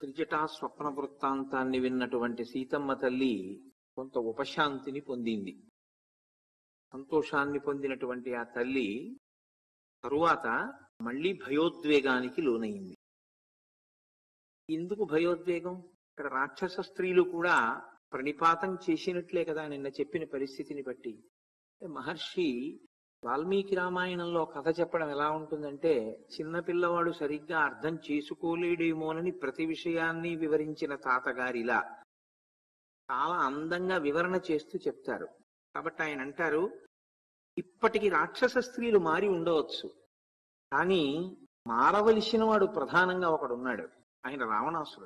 త్రిజటా స్వప్న వృత్తాంతాన్ని విన్నటువంటి సీతమ్మ తల్లి కొంత ఉపశాంతిని పొందింది. సంతోషాన్ని పొందినటువంటి ఆ తల్లి తరువాత మళ్ళీ భయోద్వేగానికి లోనైంది. ఎందుకు భయోద్వేగం? ఇక్కడ రాక్షస స్త్రీలు కూడా ప్రణిపాతం చేసినట్లే కదా నిన్న చెప్పిన పరిస్థితిని బట్టి. మహర్షి వాల్మీకి రామాయణంలో కథ చెప్పడం ఎలా ఉంటుందంటే, చిన్నపిల్లవాడు సరిగ్గా అర్థం చేసుకోలేడేమోనని ప్రతి విషయాన్ని వివరించిన తాతగారిలా చాలా అందంగా వివరణ చేస్తూ చెప్తారు. కాబట్టి ఆయన అంటారు, ఇప్పటికి రాక్షస స్త్రీలు మారి ఉండవచ్చు, కానీ మారవలసిన వాడు ప్రధానంగా ఒకడున్నాడు. ఆయన రావణాసురుడు.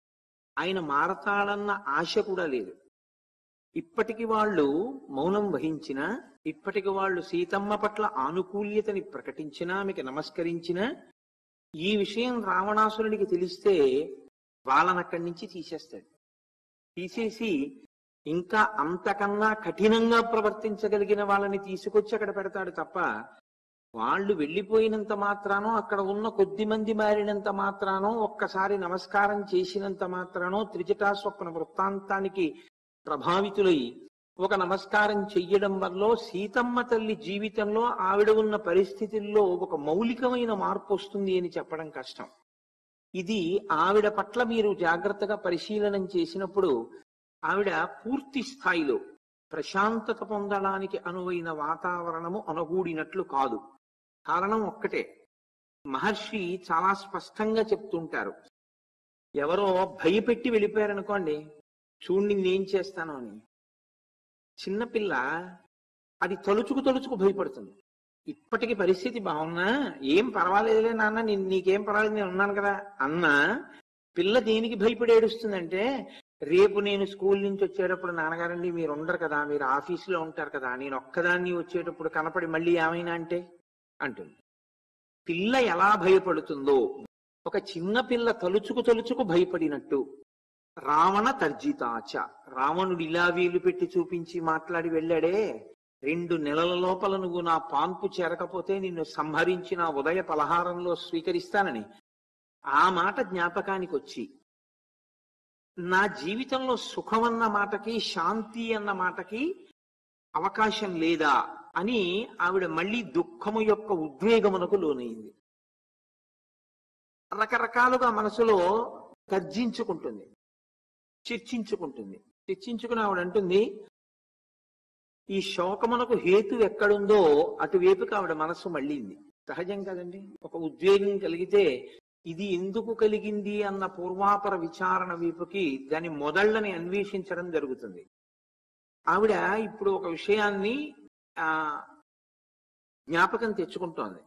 ఆయన మారతాడన్న ఆశ కూడా లేదు. ఇప్పటికి వాళ్ళు మౌనం వహించినా, ఇప్పటికి వాళ్ళు సీతమ్మ పట్ల ఆనుకూల్యతని ప్రకటించినా, ఆమెకి నమస్కరించినా, ఈ విషయం రావణాసురుడికి తెలిస్తే వాళ్ళని అక్కడి నుంచి తీసేస్తాడు. తీసేసి ఇంకా అంతకన్నా కఠినంగా ప్రవర్తించగలిగిన వాళ్ళని తీసుకొచ్చి అక్కడ పెడతాడు తప్ప, వాళ్ళు వెళ్ళిపోయినంత మాత్రానో, అక్కడ ఉన్న కొద్ది మంది మారినంత మాత్రానో, ఒక్కసారి నమస్కారం చేసినంత మాత్రానో త్రిజటా స్వప్న వృత్తాంతానికి ప్రభావితులై ఒక నమస్కారం చెయ్యడం వల్ల సీతమ్మ తల్లి జీవితంలో ఆవిడ ఉన్న పరిస్థితుల్లో ఒక మౌలికమైన మార్పు వస్తుంది అని చెప్పడం కష్టం. ఇది ఆవిడ పట్ల మీరు జాగ్రత్తగా పరిశీలనం చేసినప్పుడు ఆవిడ పూర్తి స్థాయిలో ప్రశాంతత పొందడానికి అనువైన వాతావరణము అనుగూడినట్లు కాదు. కారణం ఒక్కటే, మహర్షి చాలా స్పష్టంగా చెప్తుంటారు. ఎవరో భయపెట్టి వెళ్ళిపోయారనుకోండి, చూడండి నేనేం చేస్తాను అని, చిన్నపిల్ల అది తలుచుకు భయపడుతుంది. ఇప్పటికి పరిస్థితి బాగున్నా, ఏం పర్వాలేదులే నాన్న, నీకేం పర్వాలేదు, నేను ఉన్నాను కదా అన్నా పిల్ల దేనికి భయపడి ఏడుస్తుందంటే, రేపు నేను స్కూల్ నుంచి వచ్చేటప్పుడు నాన్నగారండి మీరు ఉండరు కదా, మీరు ఆఫీసులో ఉంటారు కదా, నేను ఒక్కదాన్ని వచ్చేటప్పుడు కనపడి మళ్ళీ ఏమైనా అంటే అంటుంది. పిల్ల ఎలా భయపడుతుందో, ఒక చిన్న పిల్ల తలుచుకు భయపడినట్టు రావణ తర్జితాచ, రావణుడు ఇలా వీలు పెట్టి చూపించి మాట్లాడి వెళ్ళాడే, 2 నెలల లోపల నువ్వు నా పాన్పు చేరకపోతే నిన్ను సంహరించి నా ఉదయ పలహారంలో స్వీకరిస్తానని ఆ మాట జ్ఞాపకానికి వచ్చి, నా జీవితంలో సుఖమన్న మాటకి, శాంతి అన్న మాటకి అవకాశం లేదా అని ఆవిడ మళ్ళీ దుఃఖము యొక్క ఉద్వేగమునకు లోనైంది. రకరకాలుగా మనసులో తర్జించుకుంటుంది, చర్చించుకుని ఆవిడ అంటుంది, ఈ శోకమునకు హేతు ఎక్కడుందో అటువైపుకి ఆవిడ మనస్సు మళ్ళీంది. సహజం కదండి, ఒక ఉద్వేగం కలిగితే ఇది ఎందుకు కలిగింది అన్న పూర్వాపర విచారణ వైపుకి దాని మొదళ్ళని అన్వేషించడం జరుగుతుంది. ఆవిడ ఇప్పుడు ఒక విషయాన్ని జ్ఞాపకం తెచ్చుకుంటోంది.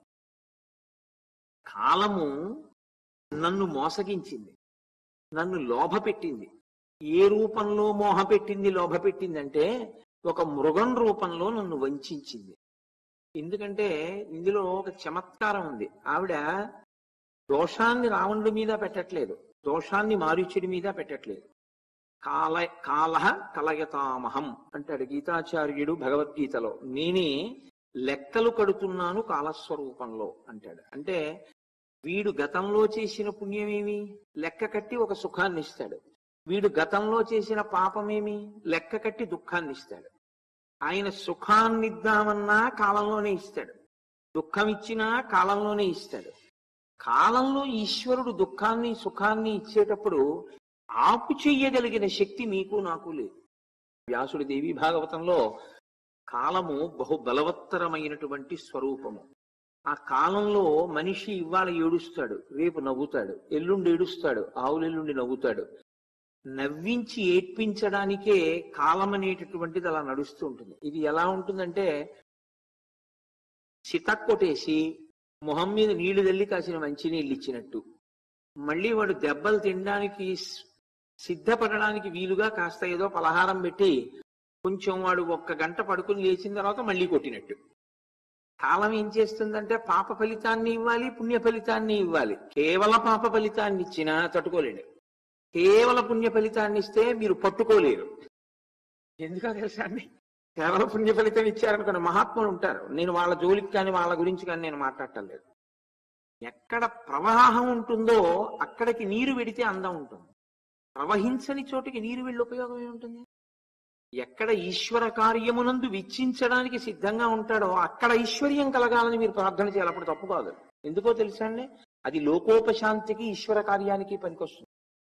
కాలము నన్ను మోసగించింది, నన్ను లోభపెట్టింది. ఏ రూపంలో లోభపెట్టింది అంటే, ఒక మృగం రూపంలో నన్ను వంచింది. ఎందుకంటే ఇందులో ఒక చమత్కారం ఉంది. ఆవిడ దోషాన్ని రావణుడి మీద పెట్టట్లేదు, దోషాన్ని మారీచుడి మీద పెట్టట్లేదు. కాలహ కలయతామహం అంటాడు గీతాచార్యుడు భగవద్గీతలో. నేనే లెక్కలు కడుతున్నాను కాలస్వరూపంలో అంటాడు. అంటే వీడు గతంలో చేసిన పుణ్యమేమి లెక్క కట్టి ఒక సుఖాన్ని ఇస్తాడు, వీడు గతంలో చేసిన పాపమేమి లెక్క కట్టి దుఃఖాన్ని ఇస్తాడు. ఆయన సుఖాన్ని ఇద్దామన్నా కాలంలోనే ఇస్తాడు, దుఃఖం ఇచ్చినా కాలంలోనే ఇస్తాడు. కాలంలో ఈశ్వరుడు దుఃఖాన్ని సుఖాన్ని ఇచ్చేటప్పుడు ఆపు చెయ్యగలిగిన శక్తి మీకు నాకు లేదు. వ్యాసుడి దేవి భాగవతంలో కాలము బహుబలవత్తరమైనటువంటి స్వరూపము. ఆ కాలంలో మనిషి ఇవాళ ఏడుస్తాడు, రేపు నవ్వుతాడు, ఎల్లుండి ఏడుస్తాడు, ఆవులెల్లుండి నవ్వుతాడు. నవ్వించి ఏడ్పించడానికే కాలం అనేటటువంటిది అలా నడుస్తూ ఉంటుంది. ఇది ఎలా ఉంటుందంటే, చితక్కొట్టేసి మొహం మీద నీళ్లు తల్లి కాసిన మంచినీళ్ళు ఇచ్చినట్టు, మళ్ళీ వాడు దెబ్బలు తినడానికి సిద్ధపడడానికి వీలుగా కాస్త ఏదో పలహారం పెట్టి కొంచెం వాడు 1 గంట పడుకుని లేచిన తర్వాత మళ్ళీ కొట్టినట్టు. కాలం ఏం చేస్తుందంటే, పాప ఫలితాన్ని ఇవ్వాలి, పుణ్య ఫలితాన్ని ఇవ్వాలి. కేవల పాప ఫలితాన్ని ఇచ్చినా తట్టుకోలేడు, కేవల పుణ్య ఫలితాన్ని ఇస్తే మీరు పట్టుకోలేరు. ఎందుకో తెలుసా అండి, కేవల పుణ్య ఫలితం ఇచ్చారనుకున్న మహాత్ములు ఉంటారు. నేను వాళ్ళ జోలికి కానీ వాళ్ళ గురించి కానీ నేను మాట్లాడటం లేదు. ఎక్కడ ప్రవాహం ఉంటుందో అక్కడికి నీరు వెడితే అందం ఉంటుంది. ప్రవహించని చోటికి నీరు వెళ్ళి ఉపయోగం ఏముంటుంది? ఎక్కడ ఈశ్వర కార్యమునందు విచ్చించడానికి సిద్ధంగా ఉంటాడో అక్కడ ఐశ్వర్యం కలగాలని మీరు ప్రార్థన చేయాలి. అప్పుడు తప్పు కాదు. ఎందుకో తెలుసా అండి? అది లోకోపశాంతికి ఈశ్వర కార్యానికి పనికొస్తుంది.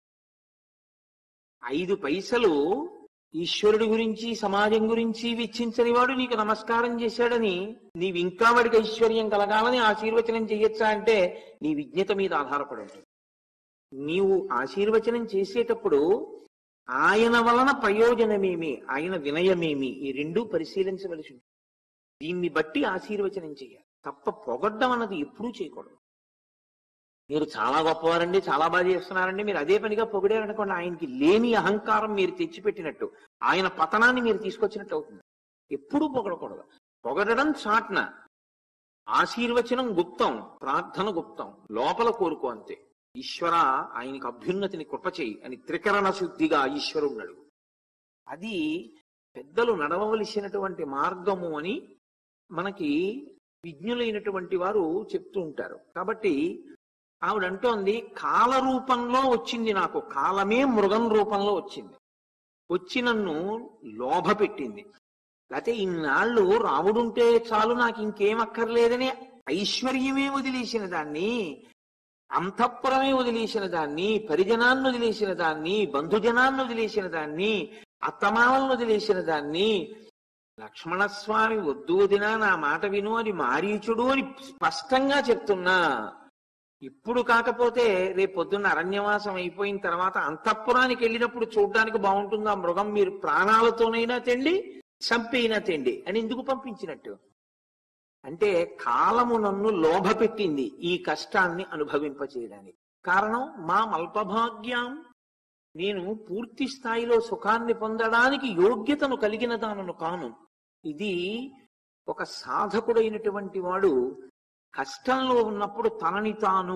5 పైసలు ఈశ్వరుడి గురించి సమాజం గురించి విచ్చించని వాడు నీకు నమస్కారం చేశాడని నీవు ఇంకా వాడికి ఐశ్వర్యం కలగాలని ఆశీర్వచనం చెయ్యొచ్చా అంటే నీ విజ్ఞత మీద ఆధారపడి ఉంటుంది. నీవు ఆశీర్వచనం చేసేటప్పుడు ఆయన వలన ప్రయోజనమేమి, ఆయన వినయమేమి, ఈ రెండూ పరిశీలించవలసి ఉంటుంది. దీన్ని బట్టి ఆశీర్వచనం చేయాలి తప్ప పొగడ్డం అన్నది ఎప్పుడూ చేయకూడదు. మీరు చాలా గొప్పవారండి, చాలా బాగా చేస్తున్నారండి, మీరు అదే పనిగా పొగిడారనుకోండి, ఆయనకి లేని అహంకారం మీరు తెచ్చిపెట్టినట్టు, ఆయన పతనాన్ని మీరు తీసుకొచ్చినట్టు అవుతుంది. ఎప్పుడూ పొగడకూడదు. పొగడడం చాట్న, ఆశీర్వచనం గుప్తం, ప్రార్థన గుప్తం, లోపల కోరుకో అంతే. ఈశ్వర ఆయనకి అభ్యున్నతిని కృపచేయి అని త్రికరణ శుద్ధిగా ఈశ్వరుడు. అది పెద్దలు నడవవలసినటువంటి మార్గము అని మనకి విజ్ఞులైనటువంటి వారు చెప్తూ ఉంటారు. కాబట్టి ఆవిడంటోంది కాల రూపంలో వచ్చింది, నాకు కాలమే మృగం రూపంలో వచ్చింది, వచ్చి నన్ను లోభ పెట్టింది. లేకపోతే ఇన్నాళ్ళు రాముడుంటే చాలు నాకు ఇంకేం అక్కర్లేదని ఐశ్వర్యమే వదిలేసిన దాన్ని, అంతఃపురమే వదిలేసిన దాన్ని, పరిజనాన్ని వదిలేసిన దాన్ని, బంధుజనాన్ని వదిలేసిన దాన్ని, అత్తమామలను వదిలేసిన దాన్ని, లక్ష్మణస్వామి వద్దు వదినా నా మాట విను అని మారీచుడు అని స్పష్టంగా చెప్తున్నా. ఇప్పుడు కాకపోతే రేపు పొద్దున్న అరణ్యవాసం అయిపోయిన తర్వాత అంతఃపురానికి వెళ్ళినప్పుడు చూడ్డానికి బాగుంటుంది ఆ మృగం, మీరు ప్రాణాలతోనైనా తెండి చంపైనా తెండి అని ఎందుకు పంపించినట్టు అంటే కాలము నన్ను లోభ పెట్టింది ఈ కష్టాన్ని అనుభవింపచేయడానికి. కారణం మా అల్పభాగ్యం, నేను పూర్తి స్థాయిలో సుఖాన్ని పొందడానికి యోగ్యతను కలిగిన దానను కాను. ఇది ఒక సాధకుడైనటువంటి వాడు కష్టంలో ఉన్నప్పుడు తనని తాను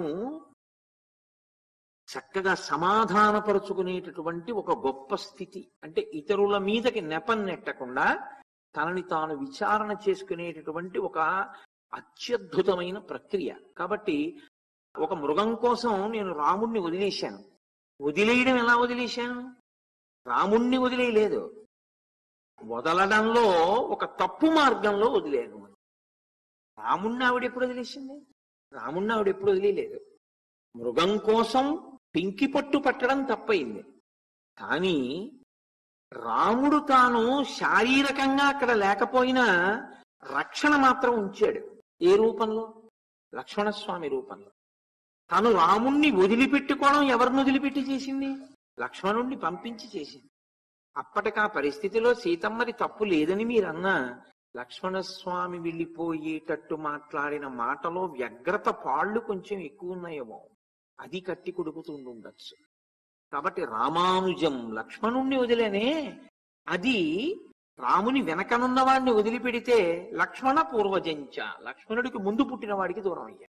చక్కగా సమాధానపరుచుకునేటటువంటి ఒక గొప్ప స్థితి. అంటే ఇతరుల మీదకి నెపం నెట్టకుండా తనని తాను విచారణ చేసుకునేటటువంటి ఒక అత్యద్భుతమైన ప్రక్రియ. కాబట్టి ఒక మృగం కోసం నేను రాముణ్ణి వదిలేశాను. వదిలేయడం ఎలా వదిలేశాను? రాముణ్ణి వదిలేయలేదు, వదలడంలో ఒక తప్పు మార్గంలో వదిలేను. రాముణ్ణి ఆవిడ ఎప్పుడు వదిలేసింది? రాముణ్ణి ఆవిడ ఎప్పుడు వదిలేదు. మృగం కోసం పింకి పట్టు పట్టడం తప్పయింది, కానీ రాముడు తాను శారీరకంగా అక్కడ లేకపోయినా రక్షణ మాత్రం ఉంచాడు. ఏ రూపంలో? లక్ష్మణస్వామి రూపంలో. తను రాముణ్ణి వదిలిపెట్టుకోవడం ఎవరిని వదిలిపెట్టి చేసింది? లక్ష్మణుణ్ణి పంపించి చేసింది. అప్పటికా పరిస్థితిలో సీతమ్మది తప్పు లేదని మీరన్నా లక్ష్మణస్వామి వెళ్ళిపోయేటట్టు మాట్లాడిన మాటలో వ్యగ్రత పాళ్ళు కొంచెం ఎక్కువ ఉన్నాయేమో, అది కట్టి కొడుకుతుండొచ్చు. కాబట్టి రామానుజం లక్ష్మణుణ్ణి వదిలేనే, అది రాముని వెనకనున్న వాడిని వదిలిపెడితే లక్ష్మణ పూర్వజంచ, లక్ష్మణుడికి ముందు పుట్టిన వాడికి దూరం అయ్యా.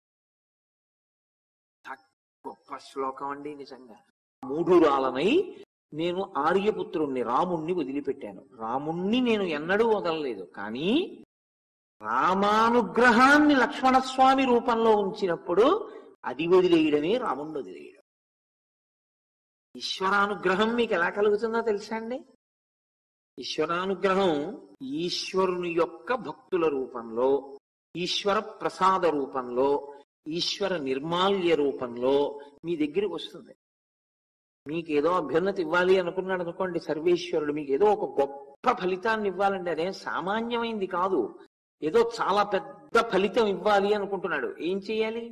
గొప్ప శ్లోకం అండి నిజంగా. మూఢురాలనై నేను ఆర్యపుత్రుణ్ణి రాముణ్ణి వదిలిపెట్టాను. రాముణ్ణి నేను ఎన్నడూ వదలలేదు, కానీ రామానుగ్రహాన్ని లక్ష్మణస్వామి రూపంలో ఉంచినప్పుడు అది వదిలేయడమే రాముణ్ణి వదిలేయడం. ఈశ్వరానుగ్రహం మీకు ఎలా కలుగుతుందో తెలుసా అండి? ఈశ్వరానుగ్రహం ఈశ్వరుని యొక్క భక్తుల రూపంలో, ఈశ్వర ప్రసాద రూపంలో, ఈశ్వర నిర్మాల్య రూపంలో మీ దగ్గరికి వస్తుంది. మీకేదో అభ్యున్నతి ఇవ్వాలి అనుకున్నాడు అనుకోండి సర్వేశ్వరుడు, మీకు ఏదో ఒక గొప్ప ఫలితాన్ని ఇవ్వాలంటే అదేం సామాన్యమైంది కాదు. ఏదో చాలా పెద్ద ఫలితం ఇవ్వాలి అనుకుంటున్నాడు. ఏం చెయ్యాలి?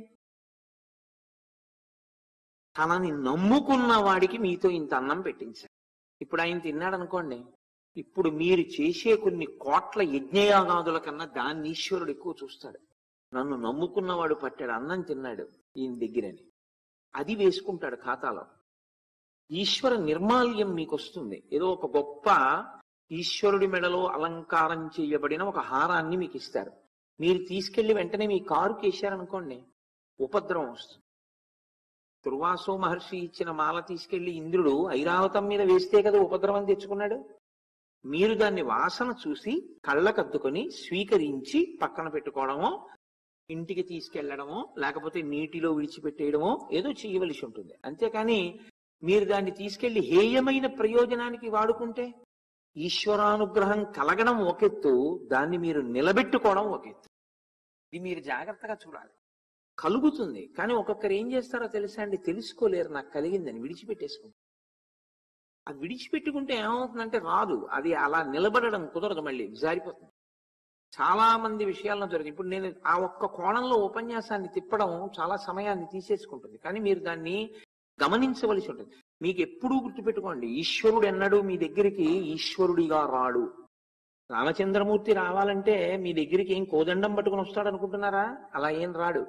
తనని నమ్ముకున్న వాడికి మీతో ఇంత అన్నం పెట్టించాలి. ఇప్పుడు ఆయన తిన్నాడు అనుకోండి, ఇప్పుడు మీరు చేసే కొన్ని కోట్ల యజ్ఞయాగాదుల కన్నా దాన్ని ఈశ్వరుడు ఎక్కువ చూస్తాడు. నన్ను నమ్ముకున్నవాడు పట్టాడు అన్నం తిన్నాడు ఈయన దగ్గరని, అది వేసుకుంటాడు ఖాతాలో. ఈశ్వర నిర్మాల్యం మీకు వస్తుంది. ఏదో ఒక గొప్ప ఈశ్వరుడి మెడలో అలంకారం చేయబడిన ఒక హారాన్ని మీకు ఇస్తారు. మీరు తీసుకెళ్లి వెంటనే మీ కారుకి వేశారనుకోండి, ఉపద్రవం వస్తుంది. దుర్వాసో మహర్షి ఇచ్చిన మాల తీసుకెళ్లి ఇంద్రుడు ఐరావతం మీద వేస్తే కదా ఉపద్రవం తెచ్చుకున్నాడు. మీరు దాన్ని వాసన చూసి కళ్ళకద్దుకొని స్వీకరించి పక్కన పెట్టుకోవడమో, ఇంటికి తీసుకెళ్లడమో లేకపోతే నీటిలో విడిచిపెట్టేయడమో ఏదో చేయవలసి ఉంటుంది. అంతేకాని మీరు దాన్ని తీసుకెళ్లి హేయమైన ప్రయోజనానికి వాడుకుంటే ఈశ్వరానుగ్రహం కలగడం ఒకెత్తు, దాన్ని మీరు నిలబెట్టుకోవడం ఒకెత్తు. ఇది మీరు జాగ్రత్తగా చూడాలి. కలుగుతుంది, కానీ ఒక్కొక్కరు ఏం చేస్తారో తెలుసా అండి, తెలుసుకోలేరు నాకు కలిగిందని విడిచిపెట్టేసుకుంటారు. అది విడిచిపెట్టుకుంటే ఏమవుతుందంటే రాదు, అది అలా నిలబడడం కుదరదు, మళ్ళీ జారిపోతుంది. చాలా మంది విషయాల్లో జరుగుతుంది. ఇప్పుడు నేను ఆ ఒక్క కోణంలో ఉపన్యాసాన్ని తిప్పడం చాలా సమయాన్ని తీసేసుకుంటుంది, కానీ మీరు దాన్ని గమనించవలసి ఉంటుంది. మీకు ఎప్పుడూ గుర్తుపెట్టుకోండి, ఈశ్వరుడు ఎన్నడూ మీ దగ్గరికి ఈశ్వరుడిగా రాడు. రామచంద్రమూర్తి రావాలంటే మీ దగ్గరికి ఏం కోదండం పట్టుకుని వస్తాడు అనుకుంటున్నారా? అలా ఏం రాడు.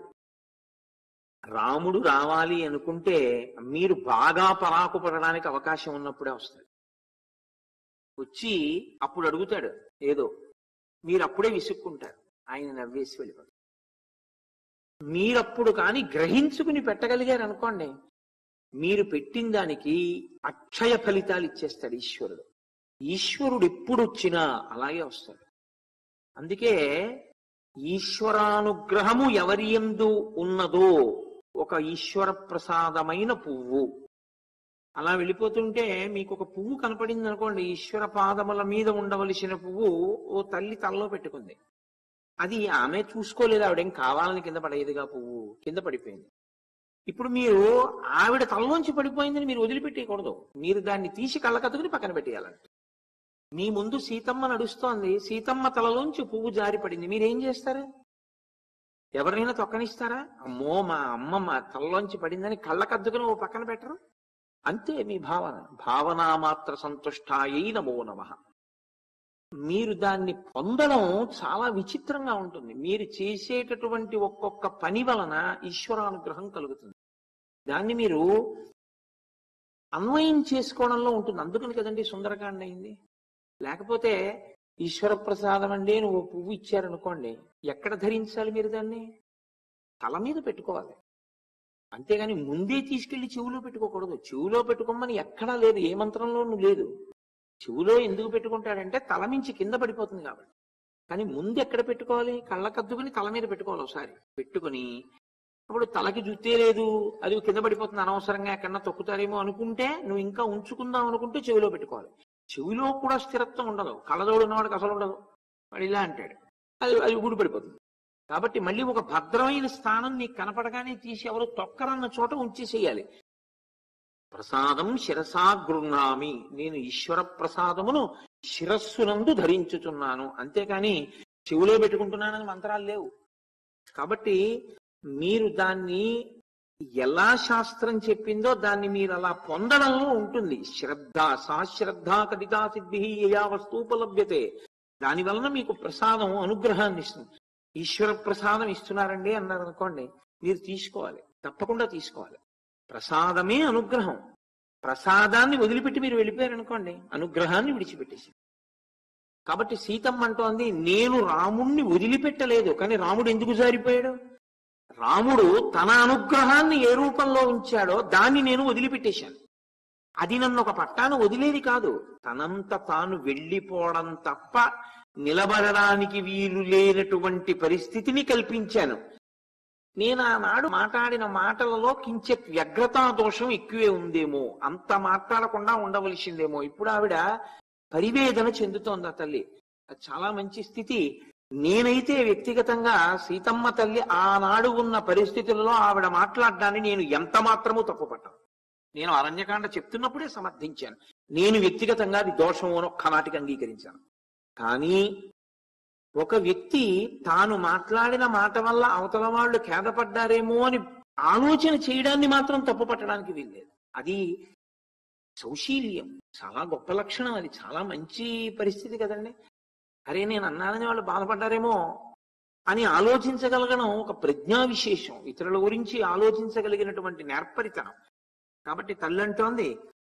రాముడు రావాలి అనుకుంటే మీరు బాగా పరాకు పడడానికి అవకాశం ఉన్నప్పుడే వస్తాడు. వచ్చి అప్పుడు అడుగుతాడు ఏదో, మీరు అప్పుడే విసుక్కుంటారు, ఆయన నవ్వేసి వెళ్ళిపోతారు. మీరప్పుడు కానీ గ్రహించుకుని పెట్టగలిగారు అనుకోండి, మీరు పెట్టిన దానికి అక్షయ ఫలితాలు ఇచ్చేస్తాడు ఈశ్వరుడు. ఈశ్వరుడు ఎప్పుడు వచ్చినా అలాగే వస్తాడు. అందుకే ఈశ్వరానుగ్రహము ఎవరి యందు ఉన్నదో ఒక ఈశ్వర ప్రసాదమైన పువ్వు అలా వెళ్ళిపోతుంటే మీకు ఒక పువ్వు కనపడింది అనుకోండి, ఈశ్వర పాదముల మీద ఉండవలసిన పువ్వు ఓ తల్లి తలలో పెట్టుకుంది. అది ఆమె చూసుకోలేదు, ఆవిడేం కావాలని కింద పడేదిగా, పువ్వు కింద పడిపోయింది. ఇప్పుడు మీరు ఆవిడ తలలోంచి పడిపోయిందని మీరు వదిలిపెట్టేయకూడదు, మీరు దాన్ని తీసి కళ్ళకత్తుకుని పక్కన పెట్టేయాలంట. మీ ముందు సీతమ్మ నడుస్తోంది, సీతమ్మ తలలోంచి పువ్వు జారి పడింది, మీరేం చేస్తారు? ఎవరైనా తొక్కనిస్తారా? అమ్మో మా అమ్మ మా తలలోంచి పడిందని కళ్ళకద్దుకుని ఓ పక్కన పెట్టరు. అంతే మీ భావన. భావనా మాత్ర సంతుష్టాయై నమో నమః. మీరు దాన్ని పొందడం చాలా విచిత్రంగా ఉంటుంది. మీరు చేసేటటువంటి ఒక్కొక్క పని వలన ఈశ్వరానుగ్రహం కలుగుతుంది. దాన్ని మీరు అన్వయం చేసుకోవడంలో ఉంటుంది. అందుకని కదండి సుందరకాండ అయింది. లేకపోతే ఈశ్వర ప్రసాదం అండి నువ్వు పువ్వు ఇచ్చారనుకోండి, ఎక్కడ ధరించాలి మీరు దాన్ని? తల మీద పెట్టుకోవాలి. అంతేగాని ముందే తీసుకెళ్లి చెవులో పెట్టుకోకూడదు. చెవులో పెట్టుకోమని ఎక్కడా లేదు, ఏ మంత్రంలోనూ లేదు. చెవులో ఎందుకు పెట్టుకుంటాడంటే తల మించి కింద పడిపోతుంది కాబట్టి. కానీ ముందు ఎక్కడ పెట్టుకోవాలి? కళ్ళకద్దుకుని తల మీద పెట్టుకోవాలి. ఒకసారి పెట్టుకుని అప్పుడు తలకి జుత్తే లేదు, అది కింద పడిపోతుంది, అనవసరంగా ఎక్కడన్నా తొక్కుతారేమో అనుకుంటే నువ్వు ఇంకా ఉంచుకుందాం అనుకుంటే చెవిలో పెట్టుకోవాలి. చెవిలో కూడా స్థిరత్వం ఉండదు, కళ్ళజోడు ఉన్నవాడికి అసలు ఉండదు. వాడు ఇలా అంటాడు, అది ఊడిపడిపోతుంది. కాబట్టి మళ్ళీ ఒక భద్రమైన స్థానం నీకు కనపడగానే తీసి ఎవరు తొక్కరన్న చోట ఉంచేసేయాలి. ప్రసాదం శిరసా గృహ్ణామి, నేను ఈశ్వర ప్రసాదమును శిరస్సునందు ధరించుచున్నాను, అంతేకాని చెవిలో పెట్టుకుంటున్నానని మంత్రాలు లేవు. కాబట్టి మీరు దాన్ని ఎలా శాస్త్రం చెప్పిందో దాన్ని మీరు అలా పొందడంలో ఉంటుంది. శ్రద్ధ సాశ్రద్ధ కదితా సిద్ధి యయా వస్తూపలభ్యతే. దాని వలన మీకు ప్రసాదం అనుగ్రహాన్ని ఇస్తుంది. ఈశ్వర ప్రసాదం ఇస్తున్నారండి అన్నారు అనుకోండి, మీరు తీసుకోవాలి, తప్పకుండా తీసుకోవాలి. ప్రసాదమే అనుగ్రహం. ప్రసాదాన్ని వదిలిపెట్టి మీరు వెళ్ళిపోయారనుకోండి, అనుగ్రహాన్ని విడిచిపెట్టేసి. కాబట్టి సీతమ్మ అంటోంది, నేను రాముణ్ణి వదిలిపెట్టలేదు, కానీ రాముడు ఎందుకు జారిపోయాడు? రాముడు తన అనుగ్రహాన్ని ఏ రూపంలో ఉంచాడో దాన్ని నేను వదిలిపెట్టేశాను. అది నన్ను ఒక పట్టాను వదిలేది కాదు, తనంత తాను వెళ్ళిపోవడం తప్ప నిలబడడానికి వీలు లేనటువంటి పరిస్థితిని కల్పించాను. నేను ఆనాడు మాట్లాడిన మాటలలో కించెత్ వ్యగ్రతా దోషం ఎక్కువే ఉందేమో, అంత మాట్లాడకుండా ఉండవలసిందేమో. ఇప్పుడు ఆవిడ పరివేదన చెందుతోంది ఆ తల్లి. అది చాలా మంచి స్థితి. నేనైతే వ్యక్తిగతంగా సీతమ్మ తల్లి ఆనాడు ఉన్న పరిస్థితులలో ఆవిడ మాట్లాడడాన్ని నేను ఎంత మాత్రమూ తప్పుపట్టాను. నేను అరణ్యకాండ చెప్తున్నప్పుడే సమర్థించాను. నేను వ్యక్తిగతంగా అది దోషము అని ఒక్కనాటికి అంగీకరించాను. కానీ ఒక వ్యక్తి తాను మాట్లాడిన మాట వల్ల అవతల వాళ్ళు ఖేదపడ్డారేమో అని ఆలోచన చేయడాన్ని మాత్రం తప్పు పట్టడానికి వీల్లేదు. అది సౌశీల్యం, చాలా గొప్ప లక్షణం, అది చాలా మంచి పరిస్థితి కదండి. అరే నేను అన్నానని వాళ్ళు బాధపడ్డారేమో అని ఆలోచించగలగడం ఒక ప్రజ్ఞా విశేషం, ఇతరుల గురించి ఆలోచించగలిగినటువంటి నేర్పరితనం. కాబట్టి తల్లి అంటోంది,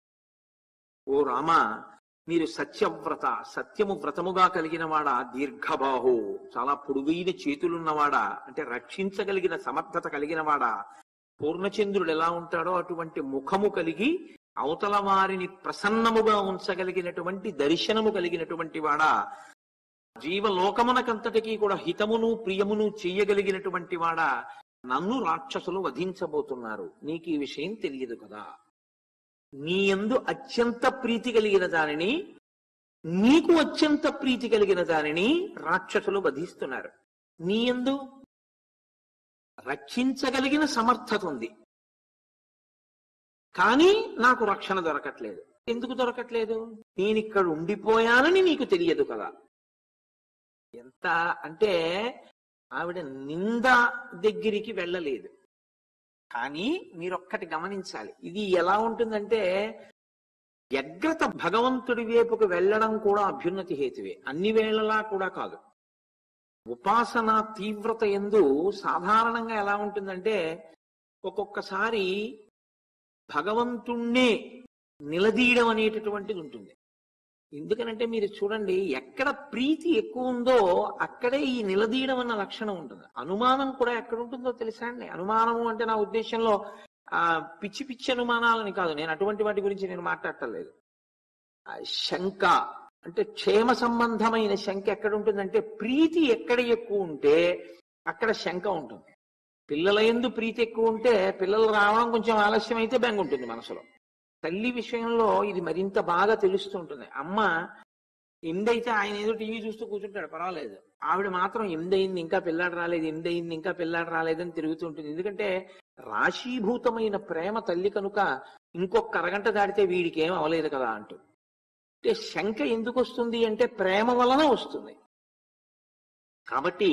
ఓ రామ, మీరు సత్యవ్రత, సత్యము వ్రతముగా కలిగిన వాడా, దీర్ఘబాహు, చాలా పొడుగైన చేతులున్నవాడా, అంటే రక్షించగలిగిన సమర్థత కలిగిన వాడా, పూర్ణచంద్రుడు ఎలా ఉంటాడో అటువంటి ముఖము కలిగి అవతల వారిని ప్రసన్నముగా ఉంచగలిగినటువంటి దర్శనము కలిగినటువంటి వాడా, జీవలోకమునకంతటికీ కూడా హితమును ప్రియమును చెయ్యగలిగినటువంటి వాడా, నన్ను రాక్షసులు వధించబోతున్నారు, నీకు ఈ విషయం తెలియదు కదా. నీ యందు అత్యంత ప్రీతి కలిగిన దానిని, నీకు అత్యంత ప్రీతి కలిగిన దానిని రాక్షసులు వధిస్తున్నారు. నీ యందు రక్షించగలిగిన సమర్థత ఉంది, కానీ నాకు రక్షణ దొరకట్లేదు. ఎందుకు దొరకట్లేదు? నేనిక్కడ ఉండిపోయానని నీకు తెలియదు కదా. ఎంత అంటే ఆవిడ నింద దగ్గరికి వెళ్ళలేదు. కానీ మీరొక్కటి గమనించాలి, ఇది ఎలా ఉంటుందంటే వ్యగ్రత భగవంతుడి వైపుకు వెళ్ళడం కూడా అభ్యున్నతి హేతువే, అన్ని వేళలా కూడా కాదు. ఉపాసన తీవ్రత యందు సాధారణంగా ఎలా ఉంటుందంటే ఒక్కొక్కసారి భగవంతుణ్ణే నిలదీయడం అనేటటువంటిది ఉంటుంది. ఎందుకనంటే మీరు చూడండి, ఎక్కడ ప్రీతి ఎక్కువ ఉందో అక్కడే ఈ నిలదీయడం అన్న లక్షణం ఉంటుంది. అనుమానం కూడా ఎక్కడ ఉంటుందో తెలుసా అండి? అనుమానము అంటే నా ఉద్దేశంలో పిచ్చి పిచ్చి అనుమానాలని కాదు, నేను అటువంటి వాటి గురించి నేను మాట్లాడటలేదు. శంక అంటే క్షేమ సంబంధమైన శంక ఎక్కడ ఉంటుందంటే, ప్రీతి ఎక్కడ ఎక్కువ ఉంటే అక్కడ శంక ఉంటుంది. పిల్లల యందు ప్రీతి ఎక్కువ ఉంటే పిల్లలు రావడం కొంచెం ఆలస్యం అయితే బెంగ ఉంటుంది మనసులో. తల్లి విషయంలో ఇది మరింత బాగా తెలుస్తూ ఉంటుంది. అమ్మ ఎందైతే ఆయన ఏదో టీవీ చూస్తూ కూర్చుంటాడు, పర్వాలేదు, ఆవిడ మాత్రం ఎందయింది ఇంకా పిల్లాడు రాలేదు, ఎందయింది ఇంకా పిల్లాడు రాలేదని తిరుగుతూ ఉంటుంది. ఎందుకంటే రాశీభూతమైన ప్రేమ తల్లి కనుక ఇంకొక అరగంట దాటితే వీడికి ఏం అవలేదు కదా అంటూ. అంటే శంక ఎందుకు వస్తుంది అంటే ప్రేమ వలన వస్తుంది. కాబట్టి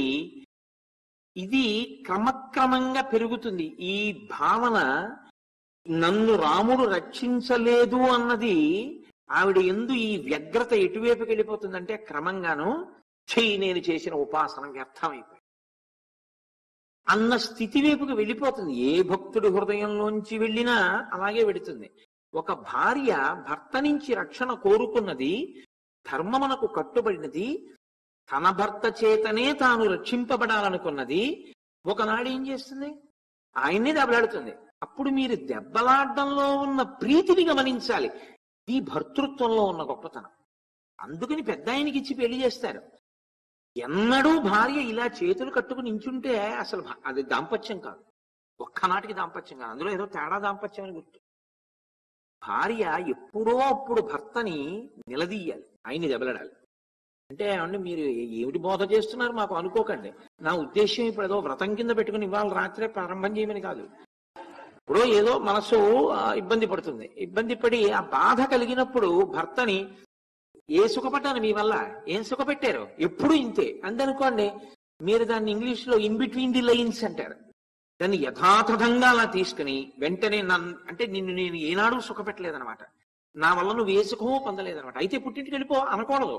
ఇది క్రమక్రమంగా పెరుగుతుంది. ఈ భావన నన్ను రాముడు రక్షించలేదు అన్నది ఆవిడ ఎందు ఈ వ్యగ్రత ఎటువైపుకి వెళ్ళిపోతుందంటే క్రమంగాను నేను చేసిన ఉపాసన వ్యర్థమైపోయింది అన్న స్థితి వైపుకి వెళ్ళిపోతుంది. ఏ భక్తుడి హృదయంలోంచి వెళ్ళినా అలాగే వెడుతుంది. ఒక భార్య భర్త నుంచి రక్షణ కోరుకున్నది, ధర్మమునకు కట్టుబడినది, తన భర్త చేతనే తాను రక్షింపబడాలనుకున్నది, ఒకనాడు ఏం చేస్తుంది? ఆయన్నే దెబ్బలాడుతుంది. అప్పుడు మీరు దెబ్బలాడడంలో ఉన్న ప్రీతిని గమనించాలి. ఈ భర్తృత్వంలో ఉన్న గొప్పతనం. అందుకని పెద్ద ఆయనకి ఇచ్చి పెళ్లి చేస్తారు. ఎన్నడూ భార్య ఇలా చేతులు కట్టుకుని నించుంటే అసలు అది దాంపత్యం కాదు, ఒక్కనాటికి దాంపత్యం కాదు, అందులో ఏదో తేడా దాంపత్యం అని గుర్తు. భార్య ఎప్పుడో అప్పుడు భర్తని నిలదీయాలి, ఆయన్ని దెబ్బలాడాలి. అంటే ఏమంటే మీరు ఏమిటి బోధ చేస్తున్నారు మాకు అనుకోకండి, నా ఉద్దేశం ఇప్పుడు ఏదో వ్రతం కింద పెట్టుకుని ఇవాళ రాత్రే ప్రారంభం చేయమని కాదు. ఇప్పుడు ఏదో మనసు ఇబ్బంది పడుతుంది, ఇబ్బంది పడి ఆ బాధ కలిగినప్పుడు భర్తని, ఏ సుఖపడ్డాను మీ వల్ల, ఏం సుఖపెట్టారు, ఎప్పుడు ఇంతే అందనుకోండి, మీరు దాన్ని ఇంగ్లీష్ లో ఇన్ బిట్వీన్ ది లైన్స్ అంటారు. దాన్ని యథాతథంగా అలా తీసుకుని వెంటనే అంటే నిన్ను నేను ఏనాడు సుఖపెట్టలేదనమాట, నా వల్ల నువ్వు ఏ సుఖమో పొందలేదనమాట, అయితే పుట్టింటికి వెళ్ళిపో అనకూడదు.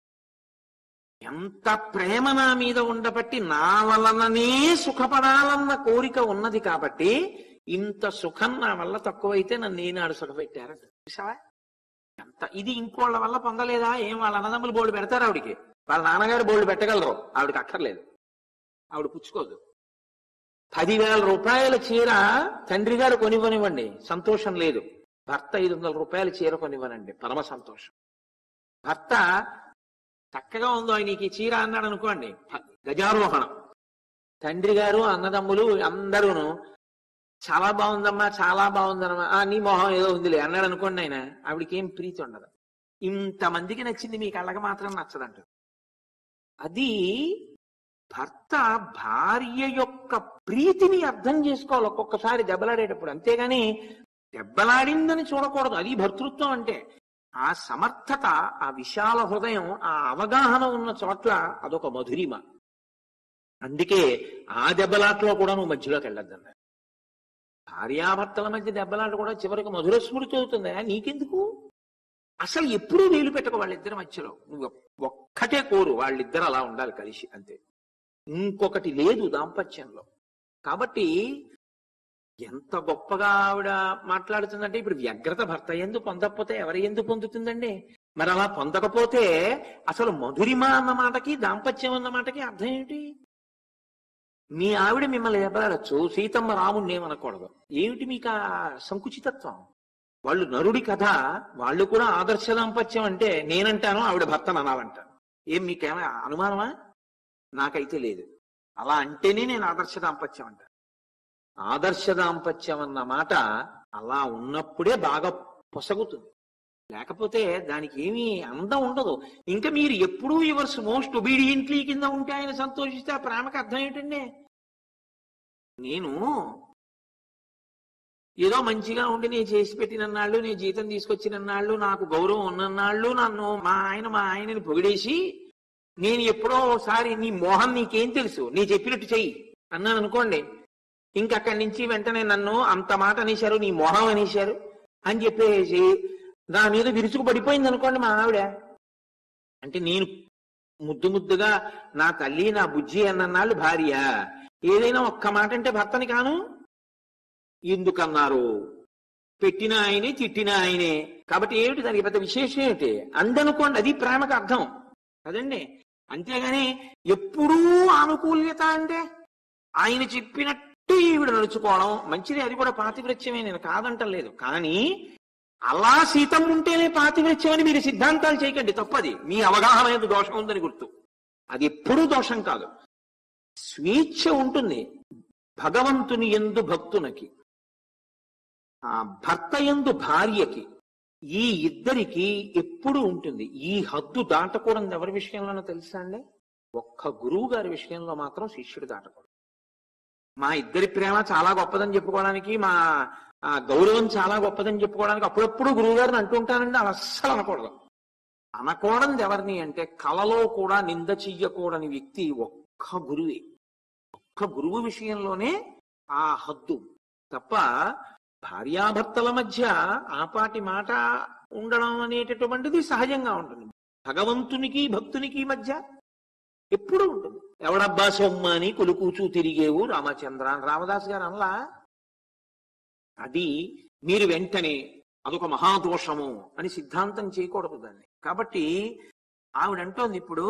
ఎంత ప్రేమ నా మీద ఉండబట్టి నా వలననే సుఖపడాలన్న కోరిక ఉన్నది కాబట్టి ఇంత సుఖం నా వల్ల తక్కువైతే నన్ను ఏనాడు సుఖపెట్టారంట. చూసావా ఎంత ఇది? ఇంకోళ్ళ వల్ల పొందలేదా? ఏం వాళ్ళ అన్నదమ్ములు బోర్డు పెడతారు ఆవిడికి, వాళ్ళ నాన్నగారు బోర్డు పెట్టగలరు, ఆవిడకి అక్కర్లేదు, ఆవిడ పుచ్చుకోదు. 10,000 రూపాయల చీర తండ్రి గారు కొనివ్వనివ్వండి, సంతోషం లేదు. భర్త 500 రూపాయల చీర కొనివ్వనండి, పరమ సంతోషం. భర్త చక్కగా ఉందో నీకు ఈ చీర అన్నాడు అనుకోండి, గజారోహణం. తండ్రి గారు అన్నదమ్ములు అందరూను చాలా బాగుందమ్మా, చాలా బాగుందమ్మా, నీ మొహం ఏదో ఉందిలే అన్నాడు అనుకోండి, ఆయన ఆవిడికి ఏం ప్రీతి ఉండదు. ఇంతమందికి నచ్చింది మీ కళ్ళకి మాత్రం నచ్చదంట. అది భర్త భార్య యొక్క ప్రీతిని అర్థం చేసుకోవాలి ఒక్కొక్కసారి దెబ్బలాడేటప్పుడు, అంతేగాని దెబ్బలాడిందని చూడకూడదు. అది భర్తృత్వం అంటే. ఆ సమర్థత, ఆ విశాల హృదయం, ఆ అవగాహన ఉన్న చోట్ల అదొక మధురిమ. అందుకే ఆ దెబ్బలాట్లో కూడా నువ్వు మధ్యలోకి వెళ్ళొద్దన్నారు. భార్యాభర్తల మధ్య దెబ్బలాట కూడా చివరికి మధుర స్మృతి అవుతుందా? నీకెందుకు? అసలు ఎప్పుడూ వేలు పెట్టక వాళ్ళిద్దరి మధ్యలో. నువ్వు ఒక్కటే కోరు, వాళ్ళిద్దరు అలా ఉండాలి కలిసి, అంతే, ఇంకొకటి లేదు దాంపత్యంలో. కాబట్టి ఎంత గొప్పగా ఆవిడ మాట్లాడుతుందంటే, ఇప్పుడు వ్యగ్రత భర్త ఎందు పొందకపోతే ఎవరి ఎందు పొందుతుందండి? మరి అలా పొందకపోతే అసలు మధురిమ అన్న మాటకి దాంపత్యం అన్న మాటకి అర్థం ఏమిటి? మీ ఆవిడ మిమ్మల్ని దెబ్బలాడచ్చు, సీతమ్మ రాముడిని ఏమనకూడదు. ఏమిటి మీకు ఆ సంకుచితత్వం? వాళ్ళు నరుడి కథ, వాళ్ళు కూడా ఆదర్శ దాంపత్యం అంటే నేనంటాను, ఆవిడ భర్తను అనాలంటాను. ఏం మీకేమైనా అనుమానమా? నాకైతే లేదు. అలా అంటేనే నేను ఆదర్శ దాంపత్యం అంటాను. ఆదర్శ దాంపత్యం అన్న మాట అలా ఉన్నప్పుడే బాగా పొసగుతుంది, లేకపోతే దానికి ఏమీ అందం ఉండదు. ఇంకా మీరు ఎప్పుడూ యువర్స్ మోస్ట్ ఒబీడియంట్లీ కింద ఉంటే ఆయన సంతోషిస్తే ఆ ప్రేమకు అర్థం ఏంటండి? నేను ఏదో మంచిగా ఉండి నేను చేసి పెట్టినన్నాళ్ళు, నేను జీతం తీసుకొచ్చినన్నాళ్ళు, నాకు గౌరవం ఉన్నన్నాళ్ళు నన్ను మా ఆయనని పొగిడేసి నేను ఎప్పుడో ఒకసారి నీ మోహం నీకేం తెలుసు, నీ చెప్పినట్టు చెయ్యి అన్నాను అనుకోండి, ఇంకక్కడి నుంచి వెంటనే నన్ను అంత మాట అనేశారు, నీ మోహం అనేశారు అని చెప్పేసి నా మీద విరుచుకు పడిపోయింది అనుకోండి మా ఆవిడ. అంటే నేను ముద్దుగా నా తల్లి నా బుజ్జి అన్నన్నాళ్ళు భార్య, ఏదైనా ఒక్క మాట అంటే భర్తని కాను. ఎందుకన్నారు? పెట్టిన ఆయనే తిట్టిన ఆయనే కాబట్టి ఏమిటి దానికి పెద్ద విశేషం ఏమిటి అందనుకోండి, అది ప్రేమకు అర్థం కదండి. అంతేగాని ఎప్పుడూ ఆనుకూల్యత అంటే ఆయన చెప్పినట్టు ఈవిడ నడుచుకోవడం మంచిది, అది కూడా పాతివ్రత్యమే, నేను కాదంటలేదు. కానీ అలా సీతం ఉంటేనే పాతివ్రత్యం అని మీరు సిద్ధాంతాలు చేయకండి, తప్పది. మీ అవగాహన ఏదో దోషం ఉందని గుర్తు, అది ఎప్పుడూ దోషం కాదు. స్వేచ్ఛ ఉంటుంది భగవంతుని యందు భక్తునకి, ఆ భర్త యందు భార్యకి, ఈ ఇద్దరికి ఎప్పుడు ఉంటుంది. ఈ హద్దు దాటకూడదు ఎవరి విషయంలోనో తెలుసా అండి? ఒక్క గురువు గారి విషయంలో మాత్రం శిష్యుడు దాటకూడదు. మా ఇద్దరి ప్రేమ చాలా గొప్పదని చెప్పుకోవడానికి, మా గౌరవం చాలా గొప్పదని చెప్పుకోవడానికి అప్పుడప్పుడు గురువు గారిని అంటుంటానండి, అలా అస్సలు అనకూడదు. అనకూడదు ఎవరిని అంటే కలలో కూడా నింద చెయ్యకూడని వ్యక్తి ఒక్క గురువే. ఒక్క గురువు విషయంలోనే ఆ హద్దు తప్ప భార్యాభర్తల మధ్య ఆపాటి మాట ఉండడం అనేటటువంటిది సహజంగా ఉంటుంది. భగవంతునికి భక్తునికి మధ్య ఎప్పుడు ఉంటుంది. ఎవడబ్బా సొమ్మ అని కొలుకూచూ తిరిగేవు రామచంద్ర అని రామదాస్ గారు అనలా. అది మీరు వెంటనే అదొక మహాదోషము అని సిద్ధాంతం చేయకూడదు దాన్ని. కాబట్టి ఆవిడంటోంది ఇప్పుడు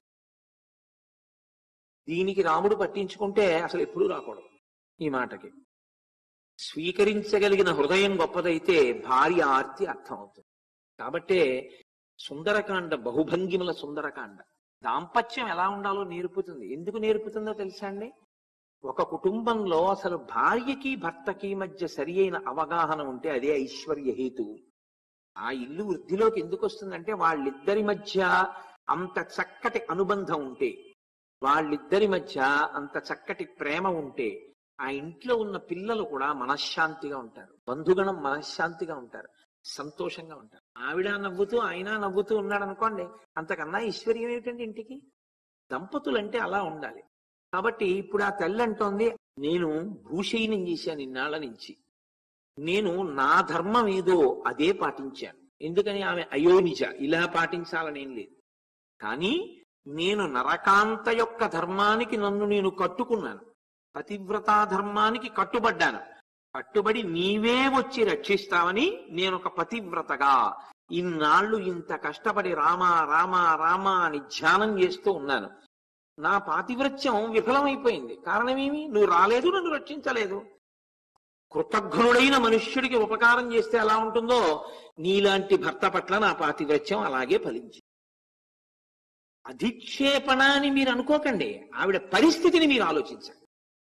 దీనికి రాముడు పట్టించుకుంటే అసలు ఎప్పుడూ రాకూడదు ఈ మాటకి. స్వీకరించగలిగిన హృదయం గొప్పదైతే భార్య ఆర్తి అర్థమవుతుంది. కాబట్టే సుందరకాండ బహుభంగిముల సుందరకాండ దాంపత్యం ఎలా ఉండాలో నేర్పుతుంది. ఎందుకు నేర్పుతుందో తెలుసా అండి? ఒక కుటుంబంలో అసలు భార్యకి భర్తకి మధ్య సరి అయిన అవగాహన ఉంటే అదే ఐశ్వర్య హేతువు. ఆ ఇల్లు వృద్ధిలోకి ఎందుకు వస్తుందంటే వాళ్ళిద్దరి మధ్య అంత చక్కటి అనుబంధం ఉంటే, వాళ్ళిద్దరి మధ్య అంత చక్కటి ప్రేమ ఉంటే ఆ ఇంట్లో ఉన్న పిల్లలు కూడా మనశ్శాంతిగా ఉంటారు, బంధుగణం మనశ్శాంతిగా ఉంటారు, సంతోషంగా ఉంటారు. ఆవిడ నవ్వుతూ ఆయన నవ్వుతూ ఉన్నాడు అనుకోండి, అంతకన్నా ఐశ్వర్యం ఏమిటండి ఇంటికి? దంపతులంటే అలా ఉండాలి. కాబట్టి ఇప్పుడు ఆ తల్లి అంటోంది, నేను భూషయనం చేశాను ఇన్నాళ్ల నుంచి, నేను నా ధర్మం ఏదో అదే పాటించాను. ఎందుకని ఆమె అయోనిజ, ఇలా పాటించాలనేం లేదు. కానీ నేను నరకాంత యొక్క ధర్మానికి నన్ను నేను కట్టుకున్నాను, పతివ్రతా ధర్మానికి కట్టుబడ్డాను. కట్టుబడి నీవే వచ్చి రక్షిస్తావని నేను ఒక పతివ్రతగా ఇన్నాళ్ళు ఇంత కష్టపడి రామ రామ రామ అని ధ్యానం చేస్తూ ఉన్నాను. నా పాతివ్రత్యం విఫలమైపోయింది. కారణమేమి? నువ్వు రాలేదు, నన్ను రక్షించలేదు. కృతజ్ఞుడైన మనుష్యుడికి ఉపకారం చేస్తే ఎలా ఉంటుందో నీలాంటి భర్త పట్ల నా పాతివ్రత్యం అలాగే ఫలించింది. అధిక్షేపణ అని మీరు అనుకోకండి, ఆవిడ పరిస్థితిని మీరు ఆలోచించండి.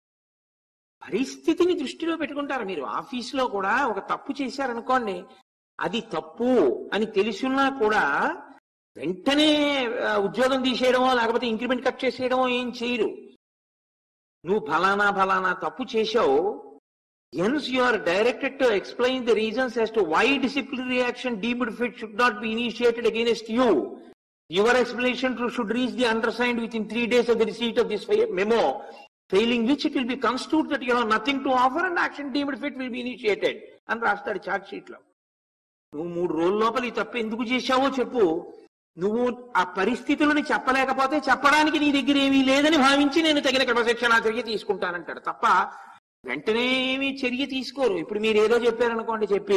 పరిస్థితిని దృష్టిలో పెట్టుకుంటారు మీరు. ఆఫీసులో కూడా ఒక తప్పు చేశారనుకోండి, అది తప్పు అని తెలుసున్నా కూడా వెంటనే ఉద్యోగం తీసేయడమో లేకపోతే ఇంక్రిమెంట్ కట్ చేసేయడమో ఏం చేయరు. నువ్వు ఫలానా ఫలానా తప్పు చేశావు, hence you are directed to explain the reasons as to why disciplinary action deemed fit should not be initiated against you. Your explanation should reach the undersigned within 3 days of the receipt of this memo, failing which it will be construed that you have nothing to offer and action deemed fit will be initiated అని రాస్తాడు charge sheet లో. నువ్వు 3 రోజుల లోపల ఈ తప్పు ఎందుకు చేశావో చెప్పు. నువ్వు ఆ పరిస్థితులను చెప్పలేకపోతే చెప్పడానికి నీ దగ్గర ఏమీ లేదని భావించి నేను తగిన క్రమశిక్షణా చర్య తీసుకుంటానంటాడు తప్ప వెంటనే ఏమీ చర్య తీసుకోరు. ఇప్పుడు మీరు ఏదో చెప్పారనుకోండి, చెప్పి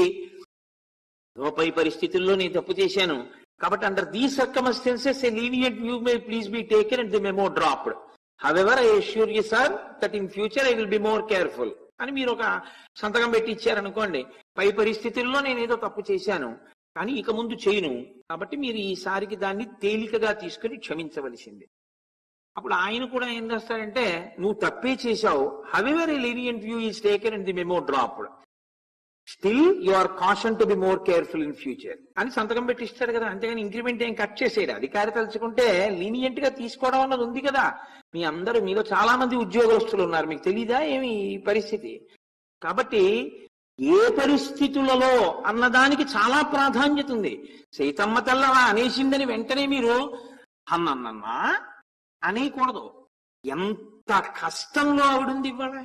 పై పరిస్థితుల్లో నేను తప్పు చేశాను కాబట్టి under these circumstances a lenient view may please be taken and the memo dropped. However I assure you sir that in future I will be more careful అని మీరు ఒక సంతకం పెట్టి ఇచ్చారనుకోండి, పై పరిస్థితుల్లో నేను ఏదో తప్పు చేశాను కానీ ఇక ముందు చేయను, కాబట్టి మీరు ఈసారికి దాన్ని తేలికగా తీసుకుని క్షమించవలసింది. అప్పుడు ఆయన కూడా ఏం చేస్తాడంటే, నువ్వు తప్పే చేశావు, however a lenient view is taken and the memo dropped, still you are caution to be more careful in future అని సంతకం పెట్టి ఇస్తాడు కదా. అంతేగాని ఇంక్రిమెంట్ ఏం కట్ చేసేయడు. అధికారి తలుచుకుంటే లీనియంట్ గా తీసుకోవడం అన్నది ఉంది కదా. మీ అందరూ, మీలో చాలా మంది ఉద్యోగస్తులు ఉన్నారు, మీకు తెలీదా ఏమి ఈ పరిస్థితి? కాబట్టి ఏ పరిస్థితులలో అన్నదానికి చాలా ప్రాధాన్యత ఉంది. సీతమ్మ తల్లి అలా అనేసిందని వెంటనే మీరు అన్నన్నా అనేకూడదు. ఎంత కష్టంలో ఆవిడుంది ఇవాళ,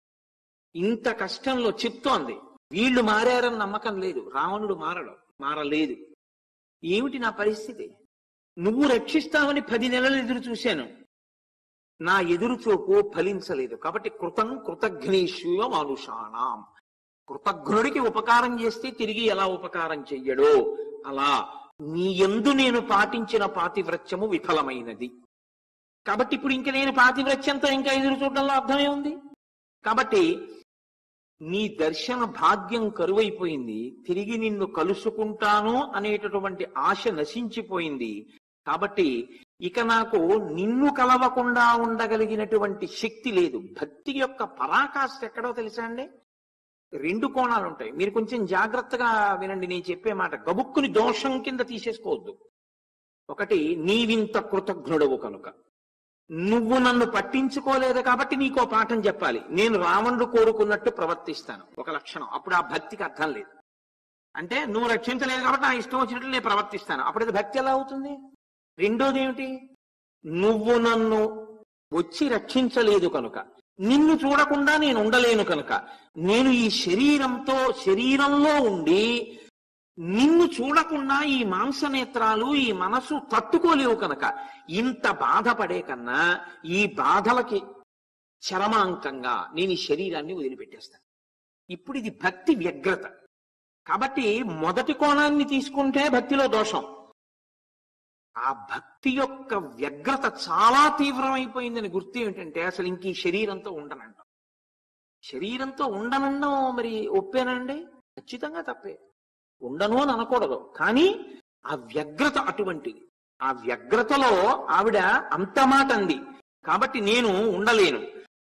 ఇంత కష్టంలో చెప్తోంది. వీళ్ళు మారారని నమ్మకం లేదు, రావణుడు మారలేదు. ఏమిటి నా పరిస్థితి? నువ్వు రక్షిస్తావని 10 నెలలు ఎదురు చూశాను, నా ఎదురు చూపు ఫలించలేదు. కాబట్టి కృతజ్ఞేషు మానుషాణం, కృతజ్ఞుడికి ఉపకారం చేస్తే తిరిగి ఎలా ఉపకారం చెయ్యడో అలా నీ యందు నేను పాటించిన పాతివ్రత్యము విఫలమైనది. కాబట్టి ఇప్పుడు ఇంక నేను పాతివ్రత్యంతో ఇంకా ఎదురు చూడడంలో అర్థమే ఉంది. కాబట్టి నీ దర్శన భాగ్యం కరువైపోయింది, తిరిగి నిన్ను కలుసుకుంటాను అనేటటువంటి ఆశ నశించిపోయింది. కాబట్టి ఇక నాకు నిన్ను కలవకుండా ఉండగలిగినటువంటి శక్తి లేదు. భక్తి యొక్క పరాకాష్ఠ ఎక్కడో తెలుసా అండి? 2 కోణాలు ఉంటాయి, మీరు కొంచెం జాగ్రత్తగా వినండి నేను చెప్పే మాట. గబుక్కుని దోషం కింద తీసేసుకోవద్దు. ఒకటి, నీవింత కృతజ్ఞుడవు కనుక, నువ్వు నన్ను పట్టించుకోలేదు కాబట్టి నీకో పాఠం చెప్పాలి, నేను రావణుడు కోరుకున్నట్టు ప్రవర్తిస్తాను, ఒక లక్షణం. అప్పుడు ఆ భక్తికి అర్థం లేదు. అంటే నువ్వు రక్షించలేదు కాబట్టి నా ఇష్టం వచ్చినట్లు నేను ప్రవర్తిస్తాను, అప్పుడు అది భక్తి ఎలా అవుతుంది? రెండోది ఏమిటి? నువ్వు నన్ను వచ్చి రక్షించలేదు కనుక, నిన్ను చూడకుండా నేను ఉండలేను కనుక, నేను ఈ శరీరంలో ఉండి నిన్ను చూడకుండా ఈ మాంసనేత్రాలు ఈ మనసు తట్టుకోలేవు కనుక, ఇంత బాధపడే కన్నా ఈ బాధలకి చరమాంకంగా నేను ఈ శరీరాన్ని వదిలిపెట్టేస్తాను. ఇప్పుడు ఇది భక్తి వ్యగ్రత. కాబట్టి మొదటి కోణాన్ని తీసుకుంటే భక్తిలో దోషం. ఆ భక్తి యొక్క వ్యగ్రత చాలా తీవ్రమైపోయిందని గుర్తు ఏమిటంటే, అసలు ఇంక ఈ శరీరంతో ఉండనంటాం. శరీరంతో ఉండనడం మరి ఒప్పేనండి? ఖచ్చితంగా తప్పే, ఉండను అని అనకూడదు. కానీ ఆ వ్యగ్రత అటువంటిది. ఆ వ్యగ్రతలో ఆవిడ అంత మాట అంది. కాబట్టి నేను ఉండలేను.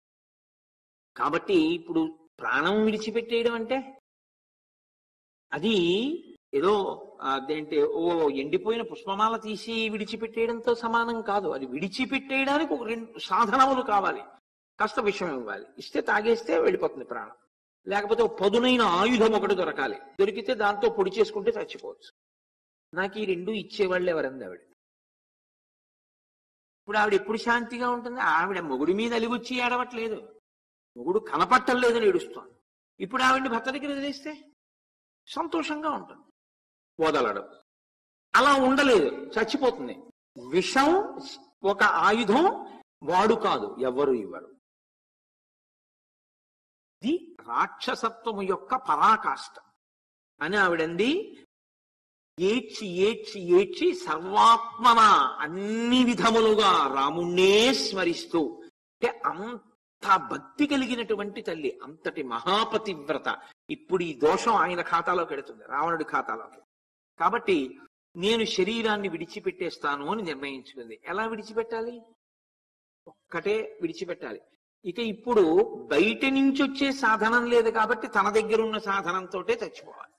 కాబట్టి ఇప్పుడు ప్రాణం విడిచిపెట్టేయడం అంటే అది ఏదో అదేంటే ఎండిపోయిన పుష్పమాల తీసి విడిచిపెట్టేయడంతో సమానం కాదు. అది విడిచిపెట్టేయడానికి ఒక 2 సాధనములు కావాలి. కాస్త విషయం ఇవ్వాలి, ఇస్తే తాగేస్తే వెళ్ళిపోతుంది ప్రాణం. లేకపోతే ఒక పదునైన ఆయుధం ఒకటి దొరకాలి, దొరికితే దాంతో పొడి చేసుకుంటే చచ్చిపోవచ్చు. నాకు ఈ 2 ఇచ్చేవాళ్ళు ఎవరంది ఆవిడ. ఇప్పుడు ఆవిడ ఎప్పుడు శాంతిగా ఉంటుంది? ఆవిడ మొగుడి మీద అలిగొచ్చి ఏడవట్లేదు, మొగుడు కనపట్టలేదని ఏడుస్తోంది. ఇప్పుడు ఆవిడని భర్త దగ్గర వదిలేస్తే సంతోషంగా ఉంటుంది, వదలడం. అలా ఉండలేదు, చచ్చిపోతుంది. విషం ఒక ఆయుధం, వాడు కాదు, ఎవ్వరు ఇవ్వరు. ఇది రాక్షసత్వము యొక్క పరాకాష్ఠ అని ఆవిడంది. ఏడ్చి ఏడ్చి ఏడ్చి సర్వాత్మన అన్ని విధములుగా రాముణ్ణే స్మరిస్తూ, అంటే అంత భక్తి కలిగినటువంటి తల్లి, అంతటి మహాపతివ్రత. ఇప్పుడు ఈ దోషం ఆయన ఖాతాలోకి వెడుతుంది, రావణుడి ఖాతాలోకి. కాబట్టి నేను శరీరాన్ని విడిచిపెట్టేస్తాను అని నిర్ణయించుకుంది. ఎలా విడిచిపెట్టాలి? ఒక్కటే విడిచిపెట్టాలి. ఇక ఇప్పుడు బయట నుంచి వచ్చే సాధనం లేదు కాబట్టి తన దగ్గర ఉన్న సాధనంతో చచ్చిపోవాలి.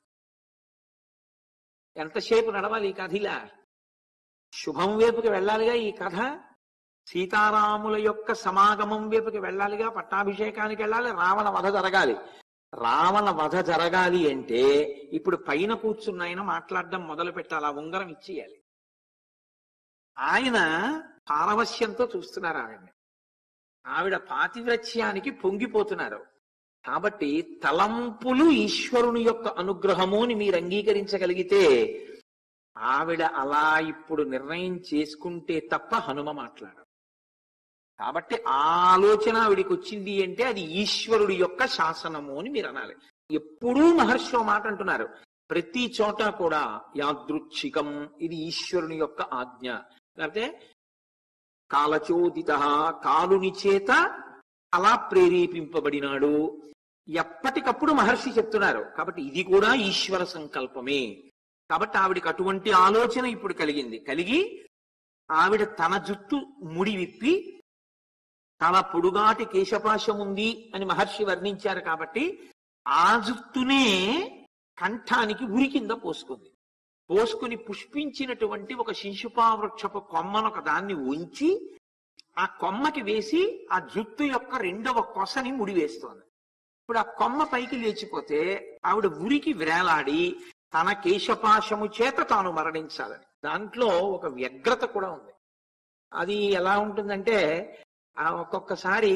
ఎంతసేపు నడవాలి ఈ కథ? ఇలా శుభం వైపుకి వెళ్ళాలిగా ఈ కథ. సీతారాముల యొక్క సమాగమం వైపుకి వెళ్ళాలిగా, పట్టాభిషేకానికి వెళ్ళాలి, రావణ వధ జరగాలి. రావణ వధ జరగాలి అంటే ఇప్పుడు పైన కూర్చున్న ఆయన మాట్లాడడం మొదలు పెట్టాలి, ఆ ఉంగరం ఇచ్చేయాలి. ఆయన పారవశ్యంతో చూస్తున్నారు ఆవిడ్ని, ఆవిడ పాతివ్రత్యానికి పొంగిపోతున్నారు. కాబట్టి తలంపులు ఈశ్వరుని యొక్క అనుగ్రహము అని మీరు అంగీకరించగలిగితే, ఆవిడ అలా ఇప్పుడు నిర్ణయం చేసుకుంటే తప్ప హనుమ మాట్లాడరు. కాబట్టి ఆ ఆలోచన ఆవిడికి వచ్చింది అంటే అది ఈశ్వరుడి యొక్క శాసనము అని మీరు అనాలి. ఎప్పుడూ మహర్షి మాట అంటున్నారు, ప్రతి చోట కూడా యాదృచ్ఛికం, ఇది ఈశ్వరుని యొక్క ఆజ్ఞ. లేకపోతే కాలచోదిత, కాలుని చేత అలా ప్రేరేపింపబడినాడు, ఎప్పటికప్పుడు మహర్షి చెప్తున్నారు. కాబట్టి ఇది కూడా ఈశ్వర సంకల్పమే. కాబట్టి ఆవిడికి అటువంటి ఆలోచన ఇప్పుడు కలిగి ఆవిడ తన జుట్టు ముడి విప్పి తన పొడుగాటి కేశపాశం ఉంది అని మహర్షి వర్ణించారు కాబట్టి ఆ జుట్టునే కంఠానికి ఉరి కింద పోసుకుని పుష్పించినటువంటి ఒక శిశుపావృక్షపు కొమ్మను ఒక దాన్ని ఉంచి ఆ కొమ్మకి వేసి ఆ జుట్టు యొక్క రెండవ కొసని ముడివేస్తోంది. ఇప్పుడు ఆ కొమ్మ పైకి లేచిపోతే ఆవిడ ఉరికి వ్రేలాడి తన కేశపాశము చేత తాను మరణించాలని. దాంట్లో ఒక వ్యగ్రత కూడా ఉంది. అది ఎలా ఉంటుందంటే ఒక్కొక్కసారి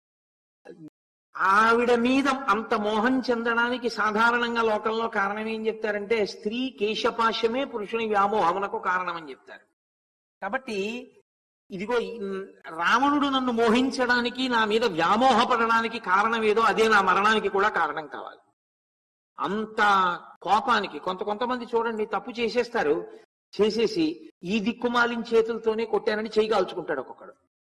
ఆవిడ మీద అంత మోహం చెందడానికి సాధారణంగా లోకంలో కారణం ఏం చెప్తారంటే స్త్రీ కేశపాశమే పురుషుని వ్యామోహమునకు కారణం అని చెప్తారు. కాబట్టి ఇదిగో రావణుడు నన్ను మోహించడానికి నా మీద వ్యామోహపడడానికి కారణం ఏదో అదే నా మరణానికి కూడా కారణం కావాలి. అంత కోపానికి కొంతమంది చూడండి తప్పు చేసేస్తారు, చేసేసి ఈ దిక్కుమాలిన చేతులతోనే కొట్టానని చెయ్యి కాల్చుకుంటాడు. ఒక్కొక్కడు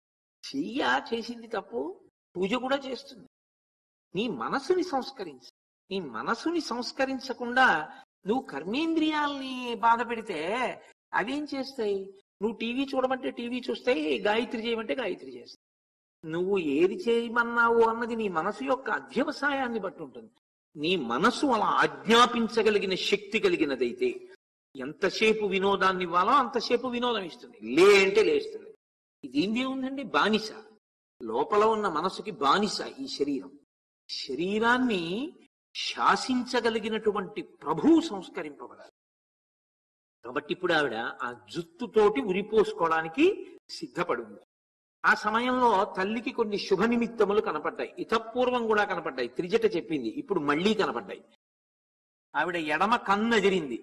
చేసింది తప్పు, పూజ కూడా చేస్తుంది. నీ మనసుని సంస్కరించు. నీ మనసుని సంస్కరించకుండా నువ్వు కర్మేంద్రియాల్ని బాధ పెడితే అవేం చేస్తాయి? నువ్వు టీవీ చూడమంటే టీవీ చూస్తాయి, గాయత్రి చేయమంటే గాయత్రి చేస్తాయి. నువ్వు ఏది చేయమన్నావు అన్నది నీ మనసు యొక్క అధ్యవసాయాన్ని బట్టి ఉంటుంది. నీ మనసు అలా ఆజ్ఞాపించగలిగిన శక్తి కలిగినదైతే ఎంతసేపు వినోదాన్ని ఇవ్వాలో అంతసేపు వినోదం ఇస్తుంది. లే అంటే లేస్తుంది. ఇదేంది ఉందండి? బానిస. లోపల ఉన్న మనసుకి బానిస ఈ శరీరం. శరీరాన్ని శాసించగలిగినటువంటి ప్రభువు సంస్కరింపబడాలి. కాబట్టి ఇప్పుడు ఆవిడ ఆ జుత్తుతోటి ఉరిపోసుకోవడానికి సిద్ధపడింది. ఆ సమయంలో తల్లికి కొన్ని శుభ నిమిత్తములు కనపడ్డాయి. ఇతపూర్వం కూడా కనపడ్డాయి. త్రిజట చెప్పింది, ఇప్పుడు మళ్లీ కనపడ్డాయి. ఆవిడ ఎడమ కన్ను ఎదిరింది.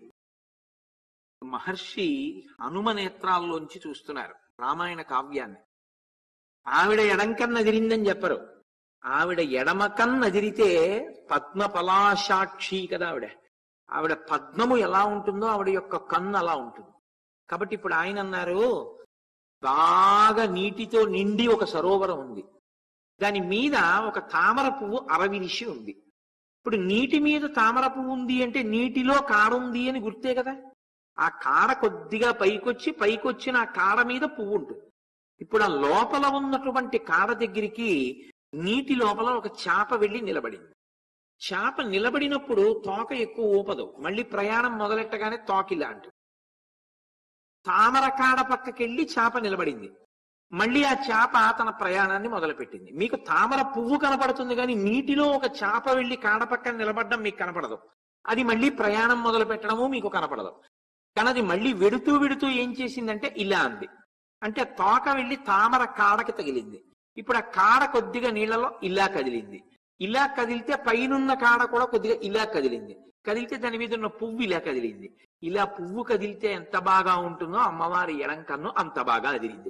మహర్షి హనుమ నేత్రాల్లోంచి చూస్తున్నారు రామాయణ కావ్యాన్ని. ఆవిడ ఎడంకన్ను ఎదిరిందని చెప్పరు. ఆవిడ ఎడమ కన్ను ఎదిరితే పద్మపలాశాక్షి కదా ఆవిడ పద్మము ఎలా ఉంటుందో ఆవిడ యొక్క కన్ను అలా ఉంటుంది. కాబట్టి ఇప్పుడు ఆయన అన్నారు, బాగా నీటితో నిండి ఒక సరోవరం ఉంది, దాని మీద ఒక తామర పువ్వు అరవిరిసి ఉంది. ఇప్పుడు నీటి మీద తామర పువ్వు ఉంది అంటే నీటిలో కాడ ఉంది అని గుర్తే కదా. ఆ కాడ కొద్దిగా పైకొచ్చిన ఆ కాడ మీద పువ్వు ఉంటుంది. ఇప్పుడు ఆ లోపల ఉన్నటువంటి కాడ దగ్గరికి నీటి లోపల ఒక చేప వెళ్ళి నిలబడింది. చేప నిలబడినప్పుడు తోక ఎక్కువ ఊపదు, మళ్ళీ ప్రయాణం మొదలెట్టగానే తోకిలా అంటుంది. తామర కాడ పక్కకెళ్ళి చేప నిలబడింది, మళ్ళీ ఆ చేప తన ప్రయాణాన్ని మొదలుపెట్టింది. మీకు తామర పువ్వు కనపడుతుంది కానీ నీటిలో ఒక చేప వెళ్ళి కాడ పక్కన నిలబడడం మీకు కనపడదు. అది మళ్ళీ ప్రయాణం మొదలు పెట్టడము మీకు కనపడదు. కానీ అది మళ్ళీ వెడుతూ ఏం చేసిందంటే ఇలా అంది. అంటే తోక వెళ్ళి తామర కాడకి తగిలింది. ఇప్పుడు ఆ కాడ కొద్దిగా నీళ్లలో ఇలా కదిలింది. ఇలా కదిలితే పైనున్న కాడ కూడా కొద్దిగా ఇలా కదిలింది. కదిలితే దాని మీద ఉన్న పువ్వు ఇలా కదిలింది. ఇలా పువ్వు కదిలితే ఎంత బాగా ఉంటుందో అమ్మవారి ఎడం కన్ను అంత బాగా అదిరింది.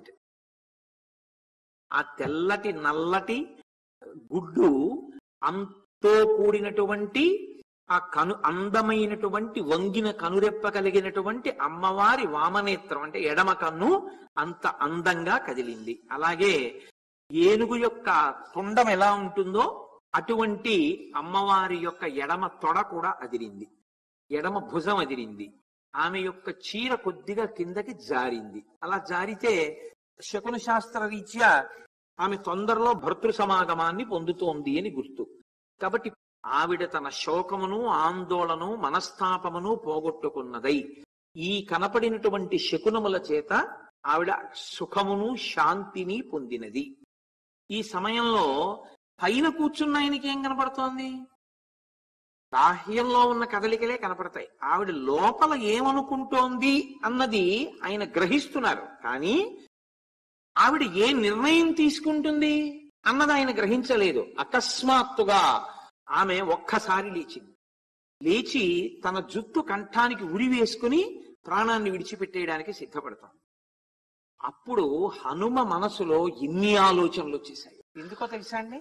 ఆ తెల్లటి నల్లటి గుడ్డు అంతో కూడినటువంటి ఆ అందమైనటువంటి వంగిన కనురెప్ప కలిగినటువంటి అమ్మవారి వామనేత్రం అంటే ఎడమ కన్ను అంత అందంగా కదిలింది. అలాగే ఏనుగు యొక్క తొండం ఎలా ఉంటుందో అటువంటి అమ్మవారి యొక్క ఎడమ తొడ కూడా అదిరింది, ఎడమ భుజం అదిరింది. ఆమె యొక్క చీర కొద్దిగా కిందకి జారింది. అలా జారితే శకున శాస్త్ర రీత్యా ఆమె తొందరలో భర్తృ సమాగమాన్ని పొందుతోంది అని గుర్తు. కాబట్టి ఆవిడ తన శోకమును ఆందోళను మనస్తాపమును పోగొట్టుకున్నదై ఈ కనపడినటువంటి శకునముల చేత ఆవిడ సుఖమును శాంతిని పొందినది. ఈ సమయంలో పైన కూర్చున్న ఆయనకి ఏం కనపడుతోంది? బాహ్యంలో ఉన్న కదలికలే కనపడతాయి. ఆవిడ లోపల ఏమనుకుంటోంది అన్నది ఆయన గ్రహిస్తున్నారు. కానీ ఆవిడ ఏ నిర్ణయం తీసుకుంటుంది అన్నది ఆయన గ్రహించలేదు. అకస్మాత్తుగా ఆమె ఒక్కసారి లేచి తన జుట్టు కంఠానికి ఉరి వేసుకుని ప్రాణాన్ని విడిచిపెట్టేయడానికి సిద్ధపడతాం. అప్పుడు హనుమ మనసులో ఎన్ని ఆలోచనలు వచ్చేసాయి. ఎందుకో తెలుసా అండి?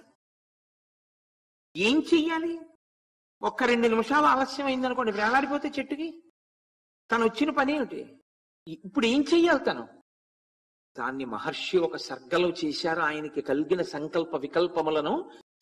ఏం చెయ్యాలి? ఒక్క 2 నిమిషాలు ఆలస్యం అయిందనుకోండి, వేలాడిపోతే చెట్టుకి. తను వచ్చిన పని ఏమిటి? ఇప్పుడు ఏం చెయ్యాలి తను? దాన్ని మహర్షి ఒక సర్గలో చేశారు. ఆయనకి కలిగిన సంకల్ప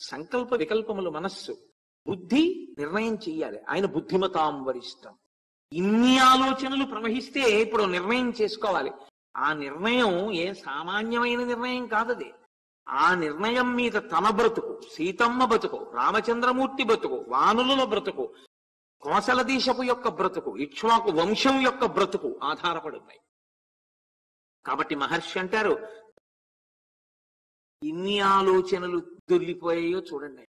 వికల్పములు మనస్సు, బుద్ధి నిర్ణయం చెయ్యాలి. ఆయన బుద్ధిమతాం వరిష్టం. ఇన్ని ఆలోచనలు ప్రవహిస్తే ఇప్పుడు నిర్ణయం చేసుకోవాలి. ఆ నిర్ణయం ఏ సామాన్యమైన నిర్ణయం కాదది. ఆ నిర్ణయం మీద తన బ్రతుకు, సీతమ్మ బ్రతుకు, రామచంద్రమూర్తి బ్రతుకు, వానరుల బ్రతుకు, కోసల దేశపు యొక్క బ్రతుకు, ఇక్ష్వాకు వంశం యొక్క బ్రతుకు ఆధారపడి ఉన్నాయి. కాబట్టి మహర్షి అంటారు, ఇన్ని ఆలోచనలు దొర్లిపోయాయో చూడండి.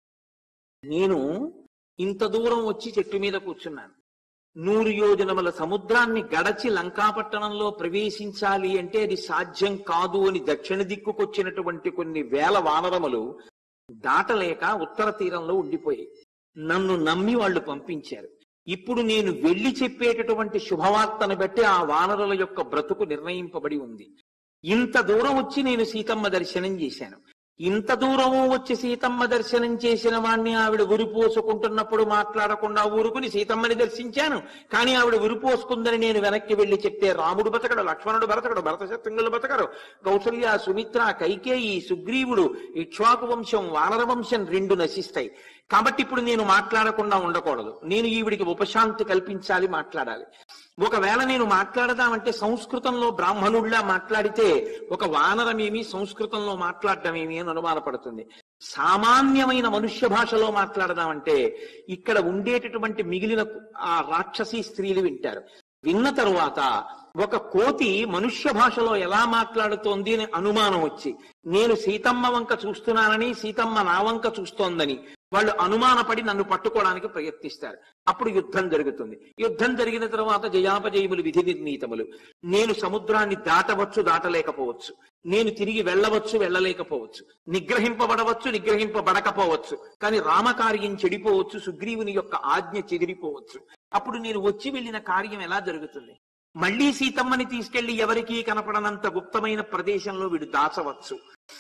నేను ఇంత దూరం వచ్చి చెట్టు మీద కూర్చున్నాను. 100 యోజనముల సముద్రాన్ని గడచి లంకాపట్టణంలో ప్రవేశించాలి అంటే అది సాధ్యం కాదు అని దక్షిణ దిక్కుకొచ్చినటువంటి కొన్ని వేల వానరములు దాటలేక ఉత్తర తీరంలో ఉండిపోయాయి. నన్ను నమ్మి వాళ్ళు పంపించారు. ఇప్పుడు నేను వెళ్లి చెప్పేటటువంటి శుభవార్తను బట్టి ఆ వానరుల యొక్క బ్రతుకు నిర్ణయింపబడి ఉంది. ఇంత దూరం వచ్చి నేను సీతమ్మ దర్శనం చేశాను. ఇంత దూరము వచ్చి సీతమ్మ దర్శనం చేసిన వాణ్ణి ఆవిడ ఉరిపోసుకుంటున్నప్పుడు మాట్లాడకుండా ఊరుకుని సీతమ్మని దర్శించాను. కానీ ఆవిడ ఉరిపోసుకుందని నేను వెనక్కి వెళ్లి చెప్తే రాముడు బతకడు, లక్ష్మణుడు బతకడు, భరత శత్రుఘ్నులు బతకరు, కౌసల్య, సుమిత్ర, కైకేయి, సుగ్రీవుడు, ఇక్ష్వాకు వంశం, వానర వంశం 2 నశిస్తాయి. కాబట్టి ఇప్పుడు నేను మాట్లాడకుండా ఉండకూడదు. నేను ఈవిడికి ఉపశాంతి కల్పించాలి, మాట్లాడాలి. ఒకవేళ నేను మాట్లాడదామంటే సంస్కృతంలో బ్రాహ్మణుడిలా మాట్లాడితే ఒక వానరమేమి సంస్కృతంలో మాట్లాడటమేమి అని అనుమానపడుతుంది. సామాన్యమైన మనుష్య భాషలో మాట్లాడదామంటే ఇక్కడ ఉండేటటువంటి మిగిలిన ఆ రాక్షసీ స్త్రీలు వింటారు. విన్న తరువాత ఒక కోతి మనుష్య భాషలో ఎలా మాట్లాడుతోంది అని అనుమానం వచ్చి నేను సీతమ్మ వంక చూస్తున్నానని, సీతమ్మ నా వంక చూస్తోందని వాళ్ళు అనుమానపడి నన్ను పట్టుకోవడానికి ప్రయత్నిస్తారు. అప్పుడు యుద్ధం జరుగుతుంది. యుద్ధం జరిగిన తర్వాత జయాపజయములు విధి నిర్ణీతములు. నేను సముద్రాన్ని దాటవచ్చు, దాటలేకపోవచ్చు. నేను తిరిగి వెళ్ళవచ్చు, వెళ్ళలేకపోవచ్చు. నిగ్రహింపబడవచ్చు, నిగ్రహింపబడకపోవచ్చు. కానీ రామకార్యం చెడిపోవచ్చు, సుగ్రీవుని యొక్క ఆజ్ఞ చెదిరిపోవచ్చు. అప్పుడు నేను వచ్చి వెళ్ళిన కార్యం ఎలా జరుగుతుంది? మళ్లీ సీతమ్మని తీసుకెళ్లి ఎవరికీ కనపడనంత గుప్తమైన ప్రదేశంలో వీడు దాచవచ్చు.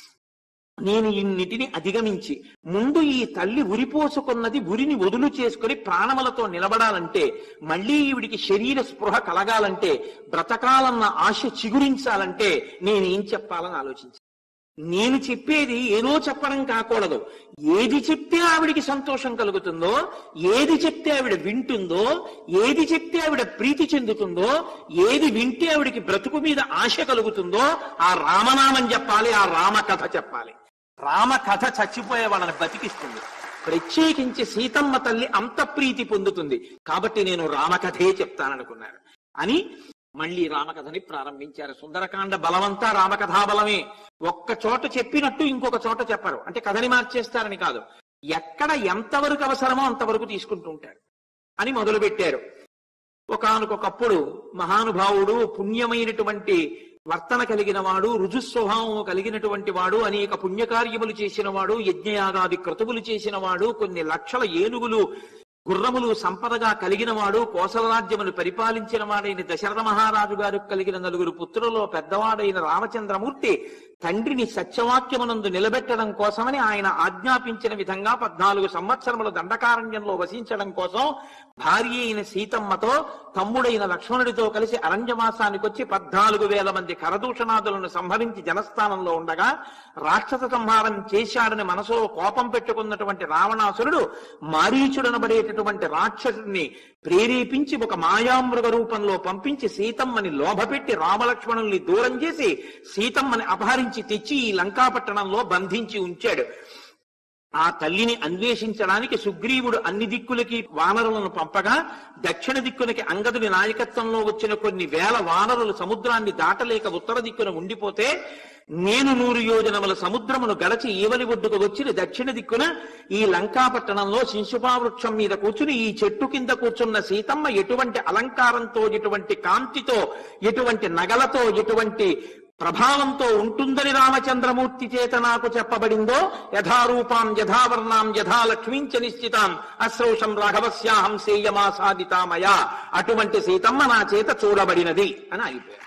నేను ఇన్నిటిని అధిగమించి ముందు ఈ తల్లి ఉరిపోసుకున్నది ఉరిని వదులు చేసుకుని ప్రాణములతో నిలబడాలంటే, మళ్లీ ఈవిడికి శరీర స్పృహ కలగాలంటే, బ్రతకాలన్న ఆశ చిగురించాలంటే నేనేం చెప్పాలని ఆలోచించాను. నేను చెప్పేది ఏదో చెప్పడం కాకూడదు. ఏది చెప్తే ఆవిడికి సంతోషం కలుగుతుందో, ఏది చెప్తే ఆవిడ వింటుందో, ఏది చెప్తే ఆవిడ ప్రీతి చెందుతుందో, ఏది వింటే ఆవిడికి బ్రతుకు మీద ఆశ కలుగుతుందో ఆ రామనామం చెప్పాలి, ఆ రామకథ చెప్పాలి. రామకథ చచ్చిపోయే వాళ్ళని బతికిస్తుంది. ప్రత్యేకించి సీతమ్మ తల్లి అంత ప్రీతి పొందుతుంది. కాబట్టి నేను రామకథే చెప్తాననుకున్నారు అని మళ్ళీ రామకథని ప్రారంభించారు. సుందరకాండ బలమంతా రామకథా బలమే. ఒక్క చోట చెప్పినట్టు ఇంకొక చోట చెప్పరు. అంటే కథని మార్చేస్తారని కాదు, ఎక్కడ ఎంతవరకు అవసరమో అంతవరకు తీసుకుంటూ ఉంటారు అని మొదలుపెట్టారు. ఒకానొకప్పుడు మహానుభావుడు, పుణ్యమైనటువంటి వర్తన కలిగిన వాడు, రుజుస్వభావం కలిగినటువంటి వాడు, అనేక పుణ్యకార్యములు చేసిన వాడు, యజ్ఞయాగాది క్రతువులు చేసిన వాడు, కొన్ని లక్షల ఏనుగులు గుర్రములు సంపదగా కలిగిన వాడు, కోసల రాజ్యమును పరిపాలించిన వాడైన దశరథ మహారాజు గారు కలిగిన 9 పుత్రులలో పెద్దవాడైన రామచంద్రమూర్తి తండ్రిని సత్యవాక్యమునందు నిలబెట్టడం కోసమని ఆయన ఆజ్ఞాపించిన విధంగా 14 సంవత్సరముల దండకారణ్యంలో వసించడం కోసం భార్య అయిన సీతమ్మతో తమ్ముడైన లక్ష్మణుడితో కలిసి అరణ్యవాసానికి వచ్చి 14,000 మంది కరదూషణాదులను సంహరించి జనస్థానంలో ఉండగా రాక్షస సంహారం చేశాడని మనసులో కోపం పెట్టుకున్నటువంటి రావణాసురుడు మారీచుడనబడేటటువంటి రాక్షసుడిని ప్రేరేపించి ఒక మాయామృగ రూపంలో పంపించి సీతమ్మని లోభపెట్టి రామలక్ష్మణుల్ని దూరం చేసి సీతమ్మని అపహరించి తెచ్చి ఈ లంకాపట్టణంలో బంధించి ఉంచాడు. ఆ తల్లిని అన్వేషించడానికి సుగ్రీవుడు అన్ని దిక్కులకి వానరులను పంపగా దక్షిణ దిక్కులకి అంగదుని నాయకత్వంలో వచ్చిన కొన్ని వేల వానరులు సముద్రాన్ని దాటలేక ఉత్తర దిక్కున ఉండిపోతే నేను 100 యోజనముల సముద్రమును గడచి ఈవలి ఒడ్డుకు వచ్చిన దక్షిణ దిక్కున ఈ లంకాపట్టణంలో శింశుపావృక్షం మీద కూర్చుని ఈ చెట్టు కింద కూర్చున్న సీతమ్మ ఎటువంటి అలంకారంతో, ఎటువంటి కాంతితో, ఎటువంటి నగలతో, ఎటువంటి ప్రభావంతో ఉంటుందని రామచంద్రమూర్తి చేత నాకు చెప్పబడిందో, యథారూపాం యథావర్ణాం యథా లక్ష్మీంచ నిశ్చితాం అశ్రౌషం రాఘవస్యాహం సేయమాసాదితామయా, అటువంటి సీతమ్మ నా చేత చూడబడినది అని అయిపోయారు.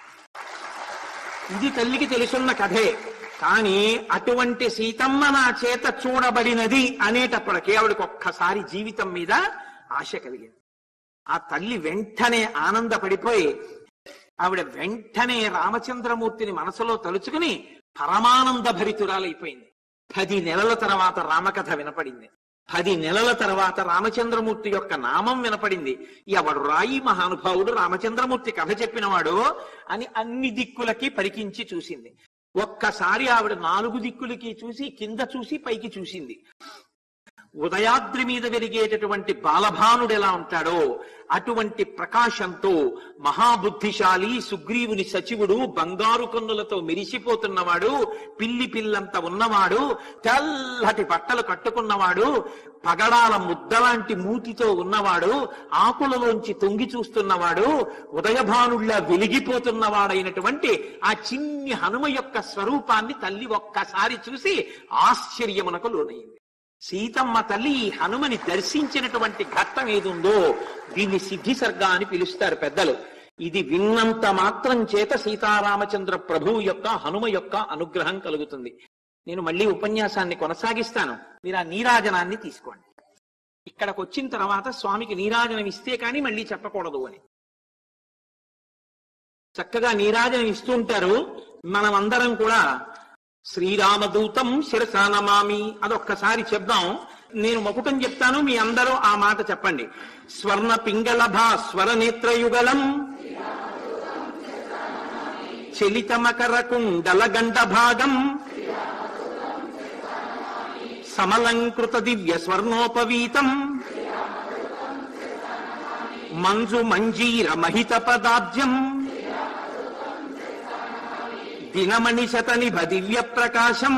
ఇది తల్లికి తెలుసున్న కథే. కానీ అటువంటి సీతమ్మ నా చేత చూడబడినది అనేటప్పటికీ ఆవిడకి ఒక్కసారి జీవితం మీద ఆశ కలిగింది. ఆ తల్లి వెంటనే ఆనందపడిపోయి ఆవిడ వెంటనే రామచంద్రమూర్తిని మనసులో తలుచుకుని పరమానంద భరితురాలైపోయింది. 10 నెలల తర్వాత రామకథ వినపడింది. 10 నెలల తర్వాత రామచంద్రమూర్తి యొక్క నామం వినపడింది. ఎవడు రాయి మహానుభావుడు రామచంద్రమూర్తి కథ చెప్పినవాడు అని అన్ని దిక్కులకి పరికించి చూసింది. ఒక్కసారి ఆవిడ 4 దిక్కులకి చూసి, కింద చూసి, పైకి చూసింది. ఉదయాద్రి మీద వెలిగేటటువంటి బాలభానుడు ఎలా ఉంటాడో అటువంటి ప్రకాశంతో మహాబుద్ధిశాలి సుగ్రీవుని సచివుడు, బంగారు కన్నులతో మెరిసిపోతున్నవాడు, పిల్లి పిల్లంత ఉన్నవాడు, తెల్లటి బట్టలు కట్టుకున్నవాడు, పగడాల ముద్దలాంటి మూతితో ఉన్నవాడు, ఆకులలోంచి తొంగి చూస్తున్నవాడు, ఉదయభానుళ్లా వెలిగిపోతున్నవాడైనటువంటి ఆ చిన్ని హనుమ యొక్క స్వరూపాన్ని తల్లి ఒక్కసారి చూసి ఆశ్చర్యమునకు లోనైంది. సీతమ్మ తల్లి ఈ హనుమని దర్శించినటువంటి ఘట్టం ఏదుందో దీన్ని సిద్ధిసర్గ అని పిలుస్తారు పెద్దలు. ఇది విన్నంత మాత్రం చేత సీతారామచంద్ర ప్రభువు యొక్క, హనుమ యొక్క అనుగ్రహం కలుగుతుంది. నేను మళ్ళీ ఉపన్యాసాన్ని కొనసాగిస్తాను, మీరు ఆ నీరాజనాన్ని తీసుకోండి. ఇక్కడికి వచ్చిన తర్వాత స్వామికి నీరాజనం ఇస్తే కానీ మళ్ళీ చెప్పకూడదు అని చక్కగా నీరాజనం ఇస్తుంటారు. మనం అందరం కూడా శ్రీరామదూతం శిరసా నమామి అదొక్కసారి చెప్దాం. నేను మకుటం చెప్తాను, మీ అందరూ ఆ మాట చెప్పండి. స్వర్ణ పింగళభా స్వర నేత్రయుగళం చలిత మకర కుండల గండ భాగం సమలంకృత దివ్య స్వర్ణోపవీతం మంజు మంజీర మహిత పదాబ్జం దినమణి శతనిభ దివ్య ప్రకాశం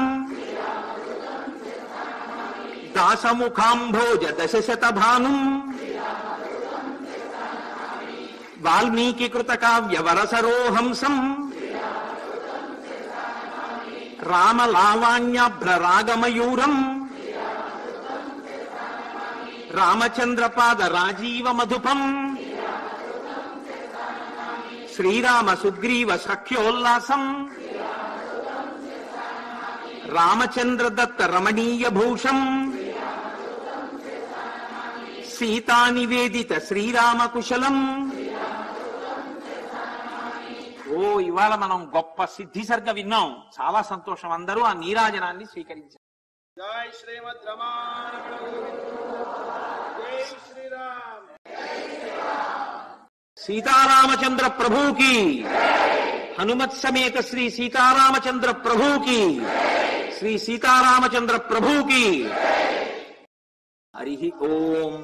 దాసముఖాంభోజ దశశత భానుం వాల్మీకి కృత కావ్య వరసరోహంసం రామలావాణ్యాభ్ర రాగమయూరం రామచంద్రపాద రాజీవ మధుపం శ్రీరామ సుగ్రీవ సఖ్యోల్లాసం రామచంద్ర దత్త రమణీయ భూషం సీతానివేదిత శ్రీరామకుశలం. ఓ ఇవాళ మనం గొప్ప సిద్ధిసర్గ విన్నాం, చాలా సంతోషం. అందరూ ఆ నీరాజనాన్ని స్వీకరించారు. జై శ్రీమద్ రమారమణ జై శ్రీరామ్. సీతారామచంద్ర ప్రభుకి, హనుమత్ సమేత శ్రీ సీతారామచంద్ర ప్రభుకి, శ్రీ సీతారామచంద్ర ప్రభుకి. హరి ఓం.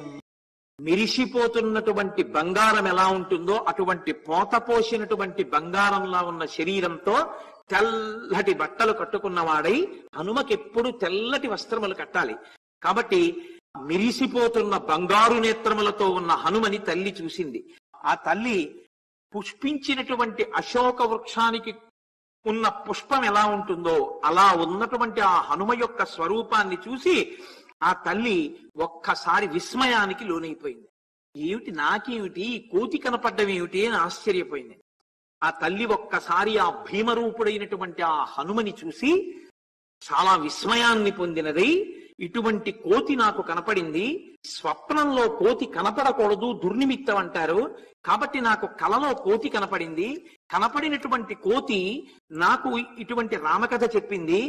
మిరిసిపోతున్నటువంటి బంగారం ఎలా ఉంటుందో అటువంటి పోత పోసినటువంటి బంగారంలా ఉన్న శరీరంతో తెల్లటి బట్టలు కట్టుకున్నవాడై, హనుమకెప్పుడు తెల్లటి వస్త్రములు కట్టాలి కాబట్టి మిరిసిపోతున్న బంగారు నేత్రములతో ఉన్న హనుమని తల్లి చూసింది. ఆ తల్లి పుష్పించినటువంటి అశోక వృక్షానికి ఉన్న పుష్పం ఎలా ఉంటుందో అలా ఉన్నటువంటి ఆ హనుమ యొక్క స్వరూపాన్ని చూసి ఆ తల్లి ఒక్కసారి విస్మయానికి లోనైపోయింది. ఏమిటి, నాకేమిటి, కోతి కనపడ్డం ఏమిటి అని ఆశ్చర్యపోయింది. ఆ తల్లి ఒక్కసారి ఆ భీమరూపుడైనటువంటి ఆ హనుమని చూసి చాలా విస్మయాన్ని పొందినదై, ఇటువంటి కోతి నాకు కనపడింది, స్వప్నంలో కోతి కనపడకూడదు, దుర్నిమిత్తం అంటారు, కాబట్టి నాకు కలలో కోతి కనపడింది, కనపడినటువంటి కోతి నాకు ఇటువంటి రామకథ చెప్పింది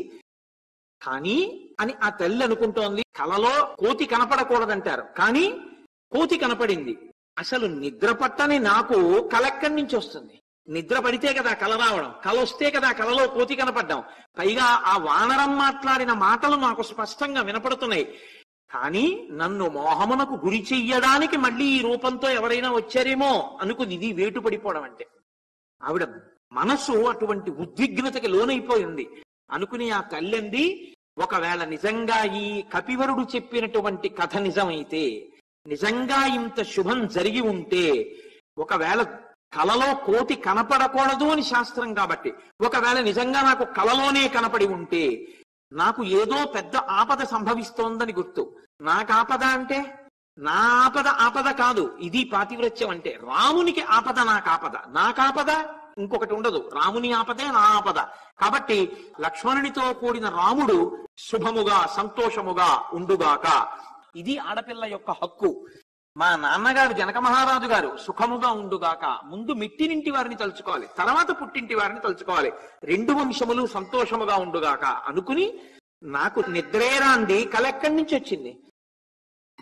కానీ అని ఆ తల్లి అనుకుంటోంది. కలలో కోతి కనపడకూడదంటారు, కానీ కోతి కనపడింది. అసలు నిద్ర పట్టని నాకు కల ఎక్కడి నుంచి వస్తుంది? నిద్ర పడితే కదా కల రావడం, కల వస్తే కదా కలలో కోతి కనపడ్డం. పైగా ఆ వానరం మాట్లాడిన మాటలు నాకు స్పష్టంగా వినపడుతున్నాయి. కానీ నన్ను మోహమునకు గురి చెయ్యడానికి మళ్ళీ ఈ రూపంతో ఎవరైనా వచ్చారేమో అనుకుని ఇది వేటు పడిపోవడం అంటే. ఆవిడ మనసు అటువంటి ఉద్విగ్నతకి లోనైపోయింది. అనుకుని ఆ తల్లింది, ఒకవేళ నిజంగా ఈ కపివరుడు చెప్పినటువంటి కథ నిజమైతే, నిజంగా ఇంత శుభం జరిగి ఉంటే, ఒకవేళ కలలో కోతి కనపడకూడదు అని శాస్త్రం కాబట్టి, ఒకవేళ నిజంగా నాకు కలలోనే కనపడి ఉంటే నాకు ఏదో పెద్ద ఆపద సంభవిస్తోందని గుర్తు. నాకు ఆపద అంటే నా ఆపద ఆపద కాదు, ఇది పాతివ్రత్యం అంటే. రామునికి ఆపద నాకాపద ఇంకొకటి ఉండదు. రాముని ఆపదే నా ఆపద. కాబట్టి లక్ష్మణునితో కూడిన రాముడు శుభముగా సంతోషముగా ఉండుగాక. ఇది ఆడపిల్ల యొక్క హక్కు. మా నాన్నగారు జనక మహారాజు గారు సుఖముగా ఉండుగాక. ముందు మిట్టినింటి వారిని తలుచుకోవాలి, తర్వాత పుట్టింటి వారిని తలుచుకోవాలి. 2 వంశములు సంతోషముగా ఉండుగాక అనుకుని నాకు నిద్రేరాంది కల ఎక్కడి నుంచి వచ్చింది?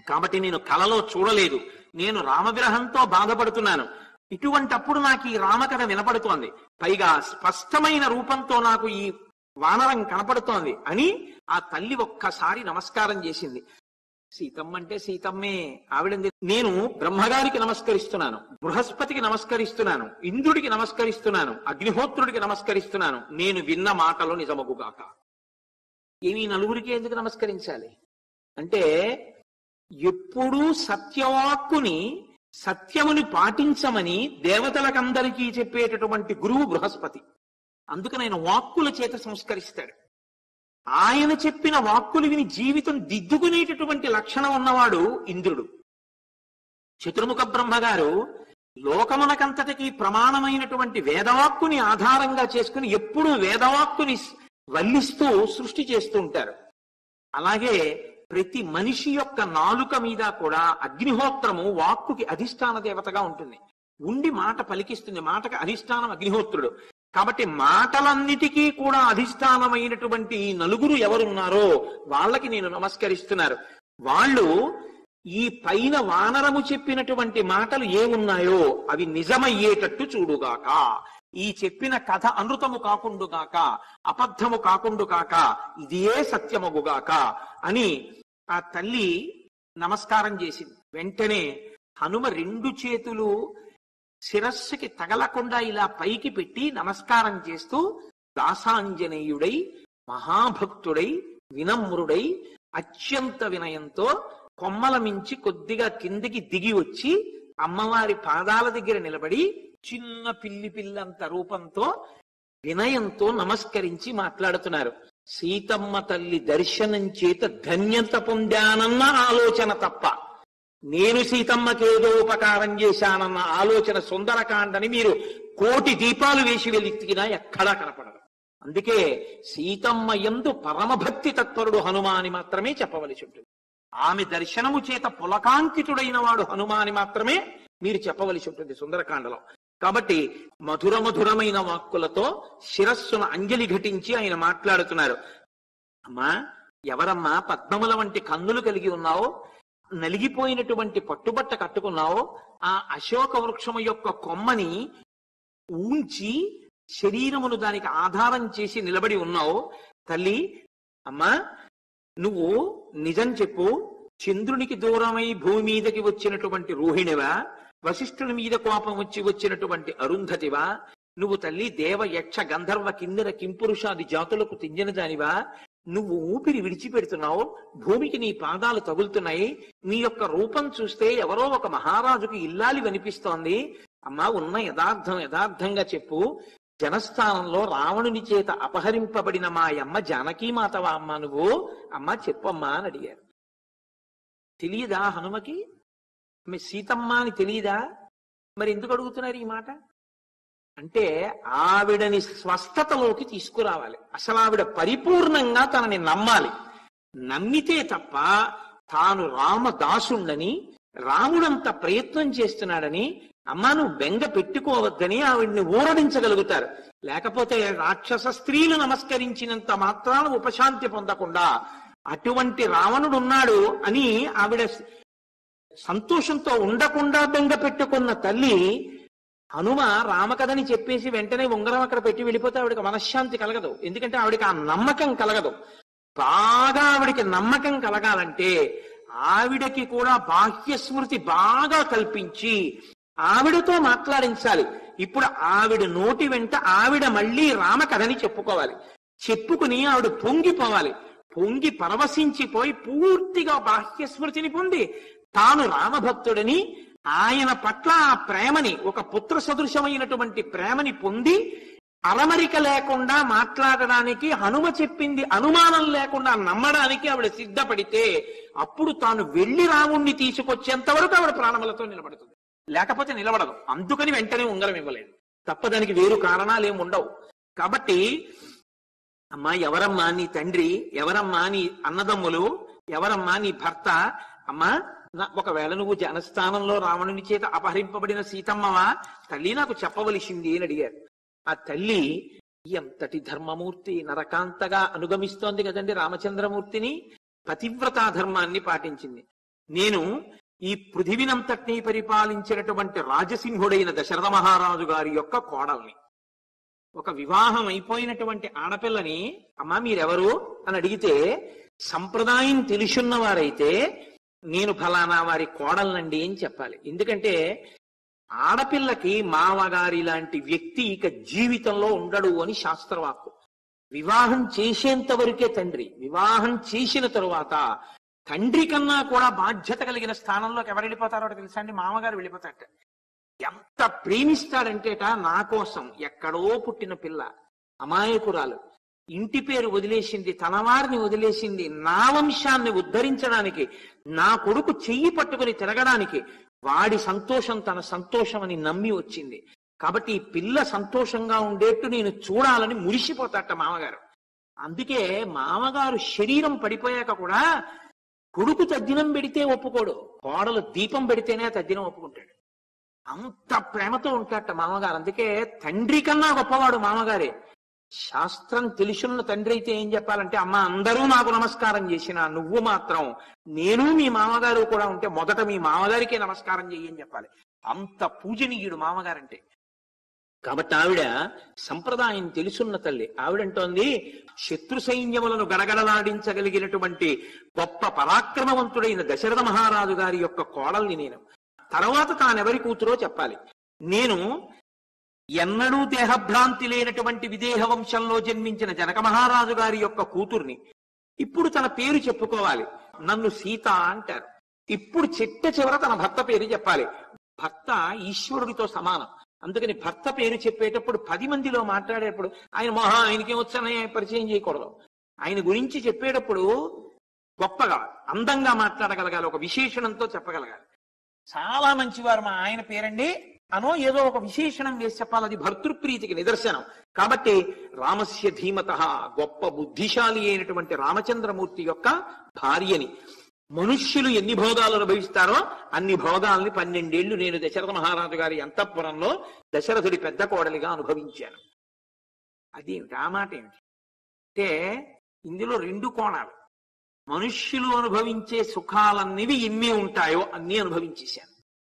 కాబట్టి నేను కలలో చూడలేదు, నేను రామవిరహంతో బాధపడుతున్నాను, ఇటువంటప్పుడు నాకు ఈ రామకథ వినపడుతోంది, పైగా స్పష్టమైన రూపంతో నాకు ఈ వానరం కనపడుతోంది అని ఆ తల్లి ఒక్కసారి నమస్కారం చేసింది. సీతమ్మ అంటే సీతమ్మే. ఆవిడంది, నేను బ్రహ్మగారికి నమస్కరిస్తున్నాను, బృహస్పతికి నమస్కరిస్తున్నాను, ఇంద్రుడికి నమస్కరిస్తున్నాను, అగ్నిహోత్రుడికి నమస్కరిస్తున్నాను, నేను విన్న మాటలు నిజమగుగాక. ఏమి నలుగురికి ఎందుకు నమస్కరించాలి అంటే, ఎప్పుడూ సత్యవాక్కుని సత్యముని పాటించమని దేవతలకందరికీ చెప్పేటటువంటి గురువు బృహస్పతి. అందుకని ఆయన వాక్కుల చేత సంస్కరిస్తాడు. ఆయన చెప్పిన వాక్కులు విని జీవితం దిద్దుకునేటటువంటి లక్షణం ఉన్నవాడు ఇంద్రుడు. చతుర్ముఖ బ్రహ్మగారు లోకమునకంతటికి ప్రమాణమైనటువంటి వేదవాక్కుని ఆధారంగా చేసుకుని ఎప్పుడూ వేదవాక్కుని వల్లిస్తూ సృష్టి చేస్తూ ఉంటారు. అలాగే ప్రతి మనిషి యొక్క నాలుక మీద కూడా అగ్నిహోత్రము వాక్కుకి అధిష్టాన దేవతగా ఉంటుంది, ఉండి మాట పలికిస్తుంది. మాటకి అధిష్టానం అగ్నిహోత్రుడు. కాబట్టి మాటలన్నిటికీ కూడా అధిష్టానమైనటువంటి ఈ నలుగురు ఎవరున్నారో వాళ్ళకి నేను నమస్కరిస్తున్నారు. వాళ్ళు ఈ పైన వానరము చెప్పినటువంటి మాటలు ఏమున్నాయో అవి నిజమయ్యేటట్టు చూడుగాక, ఈ చెప్పిన కథ అనృతము కాకుండుగాక, అబద్ధము కాకుండుగాక, ఇదే సత్యమగుగాక అని ఆ తల్లి నమస్కారం చేసింది. వెంటనే హనుమ రెండు చేతులు శిరస్సుకి తగలకుండా ఇలా పైకి పెట్టి నమస్కారం చేస్తూ దాసాంజనేయుడై, మహాభక్తుడై, వినమ్రుడై, అత్యంత వినయంతో కొమ్మల మించి కొద్దిగా కిందికి దిగి వచ్చి అమ్మవారి పాదాల దగ్గర నిలబడి చిన్న పిల్లంత రూపంతో వినయంతో నమస్కరించి మాట్లాడుతున్నారు. సీతమ్మ తల్లి దర్శనం చేత ధన్యత పొందానన్న ఆలోచన తప్ప, నేను సీతమ్మకేదో ఉపకారం చేశానన్న ఆలోచన సుందరకాండని మీరు కోటి దీపాలు వేసి వెలితికినా ఎక్కడా కనపడదు. అందుకే సీతమ్మ యందు పరమభక్తి తత్పరుడు హనుమాని మాత్రమే చెప్పవలసి ఉంటుంది. ఆమె దర్శనము చేత పులకాంకితుడైన వాడు హనుమాని మాత్రమే మీరు చెప్పవలసి ఉంటుంది సుందరకాండలో. కాబట్టి మధురమైన వాక్కులతో శిరస్సును అంజలి ఘటించి ఆయన మాట్లాడుతున్నారు. అమ్మా, ఎవరమ్మా పద్మముల వంటి కన్నులు కలిగి ఉన్నావో, నలిగిపోయినటువంటి పట్టుబట్ట కట్టుకున్నావో, ఆ అశోక వృక్షము యొక్క కొమ్మని ఊంచి శరీరమును దానికి ఆధారం చేసి నిలబడి ఉన్నావు తల్లి. అమ్మా, నువ్వు నిజం చెప్పు, చంద్రునికి దూరమై భూమి మీదకి వచ్చినటువంటి రోహిణివా, వశిష్ఠుని మీద కోపం వచ్చి వచ్చినటువంటి అరుంధతివా, నువ్వు తల్లి దేవ యక్ష గంధర్వ కిన్నెర కింపురుషాది జాతులకు తింజన దానివా, నువ్వు ఊపిరి విడిచిపెడుతున్నావు, భూమికి నీ పాదాలు తగులుతున్నాయి, నీ యొక్క రూపం చూస్తే ఎవరో ఒక మహారాజుకి ఇల్లాలి అనిపిస్తోంది. అమ్మా, ఉన్న యథార్థంగా చెప్పు, జనస్థానంలో రావణుని చేత అపహరింపబడిన మా అమ్మ జానకీమాతవా అమ్మా నువ్వు? అమ్మా చెప్పమ్మా అని అడిగారు. తెలియదా హనుమకి? మీ సీతమ్మ అని తెలియదా? మరి ఎందుకు అడుగుతున్నారు ఈ మాట అంటే, ఆవిడని స్వస్థతలోకి తీసుకురావాలి. అసలు ఆవిడ పరిపూర్ణంగా తనని నమ్మాలి. నమ్మితే తప్ప తాను రామదాసుండని, రాముడంత ప్రయత్నం చేస్తున్నాడని, అమ్మా నువ్వు బెంగ పెట్టుకోవద్దని ఆవిడ్ని ఊరడించగలుగుతారు. లేకపోతే రాక్షస స్త్రీలు నమస్కరించినంత మాత్రాన ఉపశాంతి పొందకుండా అటువంటి రావణుడు ఉన్నాడు అని ఆవిడ సంతోషంతో ఉండకుండా బెంగ పెట్టుకున్న తల్లి హనుమ రామకథని చెప్పేసి వెంటనే ఉంగరం అక్కడ పెట్టి వెళ్ళిపోతే ఆవిడకి మనశ్శాంతి కలగదు. ఎందుకంటే ఆవిడకి ఆ నమ్మకం కలగదు. బాగా ఆవిడికి నమ్మకం కలగాలంటే ఆవిడకి కూడా బాహ్య స్మృతి బాగా కల్పించి ఆవిడతో మాట్లాడించాలి. ఇప్పుడు ఆవిడ నోటి వెంట ఆవిడ మళ్ళీ రామకథని చెప్పుకోవాలి. చెప్పుకుని ఆవిడ పొంగిపోవాలి. పొంగి పరవశించిపోయి పూర్తిగా బాహ్య స్మృతిని పొంది తాను రామభక్తుడని, ఆయన పట్ల ఆ ప్రేమని, ఒక పుత్ర సదృశమైనటువంటి ప్రేమని పొంది అరమరిక లేకుండా మాట్లాడడానికి, హనుమ చెప్పింది అనుమానం లేకుండా నమ్మడానికి ఆవిడ సిద్ధపడితే అప్పుడు తాను వెళ్లి రాముణ్ణి తీసుకొచ్చేంత వరకు ఆవిడ ప్రాణములతో నిలబడుతుంది. లేకపోతే నిలబడదు. అందుకని వెంటనే ఉంగరం ఇవ్వలేదు తప్ప దానికి వేరు కారణాలు ఏమి ఉండవు. కాబట్టి అమ్మా, ఎవరమ్మా నీ తండ్రి, ఎవరమ్మా నీ అన్నదమ్ములు, ఎవరమ్మా నీ భర్త? అమ్మా, ఒకవేళ నువ్వు జనస్థానంలో రావణుని చేత అపహరింపబడిన సీతమ్మవా? తల్లి నాకు చెప్పవలసింది అని అడిగారు. ఆ తల్లి ఎంతటి ధర్మమూర్తి, నరకాంతగా అనుగమిస్తోంది కదండి రామచంద్రమూర్తిని. పతివ్రతా ధర్మాన్ని పాటించింది. నేను ఈ పృథివినంతటినీ పరిపాలించినటువంటి రాజసింహుడైన దశరథ మహారాజు గారి యొక్క కోడల్ని. ఒక వివాహం అయిపోయినటువంటి ఆడపిల్లని అమ్మా మీరెవరు అని అడిగితే సంప్రదాయం తెలుసున్న వారైతే నేను ఫలానా వారి కోడల్నండి అని చెప్పాలి. ఎందుకంటే ఆడపిల్లకి మామగారి లాంటి వ్యక్తి ఇక జీవితంలో ఉండడు అని శాస్త్రవాక్కు. వివాహం చేసేంత వరకే తండ్రి. వివాహం చేసిన తరువాత తండ్రి కన్నా కూడా బాధ్యత కలిగిన స్థానంలోకి ఎవరు వెళ్ళిపోతారో తెలుసా అండి? మామగారు వెళ్ళిపోతారట. ఎంత ప్రేమిస్తాడంటేట, నా కోసం ఎక్కడో పుట్టిన పిల్ల, అమాయకురాలు, ఇంటి పేరు వదిలేసింది, తన వారిని వదిలేసింది, నా వంశాన్ని ఉద్ధరించడానికి, నా కొడుకు చెయ్యి పట్టుకుని తిరగడానికి, వాడి సంతోషం తన సంతోషం అని నమ్మి వచ్చింది. కాబట్టి ఈ పిల్ల సంతోషంగా ఉండేట్టు నేను చూడాలని మురిసిపోతాట మామగారు. అందుకే మామగారు శరీరం పడిపోయాక కూడా కొడుకు తద్దినం పెడితే ఒప్పుకోడు, కోడలు దీపం పెడితేనే తద్దినం ఒప్పుకుంటాడు. అంత ప్రేమతో ఉంటాట మామగారు. అందుకే తండ్రి కన్నా గొప్పవాడు మామగారే. శాస్త్రం తెలుసున్న తండ్రి అయితే ఏం చెప్పాలంటే, అమ్మ అందరూ నాకు నమస్కారం చేసినా నువ్వు మాత్రం, నేను మీ మామగారు కూడా ఉంటే మొదట మీ మామగారికే నమస్కారం చెయ్యని చెప్పాలి. అంత పూజనీయుడు మామగారంటే. కాబట్టి ఆవిడ సంప్రదాయం తెలుసున్న తల్లి. ఆవిడంటోంది, శత్రు సైన్యములను గడగడలాడించగలిగినటువంటి గొప్ప పరాక్రమవంతుడైన దశరథ మహారాజు గారి యొక్క కోడల్ని నేను. తర్వాత తానెవరి కూతురో చెప్పాలి. నేను ఎన్నడూ దేహభ్రాంతి లేనటువంటి విదేహ వంశంలో జన్మించిన జనక మహారాజు గారి యొక్క కూతుర్ని. ఇప్పుడు తన పేరు చెప్పుకోవాలి. నన్ను సీత అంటారు. ఇప్పుడు చివర తన భర్త పేరు చెప్పాలి. భర్త ఈశ్వరుడితో సమానం. అందుకని భర్త పేరు చెప్పేటప్పుడు 10 మందిలో మాట్లాడేటప్పుడు ఆయన ఆయనకేం వచ్చానే పరిచయం చేయకూడదు. ఆయన గురించి చెప్పేటప్పుడు గొప్పగా అందంగా మాట్లాడగలగాలి, ఒక విశేషణంతో చెప్పగలగాలి. చాలా మంచివారు మా ఆయన పేరండి అనో ఏదో ఒక విశేషణం వేసి చెప్పాలి. అది భర్తృప్రీతికి నిదర్శనం. కాబట్టి రామస్య ధీమత, గొప్ప బుద్ధిశాలి అయినటువంటి రామచంద్రమూర్తి యొక్క భార్యని. మనుష్యులు ఎన్ని భోగాలు అనుభవిస్తారో అన్ని భోగాల్ని 12 ఏళ్లు నేను దశరథ మహారాజు గారి అంతఃపురంలో దశరథుడి పెద్ద కోడలిగా అనుభవించాను. అదేమిటి ఆ మాట ఏమిటి అంటే, ఇందులో 2 కోణాలు. మనుష్యులు అనుభవించే సుఖాలన్నివి ఎన్ని ఉంటాయో అన్నీ అనుభవించేశాను.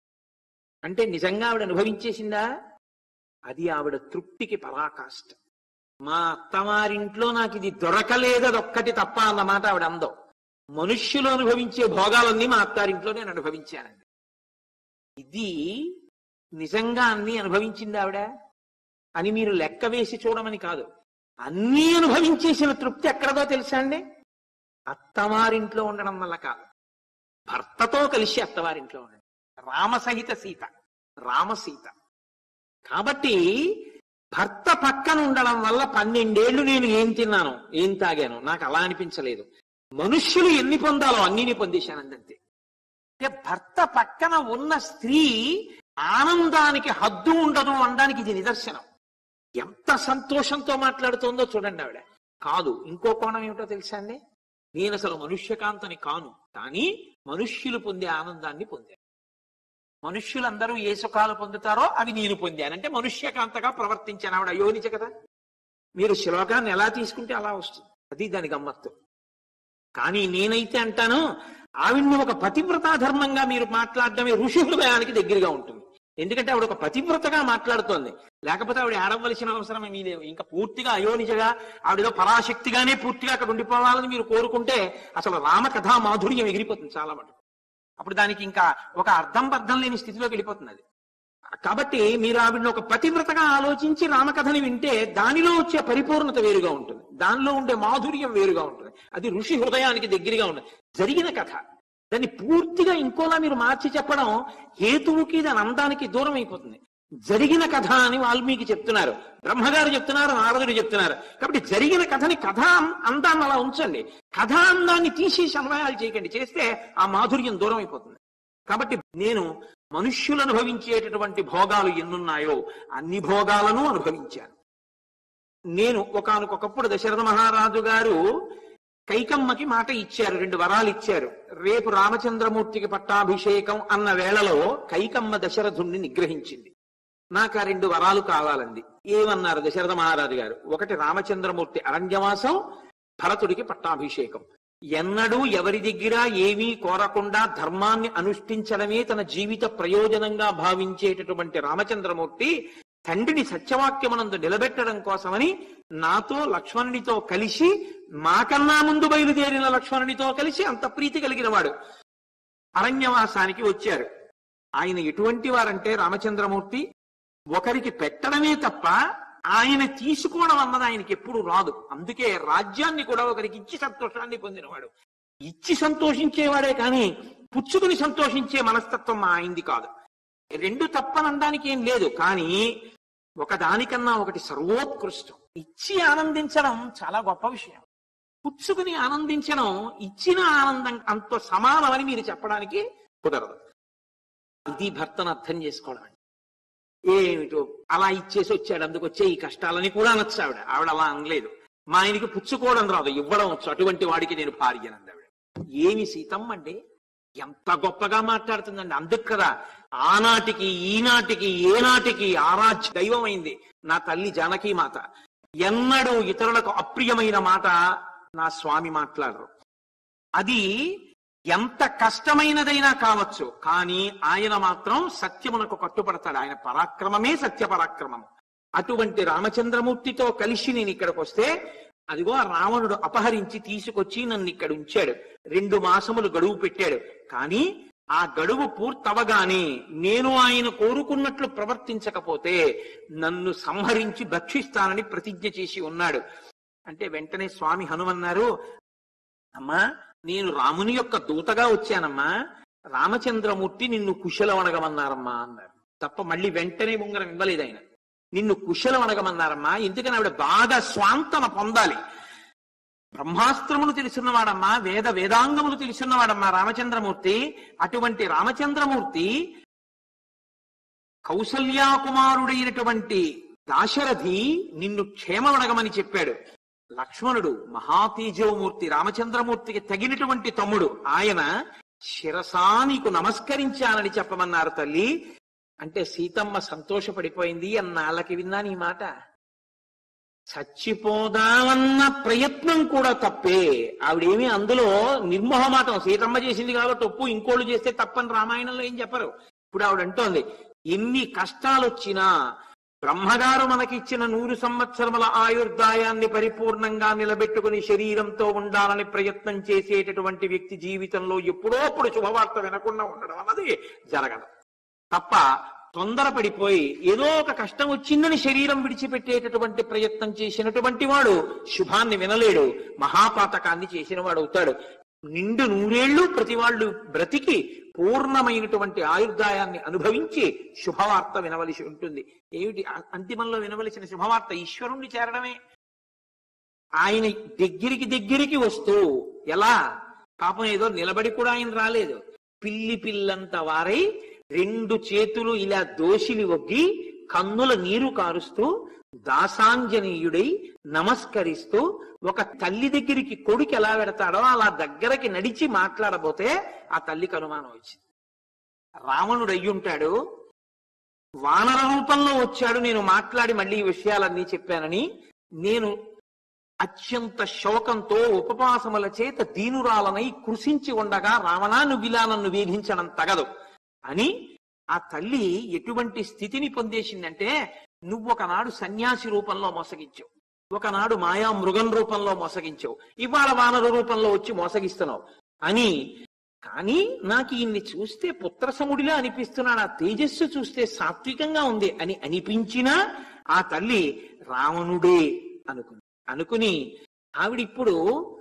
అంటే నిజంగా ఆవిడ అనుభవించేసిందా? అది ఆవిడ తృప్తికి పరాకాష్ట. మా అత్తవారింట్లో నాకు ఇది దొరకలేదు, అదొక్కటి తప్ప అన్నమాట ఆవిడ అందం. మనుష్యులు అనుభవించే భోగాలన్నీ మా అత్తారింట్లో నేను అనుభవించానండి. ఇది నిజంగా అన్నీ అనుభవించింది ఆవిడ అని మీరు లెక్క వేసి చూడమని కాదు. అన్నీ అనుభవించేసిన తృప్తి ఎక్కడదో తెలుసా అండి? అత్తవారింట్లో ఉండడం వల్ల కాదు, భర్తతో కలిసి అత్తవారింట్లో ఉండడం. రామసహిత సీత, రామసీత. కాబట్టి భర్త పక్కన ఉండడం వల్ల 12 ఏళ్లు నేను ఏం తిన్నాను, ఏం తాగాను నాకు అలా అనిపించలేదు. మనుష్యులు ఎన్ని పొందాలో అన్నిని పొందేశానంతే. అంటే భర్త పక్కన ఉన్న స్త్రీ ఆనందానికి హద్దు ఉండదు అనడానికి ఇది నిదర్శనం. ఎంత సంతోషంతో మాట్లాడుతోందో చూడండి ఆవిడ. కాదు, ఇంకో కోణం ఏమిటో తెలుసా అండి? నేను అసలు మనుష్యకాంతని కాను, కానీ మనుష్యులు పొందే ఆనందాన్ని పొందాను. మనుష్యులందరూ ఏ సుఖాలు పొందుతారో అవి నేను పొందానంటే మనుష్యకాంతగా ప్రవర్తించాను. ఆవిడ అయోనిచ కదా. మీరు శ్లోకాన్ని ఎలా తీసుకుంటే అలా వస్తుంది, అది దాని గమ్మత్తు. కానీ నేనైతే అంటాను, ఆవిడ్ని ఒక పతివ్రతా ధర్మంగా మీరు మాట్లాడడమే ఋషి హృదయానికి దగ్గరగా ఉంటుంది. ఎందుకంటే ఆవిడ ఒక పతివ్రతగా మాట్లాడుతోంది. లేకపోతే ఆవిడ ఆడవలసిన అవసరం మీదే. ఇంకా పూర్తిగా అయోనిజగా ఆవిడలో పరాశక్తిగానే పూర్తిగా అక్కడ ఉండిపోవాలని మీరు కోరుకుంటే అసలు రామకథా మాధుర్యం ఎగిరిపోతుంది చాలా మటుకు. అప్పుడు దానికి ఇంకా ఒక అర్థం బద్ధం లేని స్థితిలోకి వెళ్ళిపోతుంది అది. కాబట్టి మీరు ఆవిడని ఒక పతివ్రతగా ఆలోచించి రామకథని వింటే దానిలో వచ్చే పరిపూర్ణత వేరుగా ఉంటుంది, దానిలో ఉండే మాధుర్యం వేరుగా ఉంటుంది. అది ఋషి హృదయానికి దగ్గరగా ఉంటుంది. జరిగిన కథ దాన్ని పూర్తిగా ఇంకోలా మీరు మార్చి చెప్పడం హేతువుకి దాని అందానికి దూరం అయిపోతుంది. జరిగిన కథ అని వాల్మీకి చెప్తున్నారు, బ్రహ్మగారు చెప్తున్నారు, నారదుడు చెప్తున్నారు. కాబట్టి జరిగిన కథని కథా అందాన్ని అలా ఉంచండి, కథా అందాన్ని తీసేసి అన్వయాలు చేయకండి. చేస్తే ఆ మాధుర్యం దూరం అయిపోతుంది. కాబట్టి నేను మనుష్యులు అనుభవించేటటువంటి భోగాలు ఎన్నున్నాయో అన్ని భోగాలను అనుభవించాను. నేను ఒకానొకప్పుడు దశరథ మహారాజు గారు కైకమ్మకి మాట ఇచ్చారు, 2 వరాలు ఇచ్చారు. రేపు రామచంద్రమూర్తికి పట్టాభిషేకం అన్న వేళలో కైకమ్మ దశరథుణ్ణి నిగ్రహించింది. నాకు ఆ 2 వరాలు కావాలంది. ఏమన్నారు దశరథ మహారాజు గారు? ఒకటి రామచంద్రమూర్తి అరణ్యవాసం, భరతుడికి పట్టాభిషేకం. ఎన్నడూ ఎవరి దగ్గర ఏమీ కోరకుండా ధర్మాన్ని అనుష్ఠించడమే తన జీవిత ప్రయోజనంగా భావించేటటువంటి రామచంద్రమూర్తి తండ్రిని సత్యవాక్యమనందు నిలబెట్టడం కోసమని నాతో లక్ష్మణునితో కలిసి మాకన్నా ముందు బయలుదేరిన లక్ష్మణునితో కలిసి అంత ప్రీతి కలిగిన వాడు అరణ్యవాసానికి వచ్చారు. ఆయన ఎటువంటి వారంటే రామచంద్రమూర్తి ఒకరికి పెట్టడమే తప్ప ఆయన తీసుకోవడం అన్నది ఆయనకి ఎప్పుడు రాదు. అందుకే రాజ్యాన్ని కూడా ఒకరికి ఇచ్చి సంతోషాన్ని పొందినవాడు. ఇచ్చి సంతోషించేవాడే కానీ పుచ్చుకుని సంతోషించే మనస్తత్వం ఆయనది కాదు. రెండు తప్పనడానికి ఏం లేదు, కానీ ఒకదానికన్నా ఒకటి సర్వోత్కృష్టం. ఇచ్చి ఆనందించడం చాలా గొప్ప విషయం. పుచ్చుకుని ఆనందించడం ఇచ్చిన ఆనందం అంత సమానమని మీరు చెప్పడానికి కుదరదు. ఇది భర్తను అర్థం చేసుకోవడం. ఏమిటో అలా ఇచ్చేసి వచ్చాడు, అందుకు వచ్చే ఈ కష్టాలని కూడా అనొచ్చు ఆవిడ. ఆవిడ అలా అనలేదు. మా ఆయనకి పుచ్చుకోవడం రాదు, ఇవ్వడం వచ్చు, అటువంటి వాడికి నేను భార్యనంది ఆవిడ. ఏమి సీతమ్మ అండి, ఎంత గొప్పగా మాట్లాడుతుందండి. అందుకు కదా ఆనాటికి ఈనాటికి ఏనాటికి ఆరాధ్య దైవం అయింది నా తల్లి జానకీ మాత. ఎన్నడూ ఇతరులకు అప్రియమైన మాట నా స్వామి మాట్లాడరు. అది ఎంత కష్టమైనదైనా కావచ్చు, కానీ ఆయన మాత్రం సత్యమునకు కట్టుబడతాడు. ఆయన పరాక్రమమే సత్య పరాక్రమము. అటువంటి రామచంద్రమూర్తితో కలిసి నేను ఇక్కడికి వస్తే అదిగో రావణుడు అపహరించి తీసుకొచ్చి నన్ను ఇక్కడ ఉంచాడు. 2 మాసములు గడువు పెట్టాడు. కానీ ఆ గడువు పూర్తవగానే నేను ఆయన కోరుకున్నట్లు ప్రవర్తించకపోతే నన్ను సంహరించి భక్షిస్తానని ప్రతిజ్ఞ చేసి ఉన్నాడు. అంటే వెంటనే స్వామి హనుమన్నారు, అమ్మా నేను రాముని యొక్క దూతగా వచ్చానమ్మా, రామచంద్రమూర్తి నిన్ను కుశలం అడగమన్నారమ్మా అన్నారు. తప్ప మళ్ళీ వెంటనే ఉంగరం ఇవ్వలేదు ఆయన. నిన్ను కుశలం అడగమన్నారమ్మా, ఎందుకని ఆవిడ బాగా స్వాంతన పొందాలి. బ్రహ్మాస్త్రములు తెలుసున్నవాడమ్మా, వేదాంగములు తెలుసున్నవాడమ్మా రామచంద్రమూర్తి. అటువంటి రామచంద్రమూర్తి కౌసల్యాకుమారుడైనటువంటి దాశరథి నిన్ను క్షేమమడగమని చెప్పాడు. లక్ష్మణుడు మహాతేజోమూర్తి, రామచంద్రమూర్తికి తగినటువంటి తమ్ముడు. ఆయన శిరసా నీకు నమస్కరించానని చెప్పమన్నారు తల్లి. అంటే సీతమ్మ సంతోషపడిపోయింది. అన్నాళ్ళకి విన్నాను ఈ మాట. చచ్చిపోదామన్న ప్రయత్నం కూడా తప్పే. ఆవిడేమీ అందులో నిర్మోహమాటం, సీతమ్మ చేసింది కాబట్టి ఒప్పు, ఇంకోళ్ళు చేస్తే తప్పని రామాయణంలో ఏం చెప్పరు. ఇప్పుడు ఆవిడ అంటోంది, ఎన్ని కష్టాలు వచ్చినా బ్రహ్మగారు మనకిచ్చిన 100 సంవత్సరముల ఆయుర్దాయాన్ని పరిపూర్ణంగా నిలబెట్టుకుని శరీరంతో ఉండాలని ప్రయత్నం చేసేటటువంటి వ్యక్తి జీవితంలో ఎప్పుడో అప్పుడు శుభవార్త వినకుండా ఉండడం అన్నది జరగదు. తప్ప తొందరపడిపోయి ఏదో ఒక కష్టం వచ్చిందని శరీరం విడిచిపెట్టేటటువంటి ప్రయత్నం చేసినటువంటి వాడు శుభాన్ని వినలేడు, మహాపాతకాన్ని చేసిన వాడు అవుతాడు. నిండు 100 ఏళ్ళు ప్రతి వాళ్ళు బ్రతికి పూర్ణమైనటువంటి ఆయుర్దాయాన్ని అనుభవించి శుభవార్త వినవలసి ఉంటుంది. ఏమిటి అంతిమంలో వినవలసిన శుభవార్త? ఈశ్వరుణ్ణి చేరడమే. ఆయన దగ్గరికి వస్తూ ఎలా పాపం ఏదో నిలబడి కూడా ఆయన రాలేదు. పిల్లంత వారై 2 చేతులు ఇలా దోషిలి ఒగ్గి కన్నుల నీరు కారుస్తూ దాసాంజనీయుడై నమస్కరిస్తూ ఒక తల్లి దగ్గరికి కొడుకు ఎలా పెడతాడో అలా దగ్గరకి నడిచి మాట్లాడబోతే ఆ తల్లికి అనుమానం వచ్చింది. రావణుడు అయ్యుంటాడు, వానర రూపంలో వచ్చాడు, నేను మాట్లాడి మళ్ళీ ఈ విషయాలన్నీ చెప్పానని. నేను అత్యంత శోకంతో ఉపవాసముల చేత దీనురాలనై కృషించి ఉండగా రావణా నువ్విలా నన్ను వేధించడం తగదు అని ఆ తల్లి ఎటువంటి స్థితిని పొందేసిందంటే, నువ్వు ఒకనాడు సన్యాసి రూపంలో మోసగించావు, ఒకనాడు మాయా మృగం రూపంలో మోసగించావు, ఇవాళ వానరు రూపంలో వచ్చి మోసగిస్తున్నావు అని. కానీ నాకు ఈయన్ని చూస్తే పుత్రసముడిలా అనిపిస్తున్నాడు, ఆ తేజస్సు చూస్తే సాత్వికంగా ఉంది అని అనిపించినా ఆ తల్లి రావణుడే అనుకుని ఆవిడిప్పుడు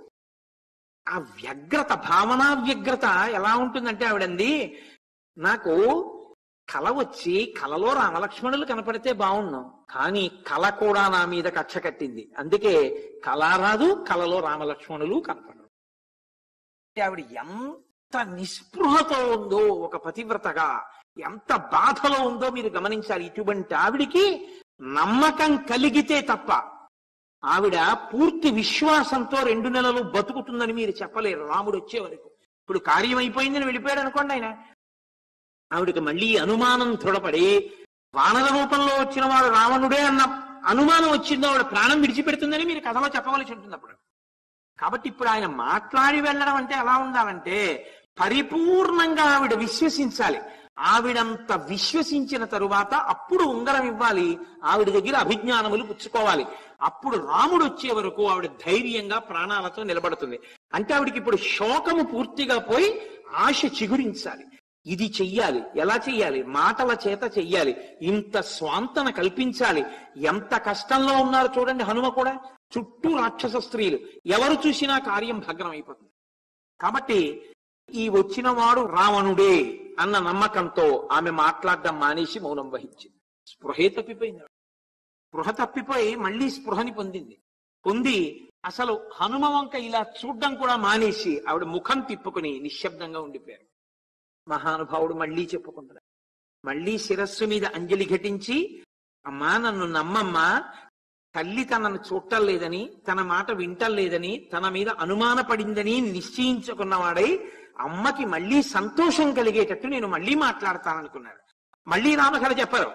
ఆ వ్యగ్రత, భావనా వ్యగ్రత ఎలా ఉంటుందంటే ఆవిడంది, నాకు కల వచ్చి కలలో రామలక్ష్మణులు కనపడితే బాగున్నాం, కానీ కల కూడా నా మీద కక్ష కట్టింది, అందుకే కళ రాదు, కలలో రామలక్ష్మణులు కనపడరు. ఆవిడ ఎంత నిస్పృహతో ఉందో ఒక పతివ్రతగా, ఎంత బాధలో ఉందో మీరు గమనించాలి. ఇటువంటి ఆవిడికి నమ్మకం కలిగితే తప్ప ఆవిడ పూర్తి విశ్వాసంతో 2 నెలలు బతుకుతుందని మీరు చెప్పలేరు రాముడు వచ్చే వరకు. ఇప్పుడు కార్యం అయిపోయిందని వెళ్ళిపోయాడు అనుకోండి ఆయన, ఆవిడకి మళ్ళీ అనుమానం దృఢపడి వానర రూపంలో వచ్చిన వాడు రావణుడే అన్న అనుమానం వచ్చిందో ఆవిడ ప్రాణం విడిచిపెడుతుందని మీరు కథలో చెప్పవలసి ఉంటుంది. అప్పుడు కాబట్టి ఇప్పుడు ఆయన మాట్లాడి వెళ్ళడం అంటే ఎలా ఉండాలంటే పరిపూర్ణంగా ఆవిడ విశ్వసించాలి. ఆవిడంత విశ్వసించిన తరువాత అప్పుడు ఉంగరం ఇవ్వాలి, ఆవిడ దగ్గర అభిజ్ఞానములు పుచ్చుకోవాలి. అప్పుడు రాముడు వచ్చే వరకు ఆవిడ ధైర్యంగా ప్రాణాలతో నిలబడుతుంది. అంటే ఆవిడికి ఇప్పుడు శోకము పూర్తిగా పోయి ఆశ చిగురించాలి. ఇది చెయ్యాలి. ఎలా చెయ్యాలి? మాటల చేత చెయ్యాలి. ఇంత స్వాంతన కల్పించాలి. ఎంత కష్టంలో ఉన్నారు చూడండి హనుమ కూడా. చుట్టూ రాక్షస స్త్రీలు, ఎవరు చూసినా కార్యం భగ్నం అయిపోతుంది. కాబట్టి ఈ వచ్చిన వాడు రావణుడే అన్న నమ్మకంతో ఆమె మాట్లాడడం మానేసి మౌనం వహించింది. స్పృహే తప్పిపోయింది. స్పృహ తప్పిపోయి మళ్ళీ స్పృహని పొంది అసలు హనుమ వంక ఇలా చూడడం కూడా మానేసి ఆవిడ ముఖం తిప్పుకుని నిశ్శబ్దంగా ఉండిపోయారు. మహానుభావుడు మళ్ళీ చెప్పుకుంటున్నాడు. మళ్ళీ శిరస్సు మీద అంజలి ఘటించి, అమ్మా నన్ను నమ్మమ్మా, తల్లి తనను చూడటం లేదని, తన మాట వింటలేదని, తన మీద అనుమాన పడిందని నిశ్చయించుకున్నవాడై అమ్మకి మళ్ళీ సంతోషం కలిగేటట్టు నేను మళ్ళీ మాట్లాడతాననుకున్నాడు. మళ్ళీ రామకథ చెప్పరు,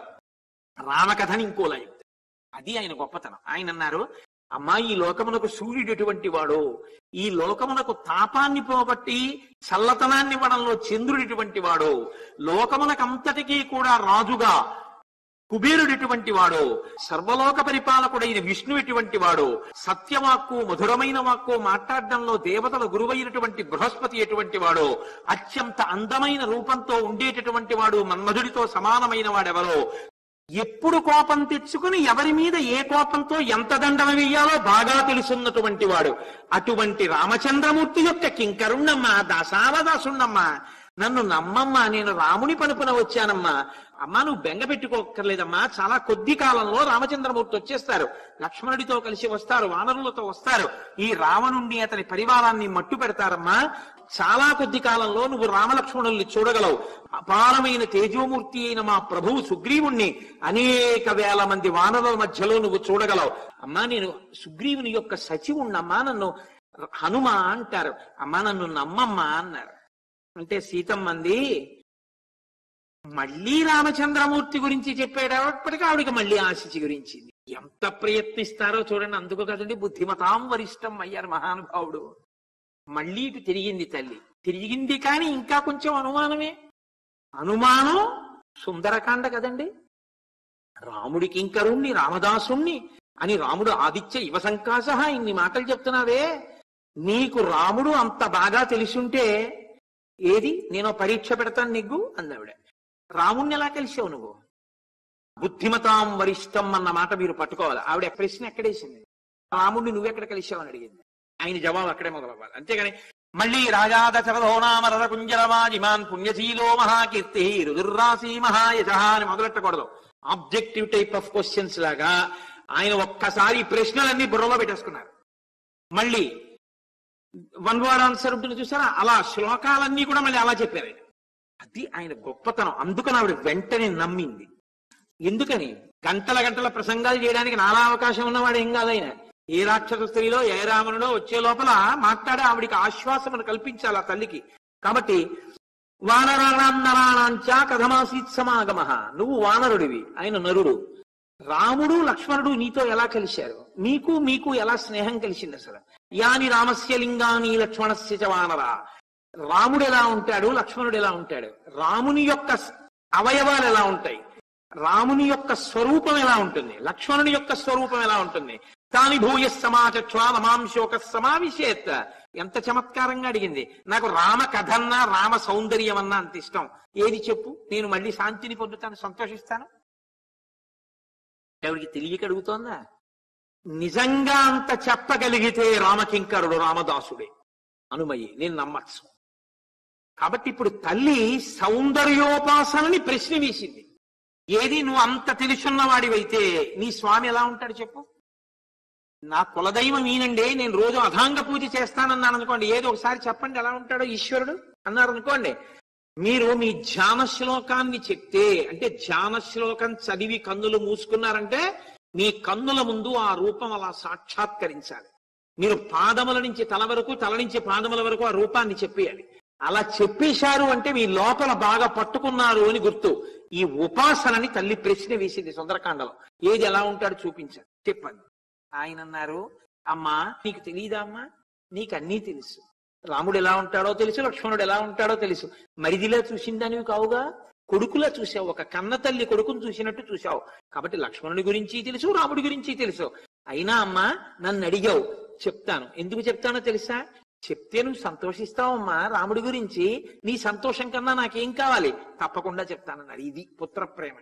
రామకథని ఇంకోలా చెప్తారు. అది ఆయన గొప్పతనం. ఆయన అన్నారు, అమ్మా ఈ లోకమునకు సూర్యుడు ఎటువంటి వాడో, ఈ లోకమునకు తాపాన్ని పోగొట్టి చల్లతనాన్ని ఇవ్వడంలో చంద్రుడు ఎటువంటి వాడో, లోకమునకంతటికీ కూడా రాజుగా కుబేరుడు ఎటువంటి వాడో, సర్వలోక పరిపాలకుడైన విష్ణు ఎటువంటి వాడో, సత్యవాక్కు మధురమైన వాక్కు మాట్లాడడంలో దేవతల గురువైనటువంటి బృహస్పతి ఎటువంటి వాడో, అత్యంత అందమైన రూపంతో ఉండేటటువంటి వాడు మన్మధుడితో సమానమైన వాడెవరో, ఎప్పుడు కోపం తెచ్చుకుని ఎవరి మీద ఏ కోపంతో ఎంత దండం వేయాలో బాగా తెలుసున్నటువంటి వాడు, అటువంటి రామచంద్రమూర్తి యొక్క కింకరుణ్ణమ్మా, దాసావదాసుణ్ణమ్మా, నన్ను నమ్మమ్మా, నేను రాముని పనుపున వచ్చానమ్మా. అమ్మా నువ్వు బెంగ పెట్టుకోక్కర్లేదమ్మా, చాలా కొద్ది కాలంలో రామచంద్రమూర్తి వచ్చేస్తారు, లక్ష్మణుడితో కలిసి వస్తారు, వానరులతో వస్తారు, ఈ రావణుణ్ణి అతని పరివారాన్ని మట్టు పెడతారమ్మా. చాలా కొద్ది కాలంలో నువ్వు రామలక్ష్మణుల్ని చూడగలవు. అపారమైన తేజోమూర్తి అయిన మా ప్రభువు సుగ్రీవుణ్ణి అనేక వేల మంది వానరుల మధ్యలో నువ్వు చూడగలవు. అమ్మా నేను సుగ్రీవుని యొక్క సచివుణ్ణమ్మా, నన్ను హనుమ అంటారు, అమ్మా నన్ను నమ్మమ్మా అన్నారు. అంటే సీతమ్మంది, మళ్ళీ రామచంద్రమూర్తి గురించి చెప్పేటప్పటికీ ఆవిడికి మళ్ళీ ఆశ చిగురించింది. ఎంత ప్రయత్నిస్తారో చూడండి. అందుకు కదండి బుద్ధిమతాం వరిష్టం అయ్యారు మహానుభావుడు. మళ్ళీ ఇటు తిరిగింది తల్లి. తిరిగింది కానీ ఇంకా కొంచెం అనుమానమే. అనుమానం సుందరకాండ కదండి. రాముడి కింకరుణ్ణి రామదాసుణ్ణి అని రాముడు ఆదిత్య యువ సంకాశ ఇన్ని మాటలు చెప్తున్నావే, నీకు రాముడు అంత బాగా తెలిసుంటే ఏది నేను పరీక్ష పెడతాను నీకు అందావిడ. రాముణ్ణి ఎలా కలిసావు నువ్వు? బుద్ధిమతాం వరిష్టం అన్న మాట మీరు పట్టుకోవాలి. ఆవిడ ప్రశ్న ఎక్కడేసింది, రాముడిని నువ్వెక్కడ కలిసావు అని అడిగింది. ఆయన జవాబు అక్కడే మొదలవ్వాలి. అంతేగాని మళ్ళీ రాజాదశరథోనామరద కుంజరమాజిమాన్ పుణ్యశీలో మహాకీర్తి రుదుర్రాశి మహాయశ అని మొదలెట్టకూడదు. ఆబ్జెక్టివ్ టైప్ ఆఫ్ క్వశ్చన్స్ లాగా ఆయన ఒక్కసారి ప్రశ్నలన్నీ బుర్రలో పెట్టేసుకున్నారు. మళ్ళీ వన్ వర్డ్ ఆన్సర్ ఉంటుంది చూసారా, అలా శ్లోకాలన్నీ కూడా మళ్ళీ అలా చెప్పారు ఆయన. అది ఆయన గొప్పతనం. అందుకని ఆవిడ వెంటనే నమ్మింది. ఎందుకని? గంటల గంటల ప్రసంగాలు చేయడానికి నాలా అవకాశం ఉన్నవాడు ఏం కాదు ఆయన. ఏ రాక్షస స్త్రీలో ఏ రావణులో వచ్చే లోపల మాట్లాడే ఆవిడికి ఆశ్వాసమును కల్పించాలి ఆ తల్లికి. కాబట్టి వానరాణాం నరాణాంచ కథమాసీత్ సమాగమ, నువ్వు వానరుడివి, ఆయన నరుడు. రాముడు లక్ష్మణుడు నీతో ఎలా కలిశారు? మీకు ఎలా స్నేహం కలిసింది అసలు? యాని రామస్య లింగాని లక్ష్మణస్య చ వానర, రాముడు ఎలా ఉంటాడు, లక్ష్మణుడు ఎలా ఉంటాడు, రాముని యొక్క అవయవాలు ఎలా ఉంటాయి, రాముని యొక్క స్వరూపం ఎలా ఉంటుంది, లక్ష్మణుని యొక్క స్వరూపం ఎలా ఉంటుంది, తాని భూయ సమాచక్ష నమాంశోక సమావిశేత్. ఎంత చమత్కారంగా అడిగింది. నాకు రామ కథన్నా రామ సౌందర్యం అన్నా అంత ఇష్టం, ఏది చెప్పు, నేను మళ్ళీ శాంతిని పొందుతాను, సంతోషిస్తాను. ఎవరికి తెలియక అడుగుతోందా? నిజంగా అంత చెప్పగలిగితే రామకింకరుడు రామదాసుడే అనుమయ్యి నేను నమ్మచ్చు. కాబట్టి ఇప్పుడు తల్లి సౌందర్యోపాసనని ప్రశ్న వేసింది. ఏది నువ్వు అంత తెలుసున్నవాడివైతే నీ స్వామి ఎలా ఉంటాడు చెప్పు? నా కులదైవం ఈనండి, నేను రోజు అధాంగ పూజ చేస్తానన్నాను అనుకోండి, ఏదో ఒకసారి చెప్పండి ఎలా ఉంటాడో ఈశ్వరుడు అన్నారు అనుకోండి. మీరు మీ ధ్యాన శ్లోకాన్ని చెప్తే, అంటే ధ్యాన శ్లోకం చదివి కన్నులు మూసుకున్నారంటే మీ కన్నుల ముందు ఆ రూపం అలా సాక్షాత్కరించాలి. మీరు పాదముల నుంచి తల వరకు, తల నుంచి పాదముల వరకు ఆ రూపాన్ని చెప్పేయాలి. అలా చెప్పేశారు అంటే మీ లోపల బాగా పట్టుకున్నారు అని గుర్తు. ఈ ఉపాసనని తల్లి ప్రశ్న వేసింది సుందరకాండలో. ఏది ఎలా ఉంటాడు చూపించారు చెప్పండి. ఆయన అన్నారు, అమ్మా నీకు తెలియదా అమ్మా, నీకన్నీ తెలుసు. రాముడు ఎలా ఉంటాడో తెలుసు, లక్ష్మణుడు ఎలా ఉంటాడో తెలుసు. మరిదిలా చూసిందానివి కావుగా, కొడుకులా చూసావు. ఒక కన్న తల్లి కొడుకును చూసినట్టు చూసావు. కాబట్టి లక్ష్మణుడి గురించి తెలుసు, రాముడి గురించి తెలుసు. అయినా అమ్మా నన్ను అడిగావు, చెప్తాను. ఎందుకు చెప్తానో తెలుసా? చెప్తే నువ్వు సంతోషిస్తావమ్మా రాముడి గురించి. నీ సంతోషం కన్నా నాకేం కావాలి? తప్పకుండా చెప్తానన్నాడు. ఇది పుత్ర ప్రేమ.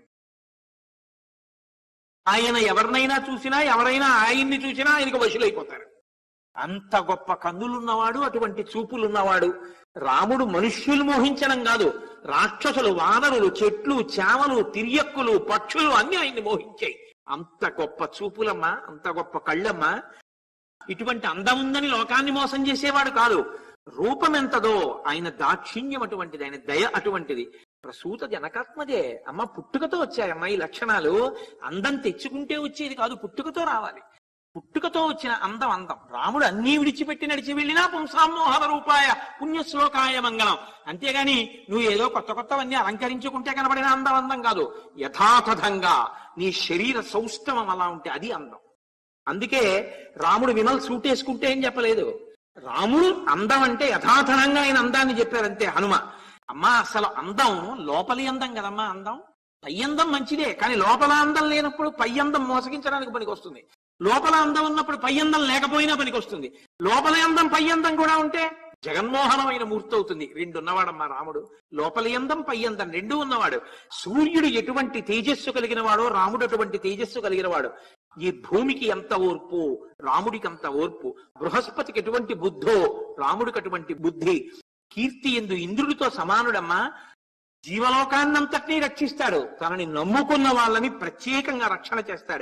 ఆయన ఎవరినైనా చూసినా, ఎవరైనా ఆయన్ని చూసినా ఆయనకు వశులైపోతారు. అంత గొప్ప కన్నులున్నవాడు, అటువంటి చూపులున్నవాడు. రాముడు మనుష్యులు మోహించడం కాదు, రాక్షసులు, వానరులు, చెట్లు, చేమలు, తిరియక్కులు, పక్షులు అన్ని ఆయన్ని మోహించాయి. అంత గొప్ప చూపులమ్మా, అంత గొప్ప కళ్ళమ్మా. ఇటువంటి అందం ఉందని లోకాన్ని మోసం చేసేవాడు కాదు. రూపం ఎంతదో ఆయన దాక్షిణ్యం అటువంటిది, ఆయన దయ అటువంటిది. ప్రసూత జనకాత్మజే. అమ్మ పుట్టుకతో వచ్చాయమ్మా ఈ లక్షణాలు. అందం తెచ్చుకుంటే వచ్చేది కాదు, పుట్టుకతో రావాలి. పుట్టుకతో వచ్చిన అందం అందం. రాముడు అన్నీ విడిచిపెట్టి నడిచి వెళ్ళినా పుంసామోహన రూపాయ పుణ్యశ్లోకాయ మంగళం. అంతేగాని నువ్వు ఏదో కొత్త కొత్తవన్నీ అలంకరించుకుంటే కనబడిన అందం అందం కాదు. యథాతథంగా నీ శరీర సౌష్ఠవం అలా ఉంటే అది అందం. అందుకే రాముడు విమల్ సూట్ వేసుకుంటే ఏం చెప్పలేదు. రాముడు అందం అంటే యథాతథంగా ఆయన అందాన్ని చెప్పారంతే హనుమ. అమ్మా అసలు అందం లోపలి అందం కదమ్మా. అందం పై అందం మంచిదే, కానీ లోపల అందం లేనప్పుడు పై అందం మోసగించడానికి పనికి వస్తుంది. లోపల అందం ఉన్నప్పుడు పై అందం లేకపోయినా పనికి వస్తుంది. లోపల అందం పై అందం కూడా ఉంటే జగన్మోహనమైన మూర్తి అవుతుంది. రెండు ఉన్నవాడమ్మా రాముడు. లోపలి అందం పై అందం రెండూ ఉన్నవాడు. సూర్యుడు ఎటువంటి తేజస్సు కలిగిన వాడో రాముడు అటువంటి తేజస్సు కలిగిన వాడు. ఈ భూమికి ఎంత ఓర్పు, రాముడికి అంత ఓర్పు. బృహస్పతికి ఎటువంటి బుద్ధో రాముడికి అటువంటి బుద్ధి. కీర్తి ఎందు ఇంద్రుడితో సమానుడమ్మా. జీవలోకాన్నంతటినీ రక్షిస్తాడు. తనని నమ్ముకున్న వాళ్ళని ప్రత్యేకంగా రక్షణ చేస్తాడు.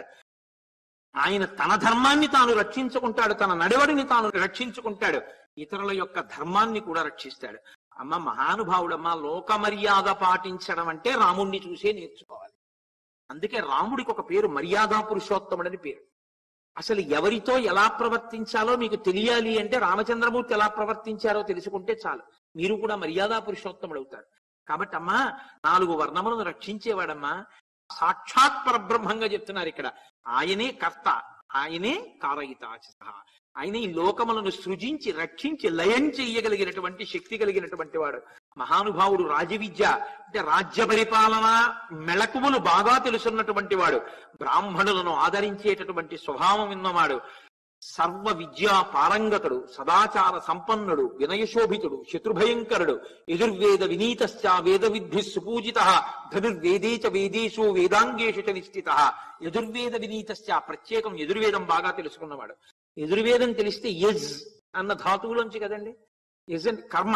ఆయన తన ధర్మాన్ని తాను రక్షించుకుంటాడు, తన నడవడిని తాను రక్షించుకుంటాడు, ఇతరుల యొక్క ధర్మాన్ని కూడా రక్షిస్తాడు. అమ్మ మహానుభావుడమ్మా. లోక మర్యాద పాటించడం అంటే రాముణ్ణి చూసే నేర్చుకోవాలి. అందుకే రాముడికి ఒక పేరు మర్యాదా పురుషోత్తముడని పేరు. అసలు ఎవరితో ఎలా ప్రవర్తించాలో మీకు తెలియాలి అంటే రామచంద్రమూర్తి ఎలా ప్రవర్తించారో తెలుసుకుంటే చాలు. మీరు కూడా మర్యాదా పురుషోత్తముడు అవుతారు. కాబట్టి అమ్మా 4 వర్ణములను రక్షించేవాడమ్మా. సాక్షాత్ పరబ్రహ్మంగా చెప్తున్నారు ఇక్కడ. ఆయనే కర్త, ఆయనే కారయితాచ. ఆయన ఈ లోకములను సృజించి రక్షించి లయం చెయ్యగలిగినటువంటి శక్తి కలిగినటువంటి వాడు. మహానుభావుడు. రాజవిద్య అంటే రాజ్య పరిపాలన మెళకువలు బాగా తెలుసున్నటువంటి వాడు. బ్రాహ్మణులను ఆదరించేటటువంటి స్వభావం ఉన్నవాడు. సర్వ విద్యా పారంగతుడు, సదాచార సంపన్నుడు, వినయశోభితుడు, శత్రుభయంకరుడు. యజుర్వేద వినీతశ్చ వేద విద్ధి సుపూజిత ధనుర్వేదే చ వేదేషు వేదాంగేషు చ నిష్ఠిత. యజుర్వేద వినీతశ్చ ప్రత్యేకం యజుర్వేదం బాగా తెలుసుకున్నవాడు. యజుర్వేదం తెలిస్తే యజ్ అన్న ధాతువులోంచి కదండి. యజ్ అంటే కర్మ.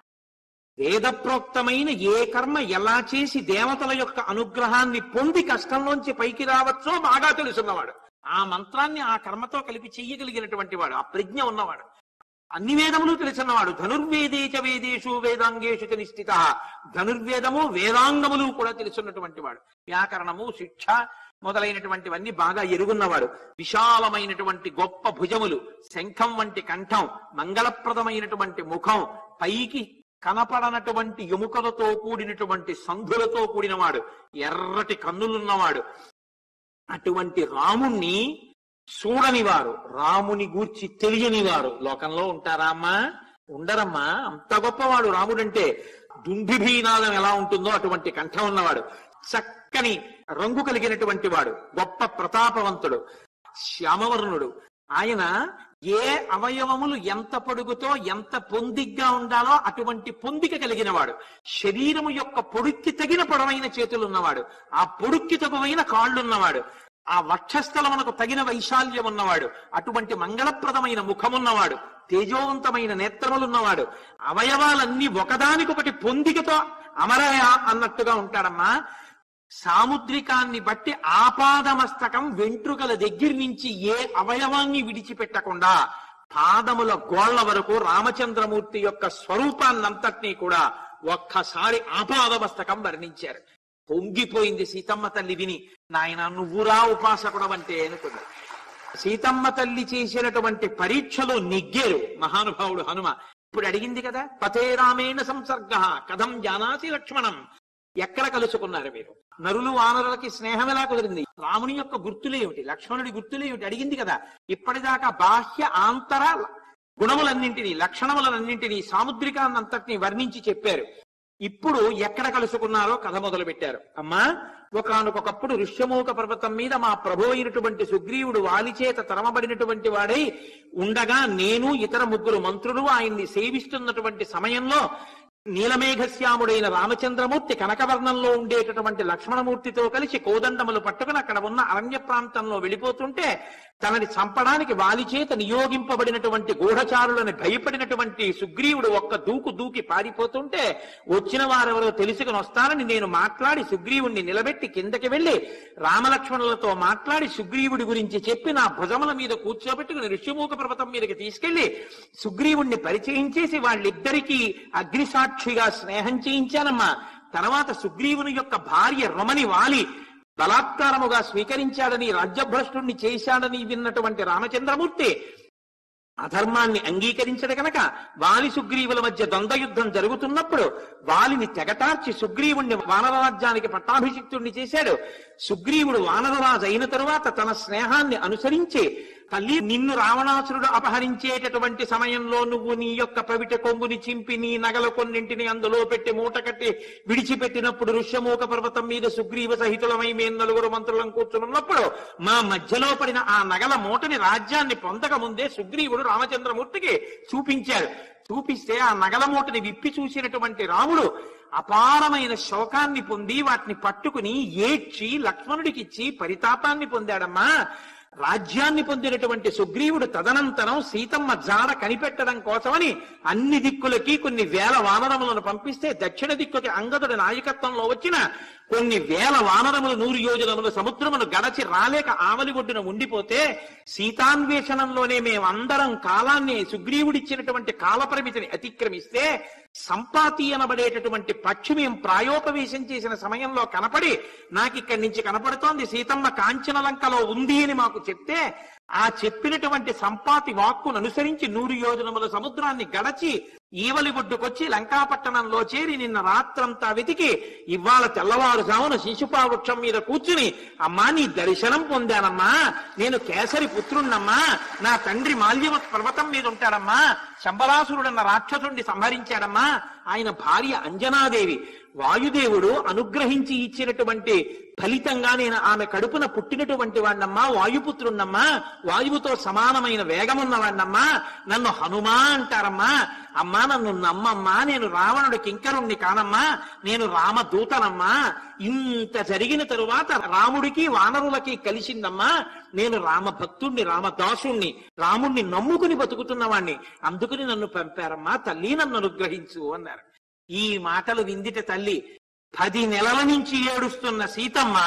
వేద ప్రోక్తమైన ఏ కర్మ ఎలా చేసి దేవతల యొక్క అనుగ్రహాన్ని పొంది కష్టంలోంచి పైకి రావచ్చో బాగా తెలుసున్నవాడు. ఆ మంత్రాన్ని ఆ కర్మతో కలిపి చెయ్యగలిగినటువంటి వాడు. ఆ ప్రజ్ఞ ఉన్నవాడు. అన్ని వేదములు తెలుసున్నవాడు. ధనుర్వేదే చ వేదేషు వేదాంగేషు చ నిష్ఠిత. ధనుర్వేదము వేదాంగములు కూడా తెలుసున్నటువంటి వాడు. వ్యాకరణము, శిక్ష మొదలైనటువంటివన్నీ బాగా ఎరుగున్నవాడు. విశాలమైనటువంటి గొప్ప భుజములు, శంఖం వంటి కంఠం, మంగళప్రదమైనటువంటి ముఖం, పైకి కనపడనటువంటి ఎముకలతో కూడినటువంటి సంధులతో కూడినవాడు, ఎర్రటి కన్నులున్నవాడు. అటువంటి రాముణ్ణి చూడని వారు, రాముని గూర్చి తెలియని వారు లోకంలో ఉంటారా అమ్మా? ఉండరమ్మా. అంత గొప్పవాడు రాముడంటే. దుందుభీనాదం ఎలా ఉంటుందో అటువంటి కంఠం ఉన్నవాడు. చక్కని రంగు కలిగినటువంటి వాడు, గొప్ప ప్రతాపవంతుడు, శ్యామవర్ణుడు. ఆయన ఏ అవయవములు ఎంత పొడుగుతో ఎంత పొందిగ్గా ఉండాలో అటువంటి పొందిక కలిగిన వాడు. శరీరము యొక్క పొడుక్కి తగిన పొడవైన చేతులున్నవాడు, ఆ పొడుక్కి తగువైన కాళ్ళున్నవాడు, ఆ వక్షస్థలమునకు తగిన వైశాల్యం ఉన్నవాడు, అటువంటి మంగళప్రదమైన ముఖమున్నవాడు, తేజోవంతమైన నేత్రములున్నవాడు. అవయవాలన్నీ ఒకదానికొకటి పొందికతో అమరయ అన్నట్టుగా ఉంటాడమ్మా. సాముద్రికాన్ని బట్టి ఆపాదమస్తకం వెంట్రుకల దగ్గర నుంచి ఏ అవయవాన్ని విడిచిపెట్టకుండా పాదముల గోళ్ల వరకు రామచంద్రమూర్తి యొక్క స్వరూపాన్నంతటినీ కూడా ఒక్కసారి ఆపాదమస్తకం వర్ణించారు. పొంగిపోయింది సీతమ్మ తల్లి విని. నాయన నువ్వురా ఉపాసకుడవంటే అనుకుంది. సీతమ్మ తల్లి చేసినటువంటి పరీక్షలో నెగ్గారు మహానుభావుడు హనుమ. ఇప్పుడు అడిగింది కదా, పతే రామేణ సంసర్గ కథం జానాసి లక్ష్మణం. ఎక్కడ కలుసుకున్నారు మీరు? నరులు వానరులకి స్నేహం ఎలా కుదిరింది? రాముని యొక్క గుర్తులేమిటి, లక్ష్మణుడి గుర్తులేమిటి అడిగింది కదా. ఇప్పటిదాకా బాహ్య ఆంతర గుణములన్నింటినీ, లక్షణములన్నింటినీ, సాముద్రికాన్నంతటినీ వర్ణించి చెప్పారు. ఇప్పుడు ఎక్కడ కలుసుకున్నారో కథ మొదలు పెట్టారు. అమ్మా, ఒకానొకప్పుడు ఋష్యమూక పర్వతం మీద మా ప్రభు అయినటువంటి సుగ్రీవుడు వాలిచేత తరమబడినటువంటి వాడై ఉండగా నేను ఇతర 3 మంత్రులు ఆయన్ని సేవిస్తున్నటువంటి సమయంలో నీలమేఘశ్యాముడైన రామచంద్రమూర్తి కనకవర్ణంలో ఉండేటటువంటి లక్ష్మణమూర్తితో కలిసి కోదండములు పట్టుకుని అక్కడ ఉన్న అరణ్య ప్రాంతంలో వెళ్ళిపోతుంటే తనని చంపడానికి వాలిచేత నియోగింపబడినటువంటి గూఢచారులను భయపడినటువంటి సుగ్రీవుడు ఒక్క దూకి పారిపోతుంటే వచ్చిన వారెవరో తెలుసుకుని వస్తారని నేను మాట్లాడి సుగ్రీవుణ్ణి నిలబెట్టి కిందకి వెళ్లి రామలక్ష్మణులతో మాట్లాడి సుగ్రీవుడి గురించి చెప్పి నా భుజముల మీద కూర్చోబెట్టుకుని ఋష్యమూక పర్వతం మీదకి తీసుకెళ్లి సుగ్రీవుణ్ణి పరిచయం చేసి వాళ్ళిద్దరికీ అగ్నిసాక్షిగా స్నేహం చేయించానమ్మా. తర్వాత సుగ్రీవుని యొక్క భార్య రమణి వాలి బలాత్కారముగా స్వీకరించాడని, రాజ్యభ్రష్టుణ్ణి చేశాడని విన్నటువంటి రామచంద్రమూర్తి అధర్మాన్ని అంగీకరించడు కనుక వాలి సుగ్రీవుల మధ్య ద్వంద్వయుద్ధం జరుగుతున్నప్పుడు వాలిని తెగటార్చి సుగ్రీవుణ్ణి వానరరాజ్యానికి పట్టాభిషిక్తుణ్ణి చేశాడు. సుగ్రీవుడు వానరరాజు అయిన తరువాత తన స్నేహాన్ని అనుసరించి తల్లి, నిన్ను రావణాసురుడు అపహరించేటటువంటి సమయంలో నువ్వు నీ యొక్క పవిట కొంగుని చింపి నీ నగల కొన్నింటిని అందులో పెట్టి మూట కట్టి విడిచిపెట్టినప్పుడు ఋష్యమూక పర్వతం మీద సుగ్రీవ సహితులమై మేము 4 మంత్రులను కూర్చున్నప్పుడు మా మధ్యలో పడిన ఆ నగల మూటని రాజ్యాన్ని పొందక ముందే సుగ్రీవుడు రామచంద్రమూర్తికి చూపించాడు. చూపిస్తే ఆ నగల మూటని విప్పి చూసినటువంటి రాముడు అపారమైన శోకాన్ని పొంది వాటిని పట్టుకుని ఏడ్చి లక్ష్మణుడికిచ్చి పరితాపాన్ని పొందాడమ్మా. రాజ్యాన్ని పొందినటువంటి సుగ్రీవుడు తదనంతరం సీతమ్మ జాడ కనిపెట్టడం కోసమని అన్ని దిక్కులకి కొన్ని వేల వానరములను పంపిస్తే దక్షిణ దిక్కుకి అంగదుడి నాయకత్వంలో వచ్చిన కొన్ని వేల వానరములు 100 యోజనములు సముద్రమును గడచి రాలేక ఆవలి ఒడ్డున ఉండిపోతే సీతాన్వేషణంలోనే మేమందరం కాలాన్ని సుగ్రీవుడిచ్చినటువంటి కాలపరిమితిని అతిక్రమిస్తే సంపాతి అనబడేటటువంటి పక్షి మేము ప్రాయోపవేశం చేసిన సమయంలో కనపడి నాకిక్కడి నుంచి కనపడుతోంది సీతమ్మ కాంచనలంకలో ఉంది అని మాకు చెప్తే ఆ చెప్పినటువంటి సంపాతి వాక్కును అనుసరించి 100 యోజనముల సముద్రాన్ని గడచి ఈవలి ఒడ్డుకొచ్చి లంకాపట్టణంలో చేరి నిన్న రాత్రంతా వెతికి ఇవాళ తెల్లవారుజామున శిశుపావృక్షం మీద కూర్చుని అమ్మా నీ దర్శనం పొందానమ్మా, నేను కేసరి పుత్రుణ్ణమ్మా, నా తండ్రి మాల్యవత్ పర్వతం మీద ఉంటాడమ్మా, శంబరాసురుడన్న రాక్షసుడిని సంహరించాడమ్మా, ఆయన భార్య అంజనాదేవి వాయుదేవుడు అనుగ్రహించి ఇచ్చినటువంటి ఫలితంగా నేను ఆమె కడుపున పుట్టినటువంటి వాణ్ణమ్మా, వాయుపుత్రుణ్ణమ్మా, వాయువుతో సమానమైన వేగమున్నవాణ్ణమ్మా, నన్ను హనుమా అంటారమ్మా, అమ్మా నన్ను నమ్మమ్మా, నేను రావణుడి కింకరుణ్ణి కానమ్మా, నేను రామదూతనమ్మా, ఇంత జరిగిన తరువాత రాముడికి వానరులకి కలిసిందమ్మా, నేను రామభక్తుణ్ణి, రామదాసుణ్ణి, రాముణ్ణి నమ్ముకుని బతుకుతున్నవాణ్ణి, అందుకుని నన్ను పంపారమ్మా, తల్లి నన్ను అనుగ్రహించు అన్నారు. ఈ మాటలు విందిట తల్లి 10 నెలల నుంచి ఏడుస్తున్న సీతమ్మ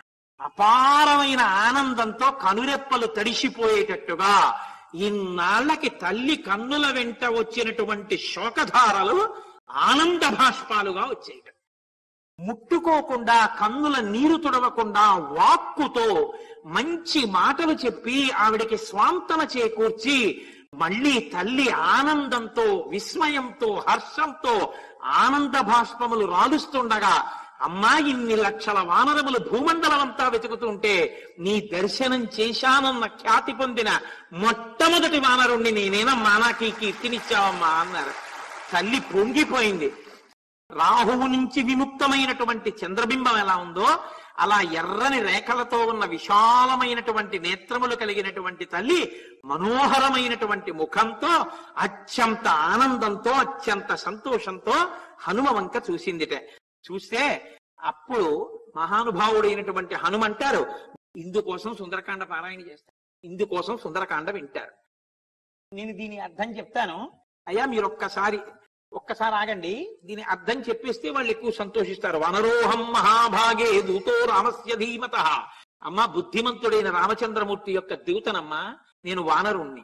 అపారమైన ఆనందంతో కనురెప్పలు తడిసిపోయేటట్టుగా ఇన్నాళ్లకి తల్లి కన్నుల వెంట వచ్చినటువంటి శోకధారలు ఆనంద భాష్పాలుగా వచ్చేట. ముట్టుకోకుండా కన్నుల నీరు తుడవకుండా వాక్కుతో మంచి మాటలు చెప్పి ఆవిడికి స్వాంతన చేకూర్చి మళ్ళీ తల్లి ఆనందంతో, విస్మయంతో, హర్షంతో ఆనంద భాష్పములు రాలుస్తుండగా అమ్మా ఇన్ని లక్షల వానరములు భూమండలమంతా వెతుకుతుంటే నీ దర్శనం చేశానన్న ఖ్యాతి పొందిన మొట్టమొదటి వానరుణ్ణి నేనేనమ్మా, నాకు ఈ కీర్తినిచ్చావమ్మా అన్నారు. తల్లి పొంగిపోయింది. రాహువు నుంచి విముక్తమైనటువంటి చంద్రబింబం ఎలా ఉందో అలా ఎర్రని రేఖలతో ఉన్న విశాలమైనటువంటి నేత్రములు కలిగినటువంటి తల్లి మనోహరమైనటువంటి ముఖంతో అత్యంత ఆనందంతో అత్యంత సంతోషంతో హనుమ వంక చూసిందిట. చూస్తే అప్పుడు మహానుభావుడైనటువంటి హనుమంటారు, ఇందుకోసం సుందరకాండ పారాయణ చేస్తారు, ఇందుకోసం సుందరకాండ వింటారు. నేను దీని అర్థం చెప్తాను అయ్యా, మీరు ఒక్కసారి ఆగండి, దీని అర్థం చెప్పేస్తే వాళ్ళు ఎక్కువ సంతోషిస్తారు. వనరోహం మహాభాగే దూతో రామస్య ధీమత. అమ్మా బుద్ధిమంతుడైన రామచంద్రమూర్తి యొక్క దూతనమ్మా, నేను వానరుణ్ణి.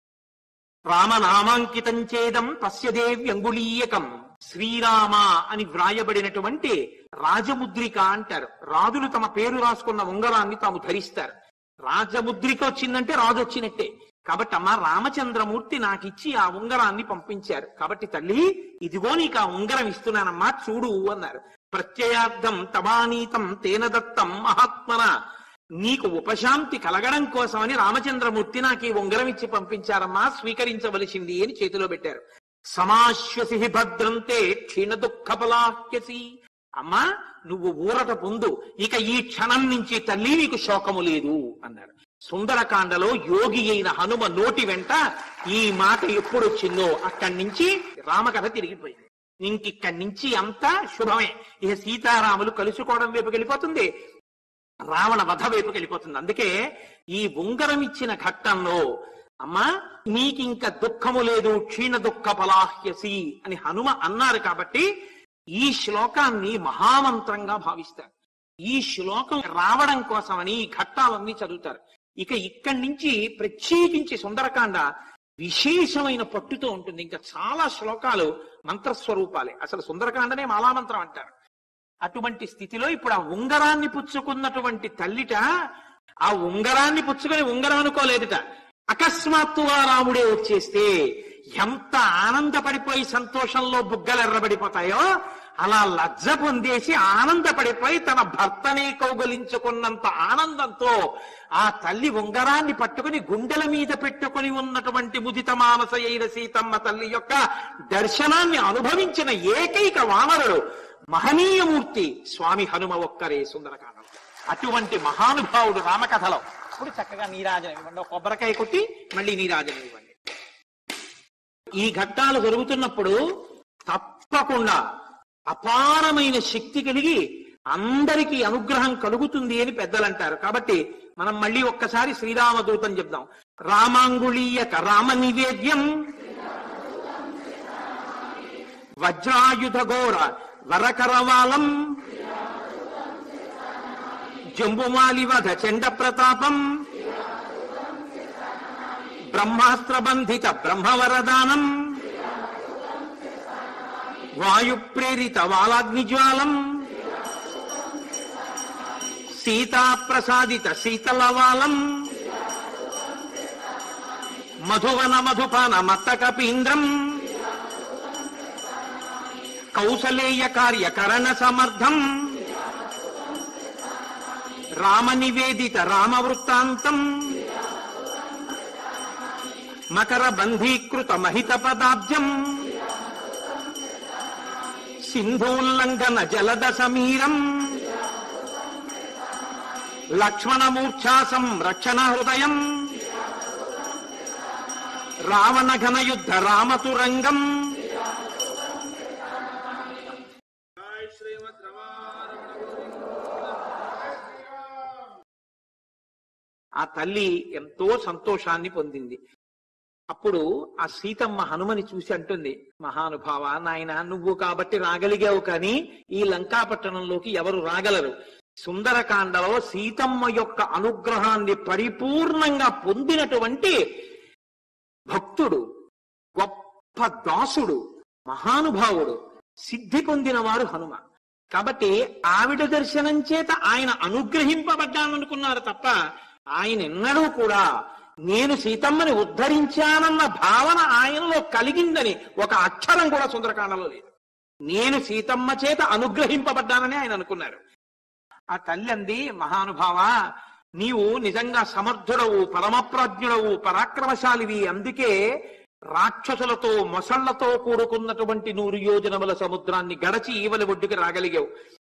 రామనామాంకితం చేదం తస్య దేవ్యంగుళీయకం. శ్రీరామ అని వ్రాయబడినటువంటి రాజముద్రిక అంటారు. రాజులు తమ పేరు రాసుకున్న ఉంగరాన్ని తాము ధరిస్తారు. రాజముద్రిక వచ్చిందంటే రాజు వచ్చినట్టే. కాబట్టి అమ్మా రామచంద్రమూర్తి నాకిచ్చి ఆ ఉంగరాన్ని పంపించారు. కాబట్టి తల్లి ఇదిగో నీకు ఆ ఉంగరం ఇస్తున్నానమ్మా, చూడు అన్నారు. ప్రత్యయార్థం తవానీతం తేన దత్తం మహాత్మన. నీకు ఉపశాంతి కలగడం కోసమని రామచంద్రమూర్తి నాకు ఈ ఉంగరం ఇచ్చి పంపించారమ్మా, స్వీకరించవలసింది అని చేతిలో పెట్టారు. సమాశ్వసి భద్రంతే క్షీణ దుఃఖ బలాహ్యసి. అమ్మా నువ్వు ఊరట పొందు, ఇక ఈ క్షణం నుంచి తల్లి నీకు శోకము లేదు అన్నారు. సుందరకాండలో యోగి అయిన హనుమ నోటి వెంట ఈ మాట ఎప్పుడొచ్చిందో అక్కడి నుంచి రామకథ తిరిగిపోయింది. ఇంకిక్కడి నుంచి అంతా శుభమే. ఇక సీతారాములు కలుసుకోవడం వైపుకి వెళ్ళిపోతుంది, రావణ వధ వైపుకి వెళ్ళిపోతుంది. అందుకే ఈ ఉంగరం ఇచ్చిన ఘట్టంలో అమ్మా నీకింక దుఃఖము లేదు, క్షీణ దుఃఖ పలాహ్యసి అని హనుమ అన్నారు. కాబట్టి ఈ శ్లోకాన్ని మహామంత్రంగా భావిస్తారు. ఈ శ్లోకం రావడం కోసమని ఈ ఘట్టాలన్నీ చదువుతారు. ఇక ఇక్కడి నుంచి ప్రత్యేకించి సుందరకాండ విశేషమైన పట్టుతో ఉంటుంది. ఇంకా చాలా శ్లోకాలు మంత్రస్వరూపాలే. అసలు సుందరకాండనే మాలామంత్రం అంటారు. అటువంటి స్థితిలో ఇప్పుడు ఆ ఉంగరాన్ని పుచ్చుకున్నటువంటి తల్లిట ఆ ఉంగరాన్ని పుచ్చుకొని ఉంగరం అనుకోలేదుట. అకస్మాత్తుగా రాముడే వచ్చేస్తే ఎంత ఆనందపడిపోయి సంతోషంలో బుగ్గలు ఎర్రబడిపోతాయో అలా లజ్జ పొందేసి ఆనందపడిపోయి తన భర్తనే కౌగలించుకున్నంత ఆనందంతో ఆ తల్లి ఉంగరాన్ని పట్టుకుని గుండెల మీద పెట్టుకుని ఉన్నటువంటి ముదిత మానస అయిన సీతమ్మ తల్లి యొక్క దర్శనాన్ని అనుభవించిన ఏకైక వానరుడు మహనీయమూర్తి స్వామి హనుమ ఒక్కరే సుందరకాండం. అటువంటి మహానుభావుడు రామకథలో. ఇప్పుడు చక్కగా నీరాజనం ఇవ్వండి, కొబ్బరికాయ కొట్టి మళ్ళీ నీరాజనం ఇవ్వండి. ఈ ఘట్టాలు జరుగుతున్నప్పుడు తప్పకుండా అపారమైన శక్తి కలిగి అందరికీ అనుగ్రహం కలుగుతుంది అని పెద్దలు అంటారు. కాబట్టి మనం మళ్ళీ ఒక్కసారి శ్రీరామదూతం చెప్దాం. రామాంగుళీయక రామ నివేద్యం వజ్రాయుధ ఘోర వరకరవాలం జంబుమాలివధ చండ ప్రతాపం బ్రహ్మాస్త్ర బంధిత బ్రహ్మవరదానం వాయు ప్రేరిత వాలాగ్నిజ్వాలం సీతా ప్రసాదిత శీతలవాలం మధువన మధుపాన మత్తకపీంద్రం కౌసలేయ కార్యకరణ సమర్థం రామ నివేదిత రామవృత్తాంతం మకర బంధీకృత మహిత పదాబ్జం సింధూల్లంఘన జలద సమీరం లక్ష్మణమూర్ఛా సంరక్షణ హృదయం రావణ ఘన యుద్ధ రామతురంగం. ఆ తల్లి ఎంతో సంతోషాన్ని పొందింది. అప్పుడు ఆ సీతమ్మ హనుమని చూసి అంటుంది, మహానుభావ నాయన నువ్వు కాబట్టి రాగలిగావు, కానీ ఈ లంకాపట్టణంలోకి ఎవరు రాగలరు? సుందరకాండలో సీతమ్మ యొక్క అనుగ్రహాన్ని పరిపూర్ణంగా పొందినటువంటి భక్తుడు, గొప్ప దాసుడు, మహానుభావుడు, సిద్ధి పొందినవారు హనుమ. కాబట్టి ఆవిడ దర్శనం చేత ఆయన అనుగ్రహింపబడ్డాననుకున్నారు తప్ప ఆయన ఎన్నడూ కూడా నేను సీతమ్మని ఉద్ధరించానన్న భావన ఆయనలో కలిగిందని ఒక అక్షరం కూడా సుందరకాండలో లేదు. నేను సీతమ్మ చేత అనుగ్రహింపబడ్డానని ఆయన అనుకున్నారు. ఆ తల్లి అంది, మహానుభావ నీవు నిజంగా సమర్థుడవు, పరమప్రాజ్ఞుడవు, పరాక్రమశాలివి. అందుకే రాక్షసులతో మొసళ్లతో కూడుకున్నటువంటి 100 యోజనముల సముద్రాన్ని గడచి ఈవలి ఒడ్డుకి రాగలిగావు.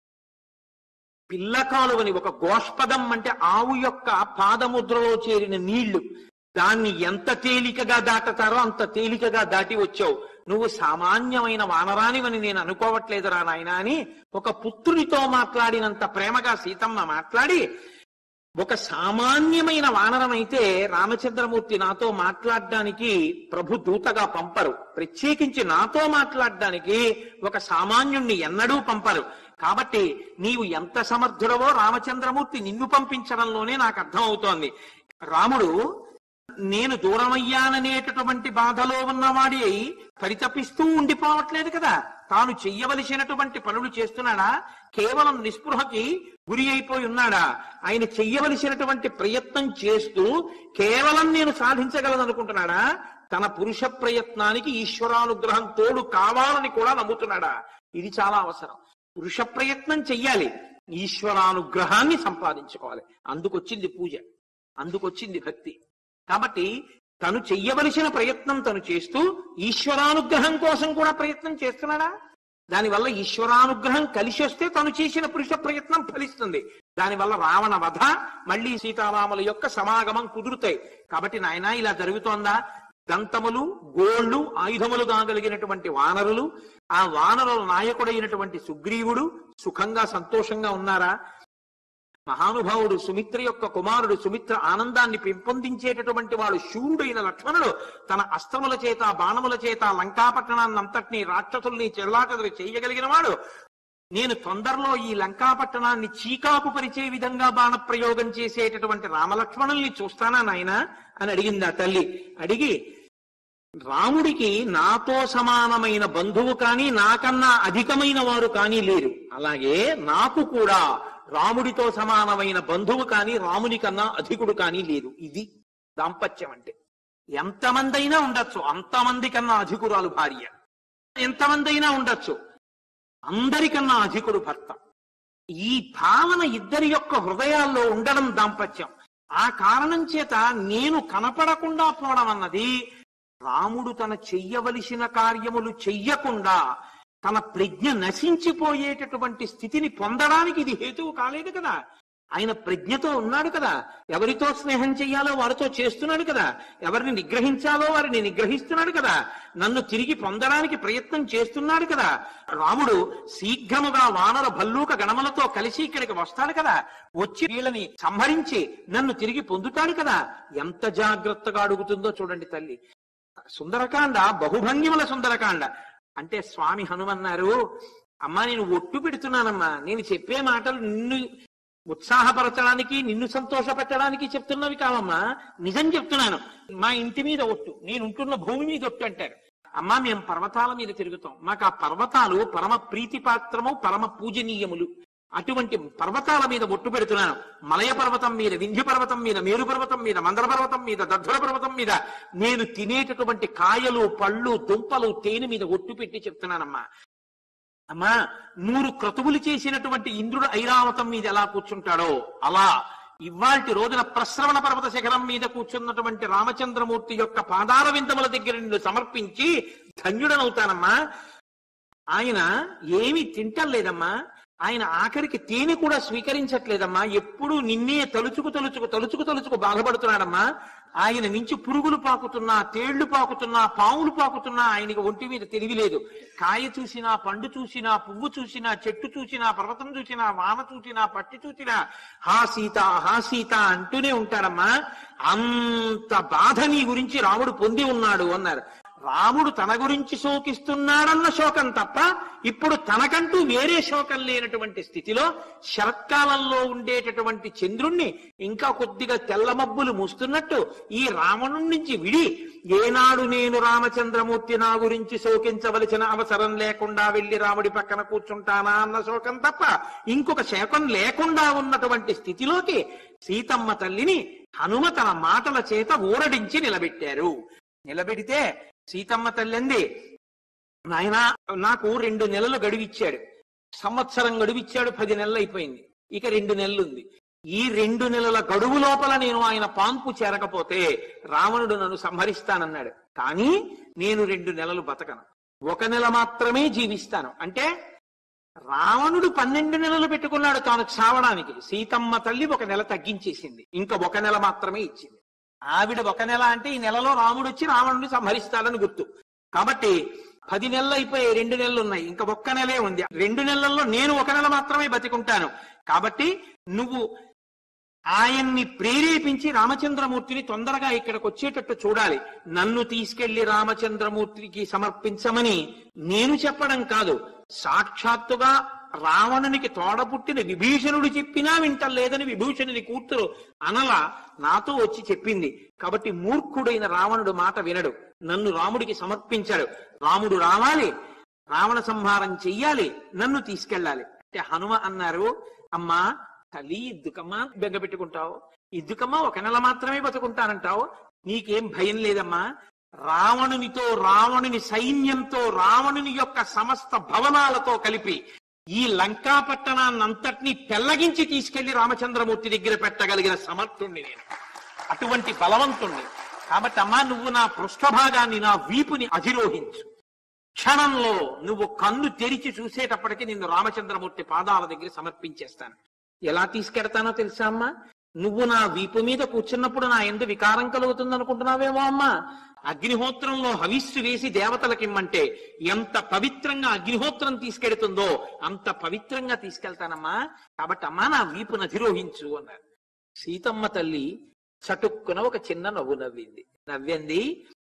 పిల్లకాలువని ఒక గోష్పదం అంటే ఆవు యొక్క పాదముద్రలో చేరిన నీళ్లు, దాన్ని ఎంత తేలికగా దాటతారో అంత తేలికగా దాటి వచ్చావు. నువ్వు సామాన్యమైన వానరానివని నేను అనుకోవట్లేదురా నాయన అని ఒక పుత్రునితో మాట్లాడినంత ప్రేమగా సీతమ్మ మాట్లాడి, ఒక సామాన్యమైన వానరం అయితే రామచంద్రమూర్తి నాతో మాట్లాడడానికి ప్రభు దూతగా పంపరు, ప్రత్యేకించి నాతో మాట్లాడడానికి ఒక సామాన్యుణ్ణి ఎన్నడూ పంపరు. కాబట్టి నీవు ఎంత సమర్థుడవో రామచంద్రమూర్తి నిన్ను పంపించడంలోనే నాకు అర్థం అవుతోంది. రాముడు నేను దూరమయ్యాననేటటువంటి బాధలో ఉన్నవాడి అయి పరితపిస్తూ ఉండిపోవట్లేదు కదా, తాను చెయ్యవలసినటువంటి పనులు చేస్తున్నాడా? కేవలం నిస్పృహకి గురి అయిపోయి ఉన్నాడా? ఆయన చెయ్యవలసినటువంటి ప్రయత్నం చేస్తూ కేవలం నేను సాధించగలననుకుంటున్నాడా? తన పురుష ప్రయత్నానికి ఈశ్వరానుగ్రహం తోడు కావాలని కూడా నమ్ముతున్నాడా? ఇది చాలా అవసరం. పురుష ప్రయత్నం చెయ్యాలి, ఈశ్వరానుగ్రహాన్ని సంపాదించుకోవాలి. అందుకొచ్చింది పూజ, అందుకొచ్చింది భక్తి. కాబట్టి తను చెయ్యవలసిన ప్రయత్నం తను చేస్తూ ఈశ్వరానుగ్రహం కోసం కూడా ప్రయత్నం చేస్తున్నాడా? దానివల్ల ఈశ్వరానుగ్రహం కలిసి వస్తే తను చేసిన పురుష ప్రయత్నం ఫలిస్తుంది. దానివల్ల రావణ వధ, మళ్ళీ సీతారాముల యొక్క సమాగమం కుదురుతాయి. కాబట్టి నాయన ఇలా జరుగుతోందా? దంతములు, గోళ్లు ఆయుధములు కాగలిగినటువంటి వానరులు, ఆ వానరుల నాయకుడైనటువంటి సుగ్రీవుడు సుఖంగా సంతోషంగా ఉన్నారా? మహానుభావుడు సుమిత్ర యొక్క కుమారుడు, సుమిత్ర ఆనందాన్ని పెంపొందించేటటువంటి వాడు శూరుడైన లక్ష్మణుడు తన అస్త్రముల చేత బాణముల చేత లంకాపట్టణాన్ని అంతటినీ రాక్షసుల్ని చెల్లాచెదరు చేయగలిగిన వాడు. నేను తొందరలో ఈ లంకాపట్టణాన్ని చీకాకు పరిచే విధంగా బాణప్రయోగం చేసేటటువంటి రామలక్ష్మణుల్ని చూస్తానా నాయనా అని అడిగింది ఆ తల్లి. అడిగి, రాముడికి నాతో సమానమైన బంధువు కానీ నాకన్నా అధికమైన వారు కానీ లేరు, అలాగే నాకు కూడా రాముడితో సమానమైన బంధువు కానీ రాముని కన్నా అధికుడు కానీ లేరు. ఇది దాంపత్యం అంటే. ఎంతమంది అయినా ఉండొచ్చు, అంతమంది కన్నా అధికురాలు భార్య, ఎంతమంది అయినా ఉండొచ్చు, అందరికన్నా అధికుడు భర్త. ఈ భావన ఇద్దరి యొక్క హృదయాల్లో ఉండడం దాంపత్యం. ఆ కారణం చేత నేను కనపడకుండా పోవడం అన్నది రాముడు తన చెయ్యవలసిన కార్యములు చెయ్యకుండా తన ప్రజ్ఞ నశించిపోయేటటువంటి స్థితిని పొందడానికి ఇది హేతువు కాలేదు కదా. ఆయన ప్రజ్ఞతో ఉన్నాడు కదా, ఎవరితో స్నేహం చెయ్యాలో వారితో చేస్తున్నాడు కదా, ఎవరిని నిగ్రహించాలో వారిని నిగ్రహిస్తున్నాడు కదా, నన్ను తిరిగి పొందడానికి ప్రయత్నం చేస్తున్నాడు కదా. రాముడు శీఘ్రముగా వానర భల్లూక గణములతో కలిసి ఇక్కడికి వస్తాడు కదా, వచ్చి వీళ్ళని సంహరించి నన్ను తిరిగి పొందుతాడు కదా. ఎంత జాగ్రత్తగా అడుగుతుందో చూడండి తల్లి. సుందరకాండ బహుభంగిముల సుందరకాండ. అంటే స్వామి హనుమన్నారు, అమ్మా నేను ఒట్టు పెడుతున్నానమ్మా, నేను చెప్పే మాటలు నిన్ను ఉత్సాహపరచడానికి నిన్ను సంతోషపెట్టడానికి చెప్తున్నవి కావమ్మా, నిజం చెప్తున్నాను. మా ఇంటి మీద ఒట్టు, నేను ఉంటున్న భూమి మీద ఒట్టు అంటారు. అమ్మా మేము పర్వతాల మీద తిరుగుతాం, మాకు ఆ పర్వతాలు పరమ ప్రీతిపాత్రము పరమ పూజనీయములు. అటువంటి పర్వతాల మీద ఒట్టు పెడుతున్నాను. మలయ పర్వతం మీద, వింధ్య పర్వతం మీద, మేరు పర్వతం మీద, మందర పర్వతం మీద, దర్ధర పర్వతం మీద నేను తినేటటువంటి కాయలు, పళ్ళు, దుంపలు, తేనె మీద ఒట్టు పెట్టి చెప్తున్నానమ్మా. అమ్మా 100 క్రతువులు చేసినటువంటి ఇంద్రుడు ఐరావతం మీద ఎలా కూర్చుంటాడో అలా ఇవాల్టి రోజున ప్రశ్రవణ పర్వత శిఖరం మీద కూర్చున్నటువంటి రామచంద్రమూర్తి యొక్క పాదార విందముల దగ్గర నిన్ను సమర్పించి ధన్యుడనవుతానమ్మా. ఆయన ఏమి తింటలేదమ్మా, ఆయన ఆఖరికి తేనె కూడా స్వీకరించట్లేదమ్మా, ఎప్పుడు నిన్నే తలుచుకు బాధపడుతున్నాడమ్మా. ఆయన నుంచి పురుగులు పాకుతున్నా, తేళ్లు పాకుతున్నా, పాములు పాకుతున్నా ఆయనకి ఒంటి మీద తెలివిలేదు. కాయ చూసినా, పండు చూసినా, పువ్వు చూసినా, చెట్టు చూసినా, పర్వతం చూసినా, వాన చూసినా, పట్టి చూసినా హా సీత హా సీత అంటూనే ఉంటాడమ్మా. అంత బాధ నీ గురించి రాముడు పొంది ఉన్నాడు అన్నారు. రాముడు తన గురించి శోకిస్తున్నాడన్న శోకం తప్ప ఇప్పుడు తనకంటూ వేరే శోకం లేనటువంటి స్థితిలో శరత్కాలంలో ఉండేటటువంటి చంద్రుణ్ణి ఇంకా కొద్దిగా తెల్లమబ్బులు మూస్తున్నట్టు ఈ రావణుడి నుంచి విడి ఏనాడు నేను రామచంద్రమూర్తి నా గురించి శోకించవలసిన అవసరం లేకుండా వెళ్లి రాముడి పక్కన కూర్చుంటానా అన్న శోకం తప్ప ఇంకొక శోకం లేకుండా ఉన్నటువంటి స్థితిలోకి సీతమ్మ తల్లిని హనుమ తన మాటల చేత ఊరడించి నిలబెట్టారు. నిలబెడితే సీతమ్మ తల్లి అంది, నాయనా నాకు 2 నెలలు గడువిచ్చాడు, సంవత్సరం గడువిచ్చాడు, 10 నెలలు అయిపోయింది, ఇక 2 నెలలు ఉంది. ఈ 2 నెలల గడువు లోపల నేను ఆయన పాన్పు చేరకపోతే రావణుడు నన్ను సంహరిస్తానన్నాడు. కానీ నేను 2 నెలలు బతకను, 1 నెల మాత్రమే జీవిస్తాను. అంటే రావణుడు 12 నెలలు పెట్టుకున్నాడు తాను చావడానికి, సీతమ్మ తల్లి 1 నెల తగ్గించేసింది, ఇంకా 1 నెల మాత్రమే ఇచ్చింది. ఆవిడ 1 నెల అంటే ఈ నెలలో రాముడు వచ్చి రావణుడిని సంహరిస్తాడని గుర్తు. కాబట్టి 10 నెలలు అయిపోయి 2 నెలలు ఉన్నాయి, ఇంకా 1 నెలే ఉంది. 2 నెలల్లో నేను 1 నెల మాత్రమే బతికుంటాను. కాబట్టి నువ్వు ఆయన్ని ప్రేరేపించి రామచంద్రమూర్తిని తొందరగా ఇక్కడికి వచ్చేటట్టు చూడాలి. నన్ను తీసుకెళ్లి రామచంద్రమూర్తికి సమర్పించమని నేను చెప్పడం కాదు, సాక్షాత్తుగా రావణునికి తోడపుట్టిన విభీషణుడు చెప్పినా వింటలేదని విభూషణుని కూతురు అనల నాతో వచ్చి చెప్పింది. కాబట్టి మూర్ఖుడైన రావణుడు మాట వినడు, నన్ను రాముడికి సమర్పించాడు. రాముడు రావాలి, రావణ సంహారం చెయ్యాలి, నన్ను తీసుకెళ్ళాలి. అంటే హనుమ అన్నారు, అమ్మా తల్లి ఇద్దుకమ్మా బెంగ పెట్టుకుంటావు, ఇద్దుకమ్మా 1 నెల మాత్రమే బతుకుంటానంటావు, నీకేం భయం లేదమ్మా. రావణునితో, రావణుని సైన్యంతో, రావణుని యొక్క సమస్త భవనాలతో కలిపి ఈ లంకా పట్టణాన్నంతటినీ పెళ్లగించి తీసుకెళ్లి రామచంద్రమూర్తి దగ్గర పెట్టగలిగిన సమర్థుణ్ణి నేను, అటువంటి బలవంతుణ్ణి. కాబట్టి అమ్మా, నువ్వు నా పృష్ఠభాగాన్ని, నా వీపుని అధిరోహించు. క్షణంలో నువ్వు కన్ను తెరిచి చూసేటప్పటికి నిన్ను రామచంద్రమూర్తి పాదాల దగ్గర సమర్పించేస్తాను. ఎలా తీసుకెడతానో తెలుసా అమ్మా? నువ్వు నా వీపు మీద కూర్చున్నప్పుడు నా యందు వికారం కలుగుతుంది అనుకుంటున్నావేమో అమ్మా. అగ్నిహోత్రంలో హవిస్సు వేసి దేవతలకిమ్మంటే ఎంత పవిత్రంగా అగ్నిహోత్రం తీసుకెడుతుందో అంత పవిత్రంగా తీసుకెళ్తానమ్మా. కాబట్టి అమ్మా, నా వీపును అధిరోహించు అన్నారు. సీతమ్మ తల్లి చటుక్కున ఒక చిన్న నవ్వు నవ్వింది. నవ్వింది,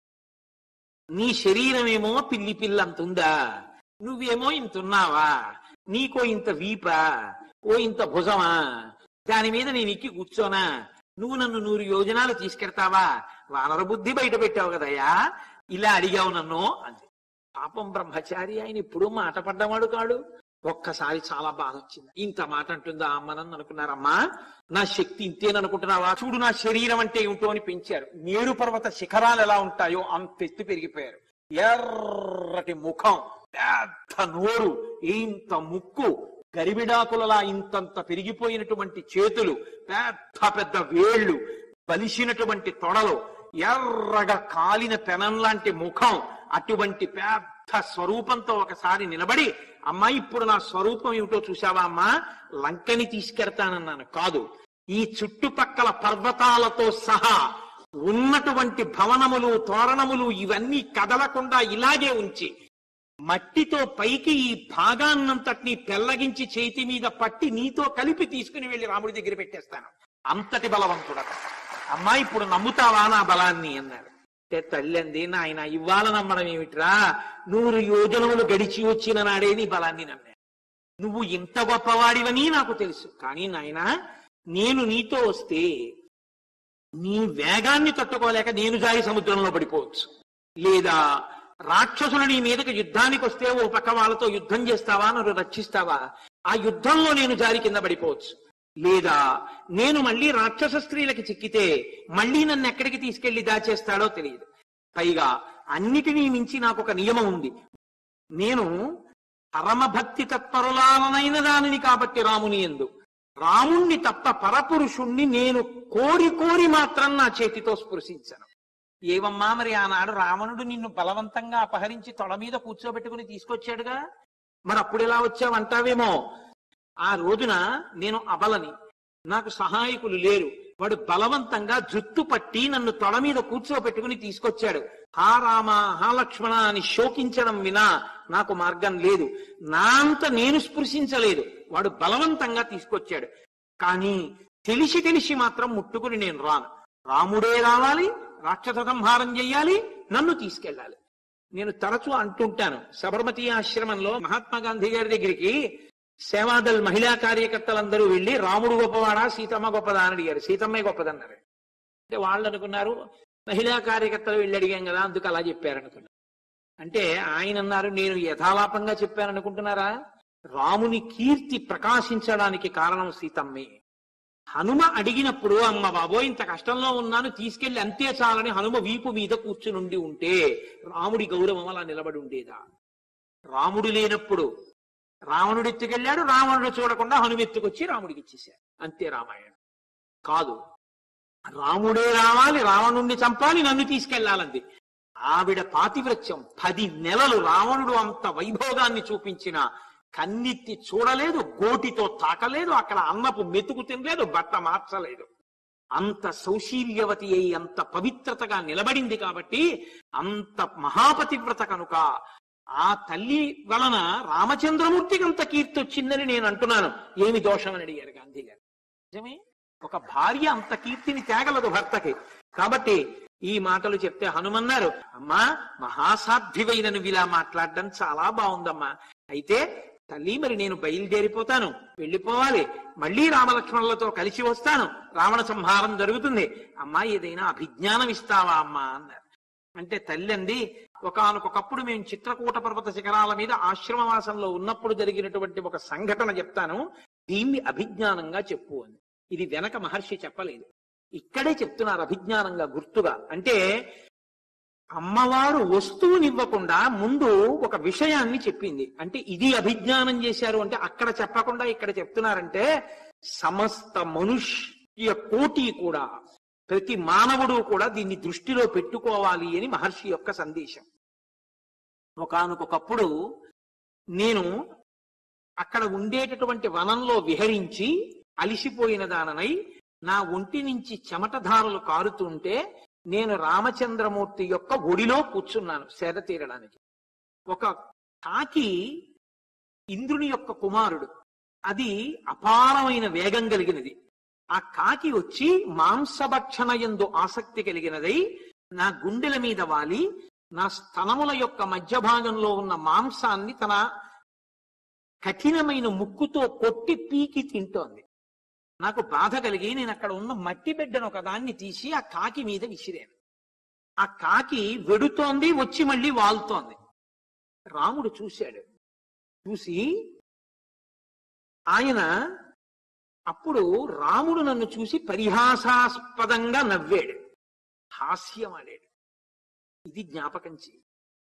నీ శరీరమేమో పిల్లి పిల్లంతుందా, నువ్వేమో ఇంతున్నావా, నీకో ఇంత వీపా, ఓ ఇంత భుజమా, దాని మీద నేను ఎక్కి కూర్చోనా, నువ్వు నన్ను 100 యోజనాలు తీసుకెడతావా, వానర బుద్ధి బయట పెట్టావు కదయ్యా, ఇలా అడిగావు నన్ను అంది. పాపం బ్రహ్మచారి, ఆయన ఇప్పుడు మాట పడ్డవాడు కాడు. ఒక్కసారి చాలా బాధ వచ్చింది. ఇంత మాట అంటుందా అమ్మనని అనుకున్నారమ్మా. నా శక్తి ఇంతేననుకుంటున్నావా? చూడు నా శరీరం అంటే ఏమిటో అని పెంచారు. మేరు పర్వత శిఖరాలు ఎలా ఉంటాయో అంత ఎత్తు పెరిగిపోయారు. ఎర్రటి ముఖం, పెద్ద నోరు, ఇంత ముక్కు, గరిబిడాకులలా ఇంతంత పెరిగిపోయినటువంటి చేతులు, పెద్ద పెద్ద వేళ్లు, బలిసినటువంటి తొడలు, ఎర్రగా కాలిన పెనం లాంటి ముఖం, అటువంటి పెద్ద స్వరూపంతో ఒకసారి నిలబడి, అమ్మా ఇప్పుడు నా స్వరూపం ఏమిటో చూసావా అమ్మా, లంకని తీసుకెడతానన్నాను. కాదు, ఈ చుట్టుపక్కల పర్వతాలతో సహా ఉన్నటువంటి భవనములు, తోరణములు ఇవన్నీ కదలకుండా ఇలాగే ఉంచి మట్టితో పైకి ఈ భాగాన్నంతటినీ పెళ్లగించి చేతి మీద పట్టి నీతో కలిపి తీసుకుని వెళ్లి రాముడి దగ్గర పెట్టేస్తాను. అంతటి బలవంతుడట. అమ్మా ఇప్పుడు నమ్ముతావా నా బలాన్ని అన్నాడు. తల్లి అంది, నాయన ఇవాళ నమ్మడం ఏమిట్రా, 100 యోజనములు గడిచి వచ్చిన నాడే నీ బలాన్ని నమ్మాను. నువ్వు ఇంత గొప్పవాడివని నాకు తెలుసు. కానీ నాయన, నేను నీతో వస్తే నీ వేగాన్ని తట్టుకోలేక నేను జారి సముద్రంలో పడిపోవచ్చు. లేదా రాక్షసులు నీ మీదకి యుద్ధానికి వస్తే ఓ పక్క వాళ్ళతో యుద్ధం చేస్తావా, నన్ను రక్షిస్తావా, ఆ యుద్ధంలో నేను జారి కింద పడిపోవచ్చు. లేదా నేను మళ్ళీ రాక్షస స్త్రీలకి చిక్కితే మళ్ళీ నన్ను ఎక్కడికి తీసుకెళ్లి దాచేస్తాడో తెలియదు. పైగా అన్నిటినీ మించి నాకు ఒక నియమం ఉంది. నేను పరమభక్తి తత్పరులానైన దానిని కాబట్టి రాముని యందు, రాముణ్ణి తప్ప పరపురుషుణ్ణి నేను కోరి మాత్రం నా చేతితో స్పృశించను. ఏవమ్మా మరి ఆనాడు రావణుడు నిన్ను బలవంతంగా అపహరించి తొడ మీద కూర్చోబెట్టుకుని తీసుకొచ్చాడుగా, మరి అప్పుడు ఎలా వచ్చావంటావేమో. ఆ రోజున నేను అబలని, నాకు సహాయకులు లేరు. వాడు బలవంతంగా జుత్తు పట్టి నన్ను తొడ మీద కూర్చోబెట్టుకుని తీసుకొచ్చాడు. హా రామ, హా లక్ష్మణ అని శోకించడం వినా నాకు మార్గం లేదు. నా అంత నేను స్పృశించలేదు, వాడు బలవంతంగా తీసుకొచ్చాడు. కానీ తెలిసి మాత్రం ముట్టుకుని నేను రాను. రాముడే రావాలి, రాక్షస సంహారం చెయ్యాలి, నన్ను తీసుకెళ్ళాలి. నేను తరచూ అంటుంటాను, సబర్మతి ఆశ్రమంలో మహాత్మా గాంధీ గారి దగ్గరికి సేవాదల్ మహిళా కార్యకర్తలందరూ వెళ్లి రాముడు గొప్పవాడా సీతమ్మ గొప్పదా అని అడిగారు. సీతమ్మే గొప్పదన్నారు. అంటే వాళ్ళు అనుకున్నారు మహిళా కార్యకర్తలు వెళ్ళి అడిగాం కదా అందుకు అలా చెప్పారనుకున్నారు. అంటే ఆయన అన్నారు, నేను యథాలాపంగా చెప్పాననుకుంటున్నారా, రాముని కీర్తి ప్రకాశించడానికి కారణం సీతమ్మే. హనుమ అడిగినప్పుడు అమ్మ బాబోయ్ ఇంత కష్టంలో ఉన్నాను తీసుకెళ్లి అంతే చాలని హనుమ వీపు మీద కూర్చునుండి ఉంటే రాముడి గౌరవం అలా నిలబడి ఉండేదా? రాముడు లేనప్పుడు రావణుడు ఎత్తుకెళ్ళాడు, రావణుడు చూడకుండా హనుమ ఎత్తుకొచ్చి రాముడికి ఇచ్చేశాడు. అంతే రామాయణం. కాదు, రాముడే రావాలి, రావణుణ్ణి చంపాలి, నన్ను తీసుకెళ్లాలంది. ఆవిడ పాతివ్రత్యం. 10 నెలలు రావణుడు అంత వైభోగాన్ని చూపించిన కన్నెత్తి చూడలేదు, గోటితో తాకలేదు, అక్కడ అన్నపు మెతుకు తినలేదు, బట్ట మార్చలేదు. అంత సౌశీల్యవతి అయి అంత పవిత్రతగా నిలబడింది కాబట్టి అంత మహాపతివ్రత కనుక ఆ తల్లి వలన రామచంద్రమూర్తికి అంత కీర్తి వచ్చిందని నేను అంటున్నాను. ఏమి దోషం అని అడిగారు గాంధీ గారు. నిజమే, ఒక భార్య అంత కీర్తిని తేగలదు భర్తకి. కాబట్టి ఈ మాటలు చెప్తే హనుమన్నారు, అమ్మా మహాసాధ్వివైన నువ్వు ఇలా మాట్లాడడం చాలా బాగుందమ్మా. అయితే తల్లి మరి నేను బయలుదేరిపోతాను, వెళ్ళిపోవాలి, మళ్ళీ రామలక్ష్మణులతో కలిసి వస్తాను, రావణ సంహారం జరుగుతుంది, అమ్మా ఏదైనా అభిజ్ఞానం ఇస్తావా అమ్మా అన్నారు. అంటే తల్లి అంది, ఒకానొకప్పుడు మేము చిత్రకూట పర్వత శిఖరాల మీద ఆశ్రమవాసంలో ఉన్నప్పుడు జరిగినటువంటి ఒక సంఘటన చెప్తాను, దీన్ని అభిజ్ఞానంగా చెప్పు అని. ఇది వెనక మహర్షి చెప్పలేదు, ఇక్కడే చెప్తున్నారు అభిజ్ఞానంగా గుర్తుగా. అంటే అమ్మవారు వస్తువునివ్వకుండా ముందు ఒక విషయాన్ని చెప్పింది. అంటే ఇది అభిజ్ఞానం చేశారు అంటే అక్కడ చెప్పకుండా ఇక్కడ చెప్తున్నారంటే సమస్త మనుష్య కోటి కూడా, ప్రతి మానవుడు కూడా దీన్ని దృష్టిలో పెట్టుకోవాలి అని మహర్షి యొక్క సందేశం. ఒకానొకప్పుడు నేను అక్కడ ఉండేటటువంటి వనంలో విహరించి అలిసిపోయిన దాననై నా ఒంటి నుంచి చెమటధారలు కారుతుంటే నేను రామచంద్రమూర్తి యొక్క ఒడిలో కూర్చున్నాను సేద తీరడానికి. ఒక కాకి ఇంద్రుని యొక్క కుమారుడు, అది అపారమైన వేగం కలిగినది. ఆ కాకి వచ్చి మాంసభక్షణ యందు ఆసక్తి కలిగినదై నా గుండెల మీద వాలి నా స్తనముల యొక్క మధ్య భాగంలో ఉన్న మాంసాన్ని తన కఠినమైన ముక్కుతో కొట్టి పీకి తింటోంది. నాకు బాధ కలిగి నేను అక్కడ ఉన్న మట్టి బిడ్డను ఒక దాన్ని తీసి ఆ కాకి మీద విసిరాను. ఆ కాకి వెడుతోంది, వచ్చి మళ్ళీ వాలుతోంది. రాముడు చూశాడు. చూసి ఆయన అప్పుడు రాముడు నన్ను చూసి పరిహాసాస్పదంగా నవ్వాడు, హాస్యమాడాడు. ఇది జ్ఞాపకం చేయి.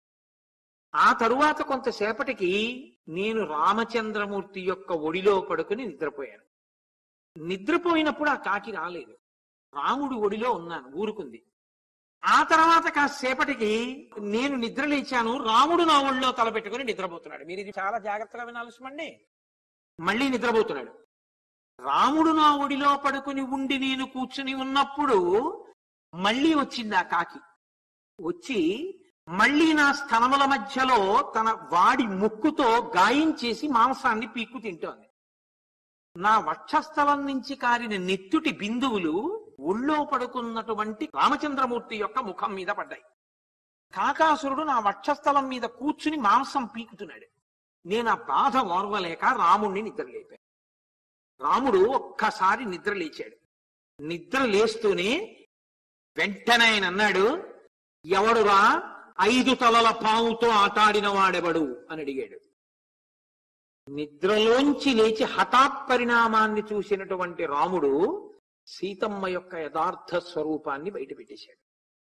ఆ తరువాత కొంతసేపటికి నేను రామచంద్రమూర్తి యొక్క ఒడిలో పడుకుని నిద్రపోయాను. నిద్రపోయినప్పుడు ఆ కాకి రాలేదు. రాముడు ఒడిలో ఉన్నాను, ఊరుకుంది. ఆ తర్వాత కాసేపటికి నేను నిద్ర లేచాను, రాముడు నా ఒడిలో తలపెట్టుకుని నిద్రపోతున్నాడు. మీరు ఇది చాలా జాగ్రత్తగా వినాల్సిమండి. మళ్ళీ నిద్రపోతున్నాడు. రాముడు నా ఒడిలో పడుకుని ఉండి నేను కూర్చుని ఉన్నప్పుడు మళ్ళీ వచ్చింది ఆ కాకి. వచ్చి మళ్ళీ నా స్తనముల మధ్యలో తన వాడి ముక్కుతో గాయం చేసి మాంసాన్ని పీక్కు తింటోంది. నా వక్షస్థలం నుంచి కారిన నెత్తుటి బిందువులు ఒళ్ళో పడుకున్నటువంటి రామచంద్రమూర్తి యొక్క ముఖం మీద పడ్డాయి. కాకాసురుడు నా వక్షస్థలం మీద కూర్చుని మాంసం పీకుతున్నాడు. నేను ఆ బాధ ఓర్వలేక రాముణ్ణి నిద్రలేపాను. రాముడు ఒక్కసారి నిద్ర లేచాడు. నిద్ర లేస్తూనే వెంటనే ఆయన అన్నాడు, ఎవడురా 5 తలల పాముతో ఆటాడిన వాడెవడు అని అడిగాడు. నిద్రలోంచి లేచి హఠాత్ పరిణామాన్ని చూసినటువంటి రాముడు సీతమ్మ యొక్క యథార్థ స్వరూపాన్ని బయటపెట్టేశాడు.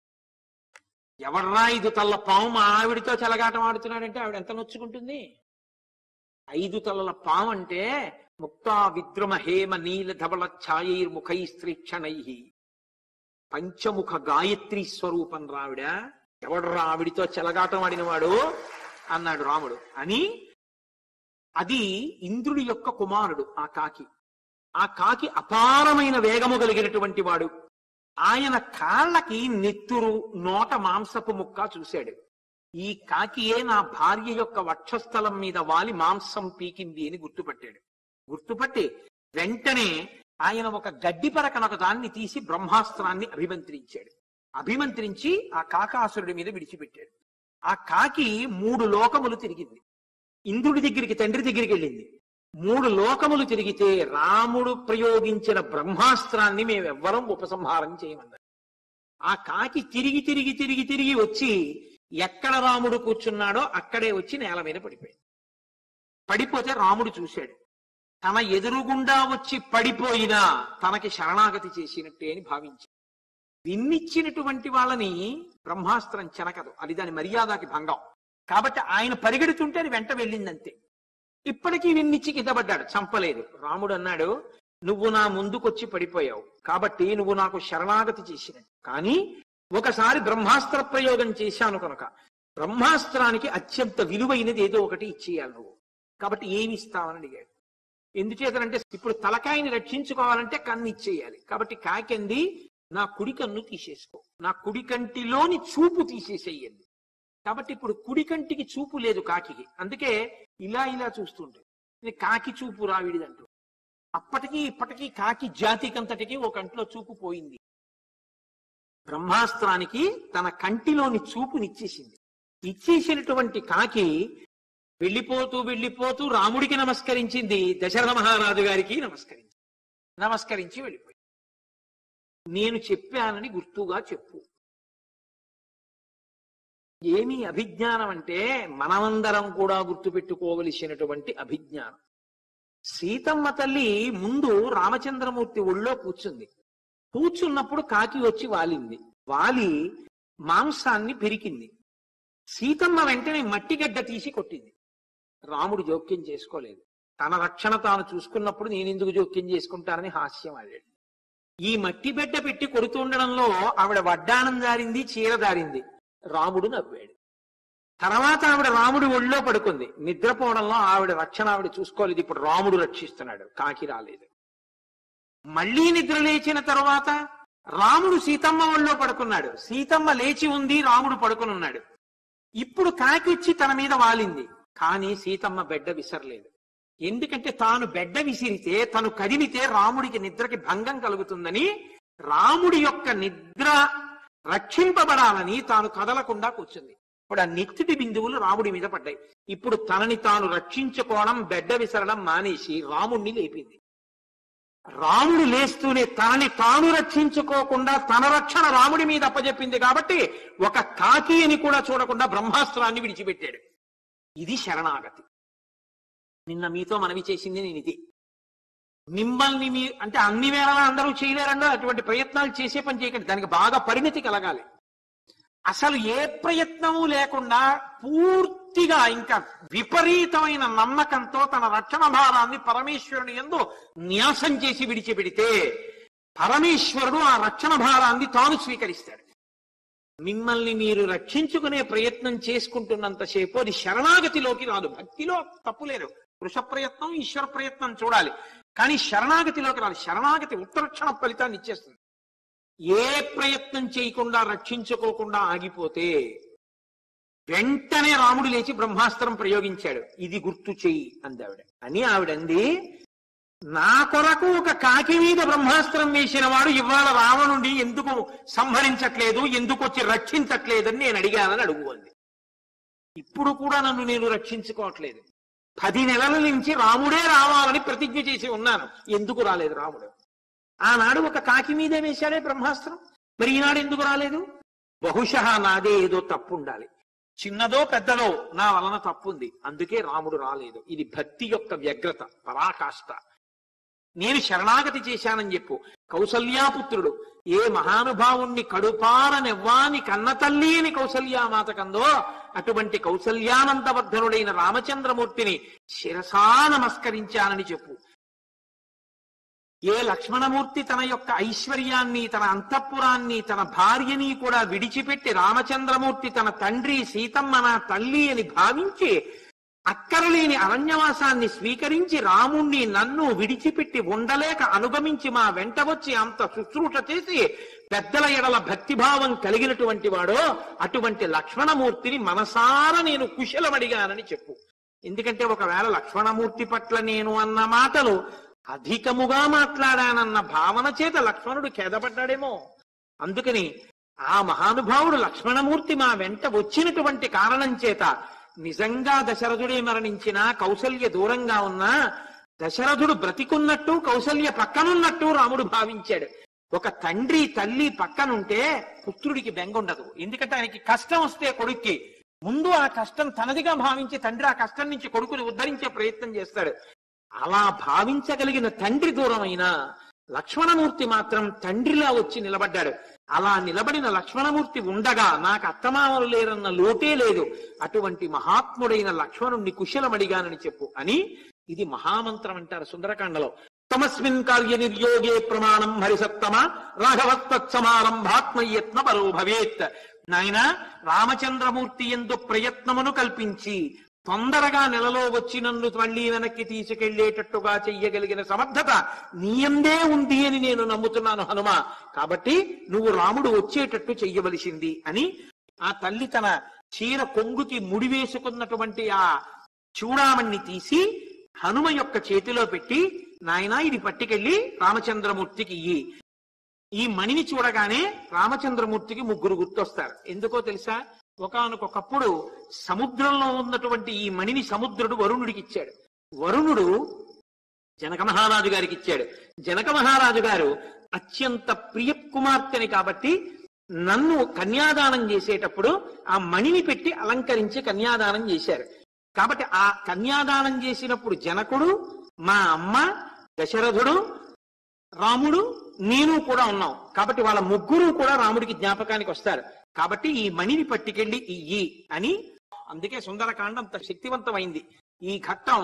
ఎవర్రా 5 తలల పాము మా ఆవిడితో చెలగాటం ఆడుతున్నాడంటే ఆవిడ ఎంత నొచ్చుకుంటుంది? 5 తలల పాము అంటే ముక్తా విద్రుమ హేమ నీల ధవళ ఛాయైర్ముఖై స్త్రీక్షణై పంచముఖ గాయత్రి స్వరూపం రావిడ. ఎవడరా ఆవిడితో చెలగాటం ఆడినవాడు అన్నాడు రాముడు. అని అది ఇంద్రుడి యొక్క కుమారుడు ఆ కాకి. ఆ కాకి అపారమైన వేగము కలిగినటువంటి వాడు. ఆయన కాళ్ళకి నెత్తురు, నోట మాంసపు ముక్క చూశాడు. ఈ కాకియే నా భార్య యొక్క వక్షస్థలం మీద వాలి మాంసం పీకింది అని గుర్తుపట్టాడు. గుర్తుపట్టి వెంటనే ఆయన ఒక గడ్డి పరకనొక దాన్ని తీసి బ్రహ్మాస్త్రాన్ని అభిమంత్రించాడు. అభిమంత్రించి ఆ కాకాసురుడి మీద విడిచిపెట్టాడు. ఆ కాకి 3 లోకములు తిరిగింది. ఇంద్రుడి దగ్గరికి, తండ్రి దగ్గరికి వెళ్ళింది. 3 లోకములు తిరిగితే రాముడు ప్రయోగించిన బ్రహ్మాస్త్రాన్ని మేమెవ్వరం ఉపసంహారం చేయమన్నారు. ఆ కాకి తిరిగి తిరిగి తిరిగి తిరిగి వచ్చి ఎక్కడ రాముడు కూర్చున్నాడో అక్కడే వచ్చి నేల మీద పడిపోయింది. పడిపోతే రాముడు చూశాడు. తన ఎదురుగుండా వచ్చి పడిపోయినా తనకి శరణాగతి చేసినట్టే అని భావించాడు. విన్నిచ్చినటువంటి వాళ్ళని బ్రహ్మాస్త్రం చెనకదు, అది దాని మర్యాదకి భంగం. కాబట్టి ఆయన పరిగెడుతుంటే అది వెంట వెళ్ళిందంతే. ఇప్పటికీ విన్నిచ్చి కింద పడ్డాడు, చంపలేదు. రాముడు అన్నాడు, నువ్వు నా ముందుకొచ్చి పడిపోయావు కాబట్టి నువ్వు నాకు శరణాగతి చేసినట్టు. కానీ ఒకసారి బ్రహ్మాస్త్ర ప్రయోగం చేశాను కనుక బ్రహ్మాస్త్రానికి అత్యంత విలువైనది ఏదో ఒకటి ఇచ్చేయాలి నువ్వు. కాబట్టి ఏమి ఇస్తావని అడిగాడు. ఎందుచేతనంటే ఇప్పుడు తలకాయని రక్షించుకోవాలంటే కన్ను ఇచ్చేయాలి. కాబట్టి కాకంది, నా కుడి కన్ను తీసేసుకో, నా కుడి కంటిలోని చూపు తీసేసేయండి. కాబట్టి ఇప్పుడు కుడి కంటికి చూపు లేదు కాకి, అందుకే ఇలా ఇలా చూస్తుంటే కాకి చూపు రావిడిదంటూ. అప్పటికీ ఇప్పటికీ కాకి జాతికంతటికి ఒక కంట్లో చూపు పోయింది. బ్రహ్మాస్త్రానికి తన కంటిలోని చూపునిచ్చేసింది. ఇచ్చేసినటువంటి కాకి వెళ్ళిపోతూ వెళ్ళిపోతూ రాముడికి నమస్కరించింది, దశరథ మహారాజు గారికి నమస్కరించి వెళ్ళిపోయింది. నేను చెప్పానని గుర్తుగా చెప్పు. ఏమి అభిజ్ఞానం అంటే మనమందరం కూడా గుర్తుపెట్టుకోవలసినటువంటి అభిజ్ఞానం. సీతమ్మ తల్లి ముందు రామచంద్రమూర్తి ఒళ్ళో కూర్చుంది. కూర్చున్నప్పుడు కాకి వచ్చి వాలింది. వాలి మాంసాన్ని పెరికింది. సీతమ్మ వెంటనే మట్టిగడ్డ తీసి కొట్టింది. రాముడు జోక్యం చేసుకోలేదు. తన రక్షణ తాను చూసుకున్నప్పుడు నేనెందుకు జోక్యం చేసుకుంటానని హాస్యం ఆడాడు. ఈ మట్టి బిడ్డ పెట్టి కొడుతుండడంలో ఆవిడ వడ్డానం దారింది, చీర దారింది. రాముడు నవ్వాడు. తర్వాత ఆవిడ రాముడి ఒళ్ళో పడుకుంది. నిద్రపోవడంలో ఆవిడ రక్షణ ఆవిడ చూసుకోలేదు. ఇప్పుడు రాముడు రక్షిస్తున్నాడు, కాకి రాలేదు. మళ్లీ నిద్ర లేచిన తరువాత రాముడు సీతమ్మ ఒళ్ళో పడుకున్నాడు. సీతమ్మ లేచి ఉంది, రాముడు పడుకుని ఉన్నాడు. ఇప్పుడు కాకి వచ్చి తన మీద వాలింది. కానీ సీతమ్మ బెడ్డ విసరలేదు. ఎందుకంటే తాను బెడ్డ విసిరితే, తను కదిలితే రాముడికి నిద్రకి భంగం కలుగుతుందని, రాముడి యొక్క నిద్ర రక్షింపబడాలని తాను కదలకుండా కూర్చుంది. ఇప్పుడు ఆ నెత్తిటి బిందువులు రాముడి మీద పడ్డాయి. ఇప్పుడు తనని తాను రక్షించుకోవడం, బెడ్డ విసరడం మానేసి రాముణ్ణి లేపింది. రాముడు లేస్తూనే తనని తాను రక్షించుకోకుండా తన రక్షణ రాముడి మీద అప్పచెప్పింది. కాబట్టి ఒక కాకి అని కూడా చూడకుండా బ్రహ్మాస్త్రాన్ని విడిచిపెట్టాడు. ఇది శరణాగతి. నిన్న మీతో మనవి చేసింది నేను ఇది. మిమ్మల్ని అంటే అన్ని వేళలా అందరూ చేయలేరండో, అటువంటి ప్రయత్నాలు చేసే పని చేయకండి. దానికి బాగా పరిణతి కలగాలి. అసలు ఏ ప్రయత్నము లేకుండా పూర్తిగా ఇంకా విపరీతమైన నమ్మకంతో తన రక్షణ భారాన్ని పరమేశ్వరుని యందు న్యాసం చేసి విడిచిపెడితే పరమేశ్వరుడు ఆ రక్షణ భారాన్ని తాను స్వీకరిస్తాడు. మిమ్మల్ని మీరు రక్షించుకునే ప్రయత్నం చేసుకుంటున్నంతసేపు అది శరణాగతిలోకి రాదు. భక్తిలో తప్పులేదు. పురుష ప్రయత్నం, ఈశ్వర ప్రయత్నం చూడాలి, కానీ శరణాగతిలోకి రాదు. శరణాగతి ఉత్తరక్షణ ఫలితాన్ని ఇచ్చేస్తుంది. ఏ ప్రయత్నం చేయకుండా రక్షించుకోకుండా ఆగిపోతే వెంటనే రాముడు లేచి బ్రహ్మాస్త్రం ప్రయోగించాడు. ఇది గుర్తు చెయ్యి అందావిడ. అని ఆవిడంది, నా కొరకు ఒక కాకి మీద బ్రహ్మాస్త్రం వేసిన వాడు ఇవాళ రావణుని ఎందుకు సంహరించట్లేదు, ఎందుకు వచ్చి రక్షించట్లేదని నేను అడిగానని అడుగు అంది. ఇప్పుడు కూడా నన్ను నేను రక్షించుకోవట్లేదు. 10 నెలల నుంచి రాముడే రావాలని ప్రతిజ్ఞ చేసి ఉన్నాను, ఎందుకు రాలేదు రాముడు? ఆనాడు ఒక కాకి మీదే వేశాడే బ్రహ్మాస్త్రం, మరి ఈనాడు ఎందుకు రాలేదు? బహుశా నాదే ఏదో తప్పు ఉండాలి. చిన్నదో పెద్దదో నా వలన తప్పుంది, అందుకే రాముడు రాలేదు. ఇది భక్తి యొక్క వ్యగ్రత, పరాకాష్ట. నేను శరణాగతి చేశానని చెప్పు. కౌసల్యాపుత్రుడు ఏ మహానుభావుణ్ణి కడుపారనెవ్వాని కన్న తల్లి అని కౌసల్యామాత కందో, అటువంటి కౌసల్యానందవర్ధనుడైన రామచంద్రమూర్తిని శిరసా నమస్కరించానని చెప్పు. ఏ లక్ష్మణమూర్తి తన యొక్క ఐశ్వర్యాన్ని, తన అంతఃపురాన్ని, తన భార్యని కూడా విడిచిపెట్టి రామచంద్రమూర్తి తన తండ్రి సీతమ్మ నా తల్లి అని భావించి అక్కరలేని అరణ్యవాసాన్ని స్వీకరించి రాముణ్ణి నన్ను విడిచిపెట్టి ఉండలేక అనుగమించి మా వెంట వచ్చి అంత శుశ్రూష చేసి పెద్దల ఎడల భక్తిభావం కలిగినటువంటి వాడో అటువంటి లక్ష్మణమూర్తిని మనసారా నేను కుశలమడిగానని చెప్పు. ఎందుకంటే ఒకవేళ లక్ష్మణమూర్తి పట్ల నేను అన్న మాటలు అధికముగా మాట్లాడానన్న భావన చేత లక్ష్మణుడు ఖేదపడ్డాడేమో. అందుకని ఆ మహానుభావుడు లక్ష్మణమూర్తి మా వెంట వచ్చినటువంటి కారణం చేత నిజంగా దశరథుడే మరణించినా, కౌసల్య దూరంగా ఉన్నా, దశరథుడు బ్రతికున్నట్టు కౌసల్య పక్కనున్నట్టు రాముడు భావించాడు. ఒక తండ్రి తల్లి పక్కనుంటే పుత్రుడికి బెంగ ఉండదు. ఎందుకంటే ఆయనకి కష్టం వస్తే కొడుక్కి ముందు ఆ కష్టం తనదిగా భావించి తండ్రి ఆ కష్టం నుంచి కొడుకుని ఉద్ధరించే ప్రయత్నం చేస్తాడు. అలా భావించగలిగిన తండ్రి దూరమైనా లక్ష్మణమూర్తి మాత్రం తండ్రిలా వచ్చి నిలబడ్డాడు. అలా నిలబడిన లక్ష్మణమూర్తి ఉండగా నాకు అత్తమామలు లేరన్న లోటే లేదు. అటువంటి మహాత్ముడైన లక్ష్మణుణ్ణి కుశలమడిగానని చెప్పు అని ఇది మహామంత్రం అంటారు సుందరకాండలో. తమస్మిన్ కార్య నిర్యోగే ప్రమాణం హరిసత్తమ రాఘవస్తత్సమారంభాత్మయత్న పరో భవేత్. నాయన రామచంద్రమూర్తి యందు ప్రయత్నమును కల్పించి తొందరగా నెలలో వచ్చి నన్ను మళ్ళీ వెనక్కి తీసుకెళ్లేటట్టుగా చెయ్యగలిగిన సమర్థత నీయందే ఉంది అని నేను నమ్ముతున్నాను హనుమ. కాబట్టి నువ్వు రాముడు వచ్చేటట్టు చెయ్యవలసింది అని ఆ తల్లి తన చీర కొంగుకి ముడివేసుకున్నటువంటి ఆ చూడామణ్ణి తీసి హనుమ యొక్క చేతిలో పెట్టి, నాయనా ఇది పట్టుకెళ్ళి రామచంద్రమూర్తికి ఇయ్యి. ఈ మణిని చూడగానే రామచంద్రమూర్తికి 3 గుర్తొస్తారు. ఎందుకో తెలుసా? ఒకానొకప్పుడు సముద్రంలో ఉన్నటువంటి ఈ మణిని సముద్రుడు వరుణుడికి ఇచ్చాడు. వరుణుడు జనక మహారాజు గారికి ఇచ్చాడు. జనక మహారాజు గారు అత్యంత ప్రియ కుమార్తెని కాబట్టి నన్ను కన్యాదానం చేసేటప్పుడు ఆ మణిని పెట్టి అలంకరించి కన్యాదానం చేశారు. కాబట్టి ఆ కన్యాదానం చేసినప్పుడు జనకుడు, మా అమ్మ, దశరథుడు, రాముడు, నేను కూడా ఉన్నాం. కాబట్టి వాళ్ళ 3 కూడా రాముడికి జ్ఞాపకానికి వస్తారు. కాబట్టి ఈ మణిని పట్టుకెళ్ళి ఇయ్యి అని. అందుకే సుందరకాండం అంత శక్తివంతమైంది. ఈ ఘట్టం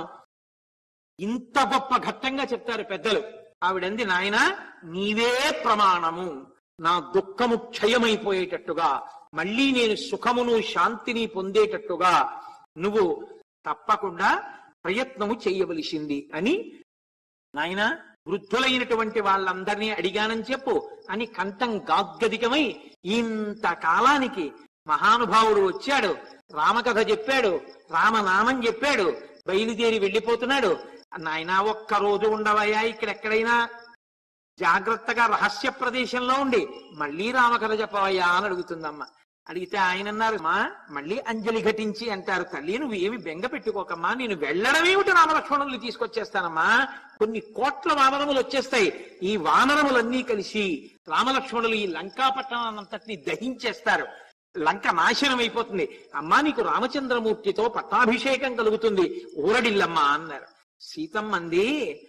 ఇంత గొప్ప ఘట్టంగా చెప్తారు పెద్దలు. ఆవిడంది, నాయన నీవే ప్రమాణము, నా దుఃఖము క్షయమైపోయేటట్టుగా, మళ్ళీ నేను సుఖమును శాంతిని పొందేటట్టుగా నువ్వు తప్పకుండా ప్రయత్నము చేయవలసింది అని. నాయన వృద్ధులైనటువంటి వాళ్ళందరినీ అడిగానని చెప్పు అని కంఠం గాద్గదికమై ఇంతకాలానికి మహానుభావుడు వచ్చాడు, రామకథ చెప్పాడు, రామనామం చెప్పాడు, బయలుదేరి వెళ్ళిపోతున్నాడు. నాయన ఒక్క రోజు ఉండవయ్యా, ఇక్కడెక్కడైనా జాగ్రత్తగా రహస్య ప్రదేశంలో ఉండి మళ్ళీ రామకథ చెప్పవయ్యా అని అడుగుతుందమ్మ. అడిగితే ఆయన అన్నారు, మా మళ్ళీ అంజలి ఘటించి అంటారు, తల్లి నువ్వు ఏమి బెంగ పెట్టుకోకమ్మా, నేను వెళ్ళడమేమిటి రామలక్ష్మణుల్ని తీసుకొచ్చేస్తానమ్మా, కొన్ని కోట్ల వానరములు వచ్చేస్తాయి, ఈ వానరములన్నీ కలిసి రామలక్ష్మణులు ఈ లంకాపట్టణాన్నంతటిని దహించేస్తారు, లంక నాశనం అయిపోతుంది, అమ్మా నీకు రామచంద్రమూర్తితో పట్టాభిషేకం కలుగుతుంది, ఊరడిల్లమ్మా అన్నారు. సీతమ్మంది,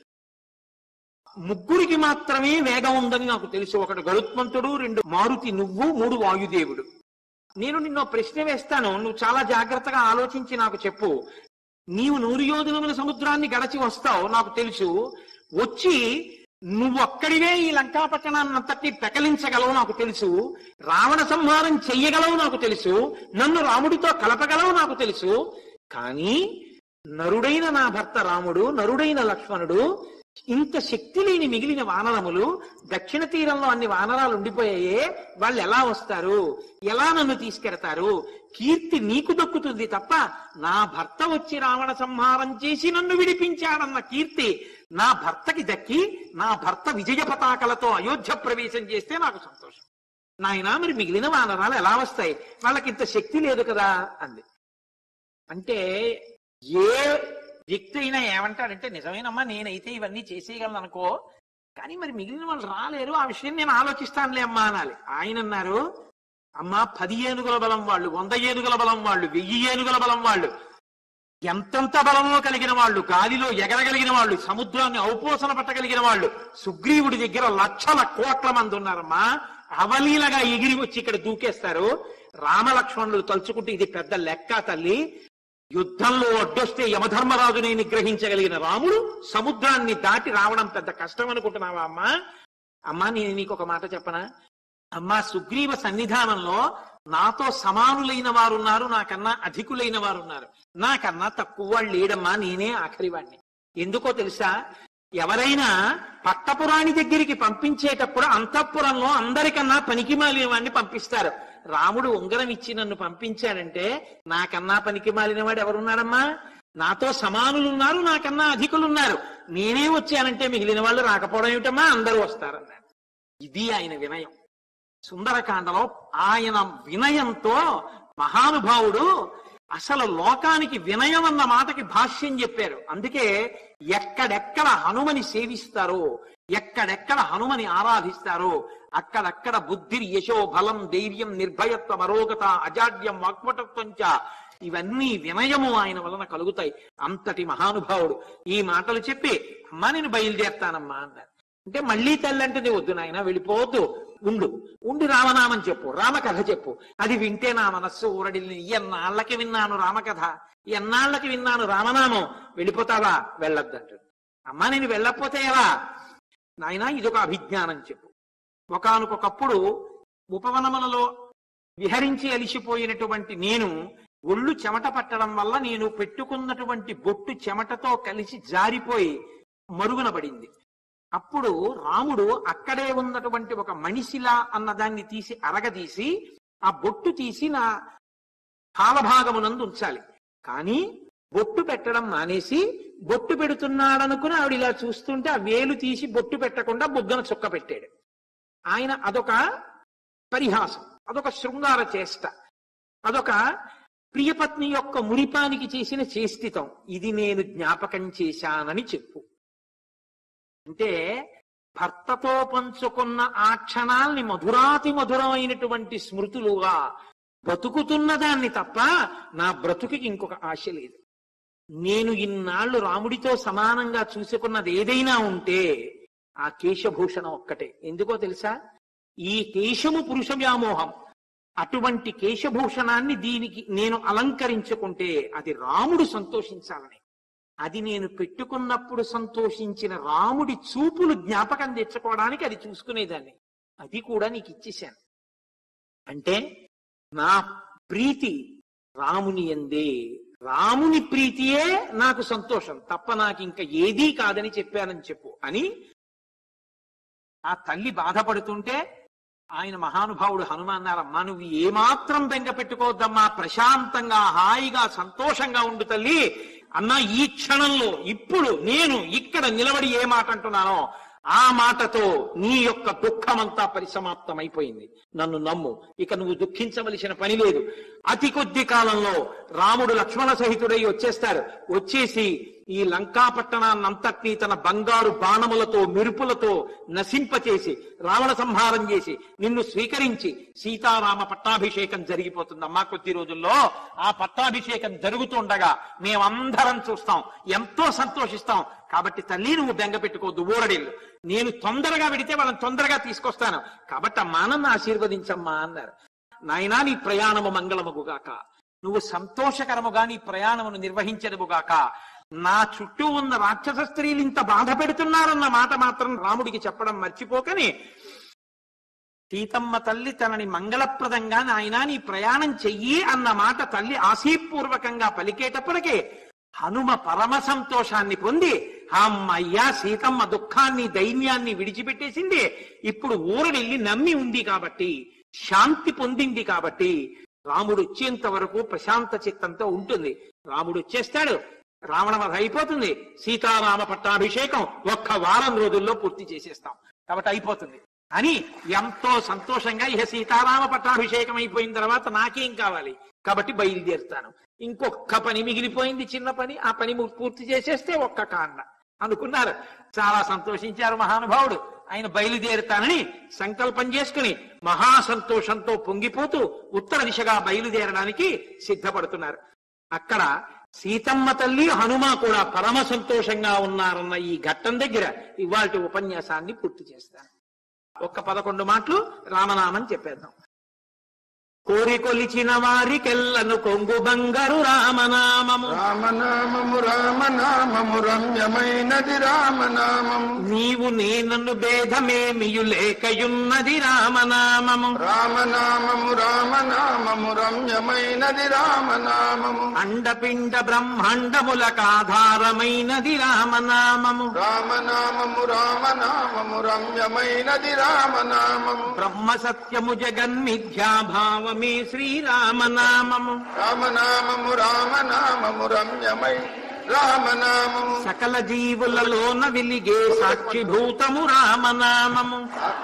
ముగ్గురికి మాత్రమే వేగం ఉందని నాకు తెలుసు, ఒకడు గరుత్మంతుడు, 2 మారుతి నువ్వు, 3 వాయుదేవుడు. నేను నిన్నో ప్రశ్న వేస్తాను, నువ్వు చాలా జాగ్రత్తగా ఆలోచించి నాకు చెప్పు. నీవు 100 యోజనముల సముద్రాన్ని గడచి వస్తావు నాకు తెలుసు, వచ్చి నువ్వు అక్కడివే ఈ లంకాపట్టణాన్నంతటి పెకలించగలవు నాకు తెలుసు, రావణ సంహారం చెయ్యగలవు నాకు తెలుసు, నన్ను రాముడితో కలపగలవు నాకు తెలుసు. కానీ నరుడైన నా భర్త రాముడు, నరుడైన లక్ష్మణుడు, ఇంత శక్తి లేని మిగిలిన వానరములు, దక్షిణ తీరంలో అన్ని వానరాలు ఉండిపోయాయే, వాళ్ళు ఎలా వస్తారు, ఎలా నన్ను తీసుకెడతారు? కీర్తి నీకు దక్కుతుంది తప్ప నా భర్త వచ్చి రావణ సంహారం చేసి నన్ను విడిపించాడన్న కీర్తి నా భర్తకి దక్కి, నా భర్త విజయ పతాకలతో అయోధ్య ప్రవేశం చేస్తే నాకు సంతోషం. నాయనా మరి మిగిలిన వానరాలు ఎలా వస్తాయి, వాళ్ళకి ఇంత శక్తి లేదు కదా అంది. అంటే ఏ వ్యక్తి అయినా ఏమంటాడంటే, నిజమేనమ్మా నేనైతే ఇవన్నీ చేసేయగలను అనుకో, కానీ మరి మిగిలిన వాళ్ళు రాలేరు, ఆ విషయం నేను ఆలోచిస్తానులే అమ్మా అనాలి. ఆయన అన్నారు, అమ్మా 10 ఏనుగుల బలం వాళ్ళు, 100 ఏనుగుల బలం వాళ్ళు, 1000 ఏనుగుల బలం వాళ్ళు, ఎంతెంత బలంలో కలిగిన వాళ్ళు, గాలిలో ఎగరగలిగిన వాళ్ళు, సముద్రాన్ని ఔపోసన పట్టగలిగిన వాళ్ళు సుగ్రీవుడి దగ్గర లక్షల కోట్ల మంది ఉన్నారమ్మా. అవలీలగా ఎగిరి వచ్చి ఇక్కడ దూకేస్తారు. రామలక్ష్మణులు తలుచుకుంటే ఇది పెద్ద లెక్క తల్లి. యుద్ధంలో అడ్డొస్తే యమధర్మరాజుని నిగ్రహించగలిగిన రాముడు సముద్రాన్ని దాటి రావడం పెద్ద కష్టం అనుకుంటున్నావా అమ్మా? అమ్మా నేను నీకు ఒక మాట చెప్పనా అమ్మా, సుగ్రీవ సన్నిధానంలో నాతో సమానులైన వారున్నారు, నాకన్నా అధికులైన వారున్నారు, నాకన్నా తక్కువ వాళ్ళు లేడమ్మా, నేనే ఆఖరి వాడిని. ఎందుకో తెలుసా, ఎవరైనా పట్టపురాణి దగ్గరికి పంపించేటప్పుడు అంతఃపురంలో అందరికన్నా పనికిమాలిన వాడిని పంపిస్తారు. రాముడు ఉంగరం ఇచ్చి నన్ను పంపించాడంటే నాకన్నా పనికి మాలిన వాడు ఎవరున్నారమ్మా? నాతో సమానులు ఉన్నారు, నాకన్నా అధికులున్నారు, నేనే వచ్చానంటే మిగిలిన వాళ్ళు రాకపోవడం ఏమిటమ్మా, అందరూ వస్తారన్నాడు. ఇది ఆయన వినయం. సుందరకాండలో ఆయన వినయంతో మహానుభావుడు అసలు లోకానికి వినయం అన్న మాటకి భాష్యం చెప్పారు. అందుకే ఎక్కడెక్కడ హనుమని సేవిస్తారో, ఎక్కడెక్కడ హనుమని ఆరాధిస్తారో అక్కడక్కడ బుద్ధి, యశో, బలం, ధైర్యం, నిర్భయత్వం, అరోగత, అజాడ్యం, వాక్పటత్వంచ ఇవన్నీ వినయము ఆయన వలన కలుగుతాయి. అంతటి మహానుభావుడు ఈ మాటలు చెప్పి, అమ్మా నేను బయలుదేరుతానమ్మా అన్నారు. అంటే మళ్ళీ తల్లంటే వద్దు నాయన వెళ్ళిపోవద్దు, ఉండి రామనామం చెప్పు, రామకథ చెప్పు, అది వింటే నా మనస్సు ఊరడిల్ని. ఎన్నాళ్ళకి విన్నాను రామకథ, ఎన్నాళ్ళకి విన్నాను రామనామం, వెళ్ళిపోతావా? వెళ్ళొద్దంటాడు. అమ్మా నేను వెళ్ళకపోతే ఎలా? నాయన ఇదొక అభిజ్ఞానం చెప్పు. ఒకానొకప్పుడు ఉపవనములలో విహరించి అలిసిపోయినటువంటి నేను ఒళ్ళు చెమట పట్టడం వల్ల నేను పెట్టుకున్నటువంటి బొట్టు చెమటతో కలిసి జారిపోయి మరుగున పడింది. అప్పుడు రాముడు అక్కడే ఉన్నటువంటి ఒక మణిశిల అన్నదాన్ని తీసి అరగదీసి ఆ బొట్టు తీసి నా కాలభాగమునందు ఉంచాలి. కానీ బొట్టు పెట్టడం మానేసి బొట్టు పెడుతున్నాడనుకుని ఆవిడ ఇలా చూస్తుంటే ఆ వేలు తీసి బొట్టు పెట్టకుండా బుగ్గన చుక్క పెట్టాడు. ఆయన అదొక పరిహాసం, అదొక శృంగార చేష్ట, అదొక ప్రియపత్ని యొక్క మురిపానికి చేసిన చేష్టితం. ఇది నేను జ్ఞాపకం చేశానని చెప్పు. అంటే భర్తతో పంచుకున్న ఆ క్షణాల్ని మధురాతి మధురమైనటువంటి స్మృతులుగా బ్రతుకుతున్న దాన్ని తప్ప నా బ్రతుకుకి ఇంకొక ఆశ లేదు. నేను ఇన్నాళ్లు రాముడితో సమానంగా చూసుకున్నది ఏదైనా ఉంటే ఆ కేశభూషణం ఒక్కటే. ఎందుకో తెలుసా? ఈ కేశము పురుష వ్యామోహం, అటువంటి కేశభూషణాన్ని దీనికి నేను అలంకరించుకుంటే అది రాముడు సంతోషించాలని, అది నేను పెట్టుకున్నప్పుడు సంతోషించిన రాముడి చూపులు జ్ఞాపకం తెచ్చుకోవడానికి అది చూసుకునేదాన్ని, అది కూడా నీకు ఇచ్చేశాను. అంటే నా ప్రీతి రాముని యందే, రాముని ప్రీతియే నాకు సంతోషం తప్ప నాకు ఇంకా ఏదీ కాదని చెప్పానని చెప్పు అని ఆ తల్లి బాధపడుతుంటే ఆయన మహానుభావుడు హనుమన్నారమ్మా, నువ్వు ఏమాత్రం బెంగ పెట్టుకోవద్దమ్మా, ప్రశాంతంగా హాయిగా సంతోషంగా ఉండు తల్లి అన్నా. ఈ క్షణంలో ఇప్పుడు నేను ఇక్కడ నిలబడి ఏ మాట అంటున్నానో ఆ మాటతో నీ యొక్క దుఃఖమంతా పరిసమాప్తమైపోయింది. నన్ను నమ్ము, ఇక నువ్వు దుఃఖించవలసిన పని లేదు. అతి కొద్ది కాలంలో రాముడు లక్ష్మణ సహితుడై వచ్చేస్తారు. వచ్చేసి ఈ లంకాపట్టణాన్నంతటినీ తన బంగారు బాణములతో మెరుపులతో నశింపచేసి రావణ సంహారం చేసి నిన్ను స్వీకరించి సీతారామ పట్టాభిషేకం జరిగిపోతుందమ్మా. కొద్ది రోజుల్లో ఆ పట్టాభిషేకం జరుగుతుండగా మేమందరం చూస్తాం, ఎంతో సంతోషిస్తాం. కాబట్టి తల్లి నువ్వు బెంగ పెట్టుకోవద్దు, ఊరడిల్లు. నేను తొందరగా వెడితే వాళ్ళని తొందరగా తీసుకొస్తాను, కాబట్టి అమ్మా నన్ను ఆశీర్వదించమ్మా అన్నారు. నాయనా నీ ప్రయాణము మంగళముగాక, నువ్వు సంతోషకరముగా నీ ప్రయాణమును నిర్వహించదుగాక. నా చుట్టూ ఉన్న రాక్షస స్త్రీలు ఇంత బాధ పెడుతున్నారన్న మాట మాత్రం రాముడికి చెప్పడం మర్చిపోకని సీతమ్మ తల్లి తనని మంగళప్రదంగా నాయనా నీ ప్రయాణం చెయ్యి అన్న మాట తల్లి ఆశీపూర్వకంగా పలికేటప్పటికే హనుమ పరమ సంతోషాన్ని పొంది అమ్మయ్యా సీతమ్మ దుఃఖాన్ని దైన్యాన్ని విడిచిపెట్టేసింది, ఇప్పుడు ఊరడెళ్ళి నమ్మి ఉంది కాబట్టి శాంతి పొందింది కాబట్టి రాముడు వచ్చేంత వరకు ప్రశాంత చిత్తంతో ఉంటుంది. రాముడు వచ్చేస్తాడు, రావణవధ అయిపోతుంది, సీతారామ పట్టాభిషేకం 1 వారం రోజుల్లో పూర్తి చేసేస్తాం కాబట్టి అయిపోతుంది అని ఎంతో సంతోషంగా ఇహ సీతారామ పట్టాభిషేకం అయిపోయిన తర్వాత నాకేం కావాలి కాబట్టి బయలుదేరుతాను, ఇంకొక పని మిగిలిపోయింది చిన్న పని, ఆ పని పూర్తి చేసేస్తే 1 కాండ అనుకున్నారు. చాలా సంతోషించారు మహానుభావుడు. ఆయన బయలుదేరుతానని సంకల్పం చేసుకుని మహాసంతోషంతో పొంగిపోతూ ఉత్తర దిశగా బయలుదేరడానికి సిద్ధపడుతున్నారు. అక్కడ సీతమ్మ తల్లి హనుమ కూడా పరమ సంతోషంగా ఉన్నారన్న ఈ ఘట్టం దగ్గర ఇవాల్టి ఉపన్యాసాన్ని పూర్తి చేస్తాను. 11 మాటలు రామనామం చెప్పేద్దాం. కోరికొలిచిన వారికెల్లను కొంగు బంగారు రామనామము, రామనామము రామనామము రమ్యమైనది రామనామము, నీవు నేనన్ను భేదమేమియు లేకయున్నది రామనామము, రామనామము రామనామము రమ్యమైనది రామనామము, అండపిండ బ్రహ్మాండములకాధారమైనది రామనామము, రామనామము రామనామము రమ్యమైనది రామనామము, బ్రహ్మ సత్యము జగన్మిథ్యాభావం మీ శ్రీరామనామము, రామనామము రామనామము రమ్యమై రామనామము, సకల జీవులలోన వెలిగే సాక్షిభూతము రామనామము,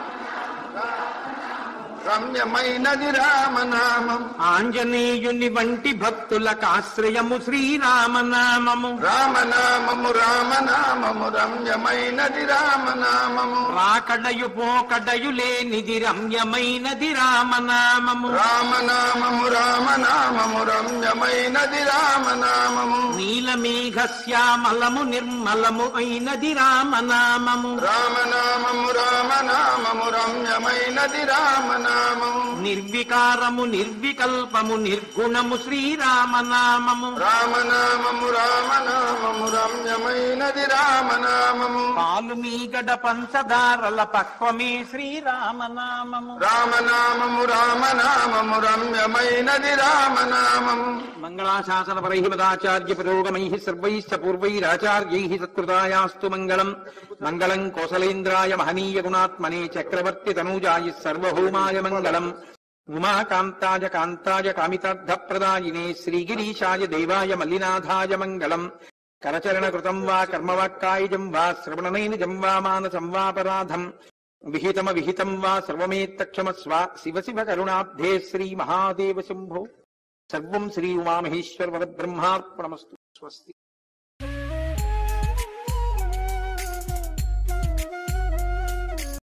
రమ్యమైనది రామనామం, ఆంజనేయుని వంటి భక్తులకు ఆశ్రయము శ్రీరామనామము, రామనామము రామనామము రమ్యమైనది రామనామము, రాకడయు పోకడయు లేనిది రమ్యమైనది రామనామము, రామనామము రామనామము రమ్యమైనది రామనామము, నీలమేఘ శ్యామలము నిర్మలము అయినది రామనామము, రామనామము రామనామము రమ్యమైనది రామనామము, నిర్వికారము నిర్వికల్పము నిర్గుణము శ్రీరామనామము, రామనామము రామనామము రమ్యమైనది రామనామము, పాలు మీగడ పంచదారల పక్వమే శ్రీరామనామము, రామనామము రామనామము రమ్యమైనది రామనామము, మంగళాశాసన పరైహిమదాచార్య పురోగమై సర్వైశ్చ పూర్వైరాచార్యై సత్కృతాయాస్తు మంగళం. మంగళం కోసలేంద్రాయ మహనీయ గుణాత్మనే చక్రవర్తి తనూజాయ సర్వభౌమాయ మంగళం. ఉమాకాంతాయ కాంతాయ కామితార్థప్రదాయినే శ్రీగిరీశాయ దేవాయ మల్లినాథాయ మంగళం. కరచరణ కృతం వా కర్మవాక్కాయజం వా శ్రవణనైనిజం వా మానసం వాపరాధం విహితమ విహితం వా సర్వమేత్తక్షమస్వ. శివ శివ కరుణాబ్ధే శ్రీ మహాదేవ శంభో. సర్వం శ్రీ ఉమామహేశ్వర వరబ్రహ్మార్పణమస్తు. స్వస్తి.